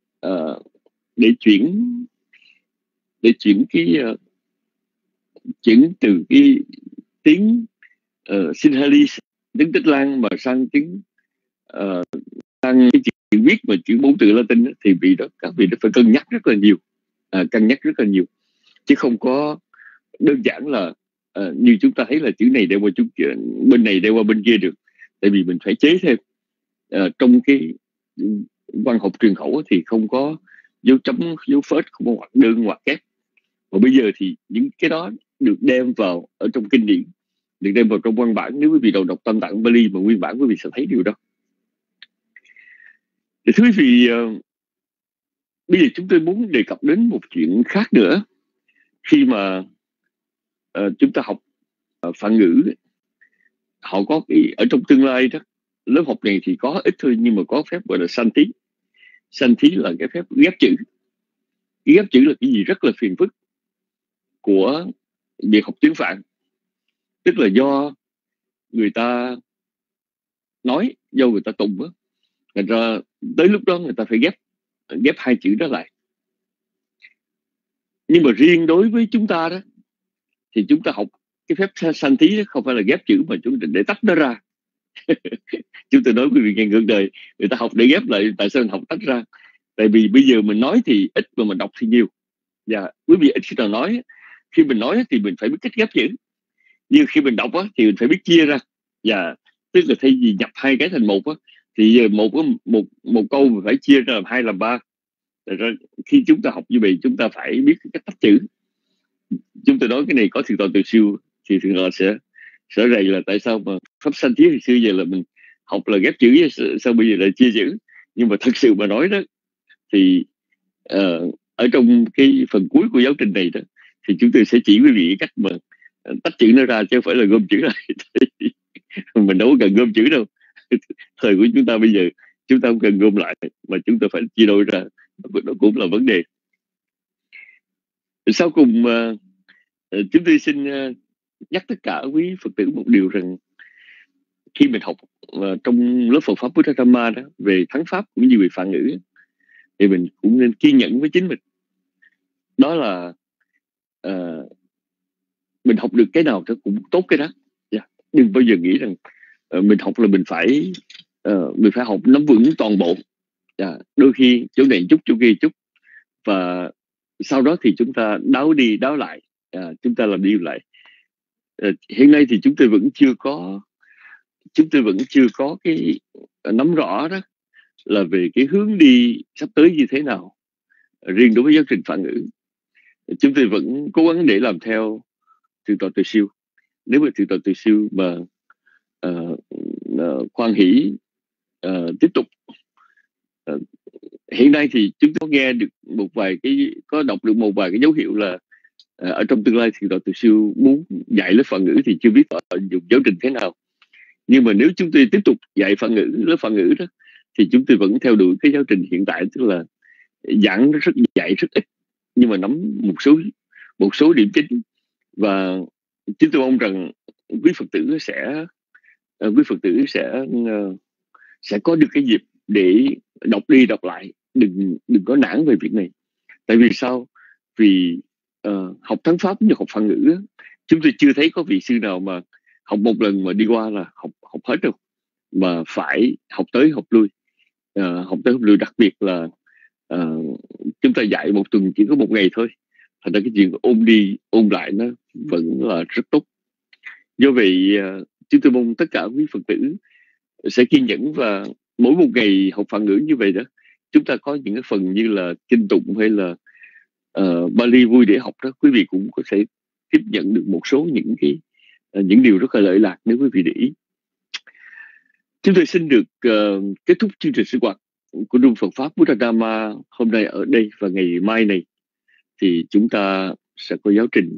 chuyển từ cái tiếng Sinhalese, tiếng Tích Lan mà sang tiếng sang cái chữ viết mà chữ 4 từ Latin, thì các vị đó phải cân nhắc rất là nhiều, chứ không có đơn giản là như chúng ta thấy là chữ này đeo qua bên này đeo qua bên kia được. Tại vì mình phải chế thêm. Trong cái văn học truyền khẩu thì không có dấu chấm, dấu phết, không có ngoặc đơn, ngoặc kép. Và bây giờ thì những cái đó được đem vào ở trong kinh điển được đem vào trong văn bản. Nếu quý vị đọc Tam Tạng Bali mà nguyên bản, quý vị sẽ thấy điều đó. Thì thưa quý vị, bây giờ chúng tôi muốn đề cập đến một chuyện khác nữa. Khi mà chúng ta học Phạn ngữ, họ có ở trong tương lai đó, lớp học này thì có ít thôi, nhưng mà có phép gọi là sanh thí. Sanh thí là cái phép ghép chữ. Ghép chữ là cái gì rất là phiền phức của việc học tiếng Phạn. Tức là do người ta nói, do người ta tụng á, thành ra tới lúc đó người ta phải ghép hai chữ đó lại. Nhưng mà riêng đối với chúng ta đó, thì chúng ta học cái phép sanh thí không phải là ghép chữ, mà chúng ta để tách nó ra. Chúng tôi nói quý vị nghe ngược đời, người ta học để ghép lại, tại sao mình học tách ra? Tại vì bây giờ mình nói thì ít mà mình đọc thì nhiều. Và quý vị ít khi nào nói, khi mình nói thì mình phải biết cách ghép chữ, nhưng khi mình đọc thì mình phải biết chia ra. Và tức là thay vì nhập hai cái thành một thì giờ một câu mình phải chia ra làm hai làm ba. Rồi khi chúng ta học như vậy, chúng ta phải biết cách tách chữ. Chúng tôi nói cái này có Thượng tọa Từ Siêu thì Thượng tọa sẽ rầy là tại sao mà pháp sanh thí hồi xưa giờ là mình học là ghép chữ, sao bây giờ lại chia chữ. Nhưng mà thật sự mà nói đó thì ở trong cái phần cuối của giáo trình này đó, thì chúng tôi sẽ chỉ quý vị cách mà tách chữ nó ra, chứ không phải là gom chữ lại. Mình đâu có cần gom chữ đâu. Thời của chúng ta bây giờ chúng ta không cần gom lại, mà chúng ta phải chia đôi ra. Đó cũng là vấn đề. Sau cùng chúng tôi xin nhắc tất cả quý Phật tử một điều rằng khi mình học trong lớp Phật Pháp Buddha Dhamma đó về thắng Pháp cũng như về Phạn ngữ, thì mình cũng nên kiên nhẫn với chính mình. Đó là mình học được cái nào thì cũng tốt cái đó. Đừng bao giờ nghĩ rằng mình học là mình phải học nắm vững toàn bộ. Đôi khi chỗ này chút, chỗ kia chút, và sau đó thì chúng ta đáo đi đáo lại, chúng ta làm đi lại. Hiện nay thì chúng tôi vẫn chưa có cái nắm rõ đó là về cái hướng đi sắp tới như thế nào. Riêng đối với giáo trình Phạn ngữ, chúng tôi vẫn cố gắng để làm theo Thượng tọa Từ Siêu. Nếu mà Thượng tọa Từ Siêu mà khoan hỷ tiếp tục. Hiện nay thì chúng tôi nghe được đọc được một vài cái dấu hiệu là ở trong tương lai Thượng tọa Từ Siêu muốn dạy lớp Phạn ngữ, thì chưa biết dùng giáo trình thế nào. Nhưng mà nếu chúng tôi tiếp tục dạy Phạn ngữ, lớp Phạn ngữ đó, thì chúng tôi vẫn theo đuổi cái giáo trình hiện tại, tức là dạy rất ít, nhưng mà nắm một số điểm chính. Và chúng tôi mong rằng quý Phật tử sẽ có được cái dịp để đọc đi đọc lại, đừng có nản về việc này. Tại vì sao? Vì học thắng Pháp như học Phạn ngữ, chúng tôi chưa thấy có vị sư nào mà học một lần mà đi qua là học hết đâu, mà phải học tới học lui. Đặc biệt là chúng ta dạy một tuần chỉ có một ngày thôi, thành ra cái chuyện ôn đi ôn lại nó vẫn là rất tốt. Do vậy chúng tôi mong tất cả quý Phật tử sẽ kiên nhẫn, và mỗi một ngày học Phạn ngữ như vậy đó, chúng ta có những cái phần như là kinh tụng hay là Bali vui để học đó, quý vị cũng có thể tiếp nhận được một số những điều rất là lợi lạc nếu quý vị để ý. Chúng tôi xin được kết thúc chương trình sinh hoạt của Trung Phật Pháp Buddha Dhamma hôm nay ở đây, và ngày mai này thì chúng ta sẽ có giáo trình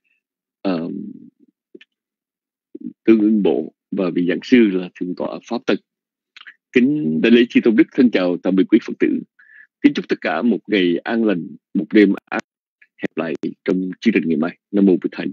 tương ứng bộ, và vị giảng sư là Thượng tọa Pháp Tân. Kính đại lễ chư tôn đức, thân chào tạm biệt quý Phật tử. Kính chúc tất cả một ngày an lành, một đêm an. Hẹn lại trong chương trình ngày mai. Nam mô Bụt Thầy.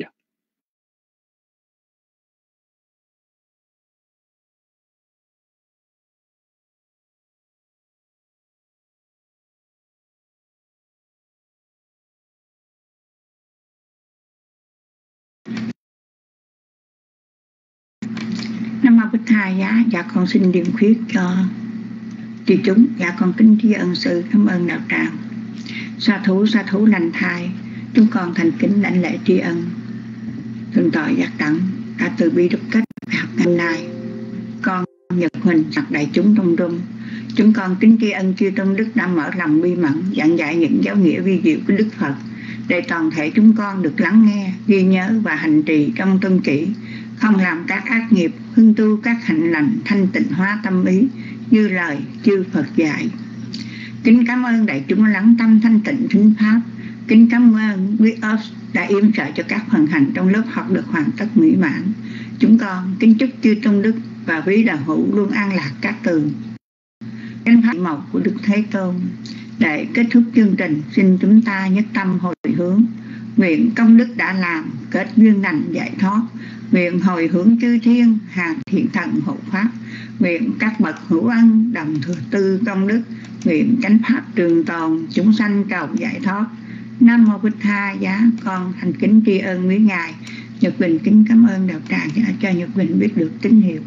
Nam mô Bụt Thầy. Dạ con xin điểm khuyết cho chư chúng. Dạ con kính tri ân sư, cảm ơn đạo tràng. Sa thú lành thai, chúng con thành kính đảnh lễ tri ân Thượng tọa Giác Đẳng đã từ bi đúc kết học ngày nay. Con Nhật Huỳnh sạc đại chúng trong room, chúng con kính tri ân chư tôn đức đã mở lòng bi mẫn giảng dạy những giáo nghĩa vi diệu của Đức Phật, để toàn thể chúng con được lắng nghe, ghi nhớ và hành trì trong tâm kỷ, không làm các ác nghiệp, hưng tu các hạnh lành, thanh tịnh hóa tâm ý như lời chư Phật dạy. Kính cảm ơn đại chúng lắng tâm thanh tịnh thính pháp. Kính cảm ơn quý ớt đã yểm trợ cho các phần hành trong lớp học được hoàn tất mỹ mãn. Chúng con kính chúc chư tôn đức và quý đạo hữu luôn an lạc các tường. Chánh pháp mộc của Đức Thế Tôn. Để kết thúc chương trình, xin chúng ta nhất tâm hồi hướng. Nguyện công đức đã làm, kết duyên lành giải thoát. Nguyện hồi hướng chư thiên, hàng thiện thần hộ pháp. Nguyện các bậc hữu ân đồng thừa tư công đức. Nguyện chánh pháp trường tồn, chúng sanh cầu giải thoát. Nam mô Bích Tha Giá. Con thành kính tri ân quý ngài. Nhật Bình kính cảm ơn đạo tràng đã cho Nhật Bình biết được tín hiệu.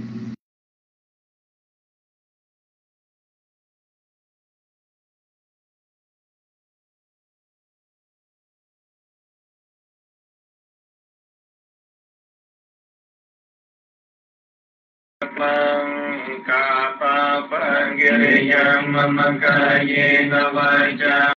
Kappa Pangiriyam Mamakaye Navaja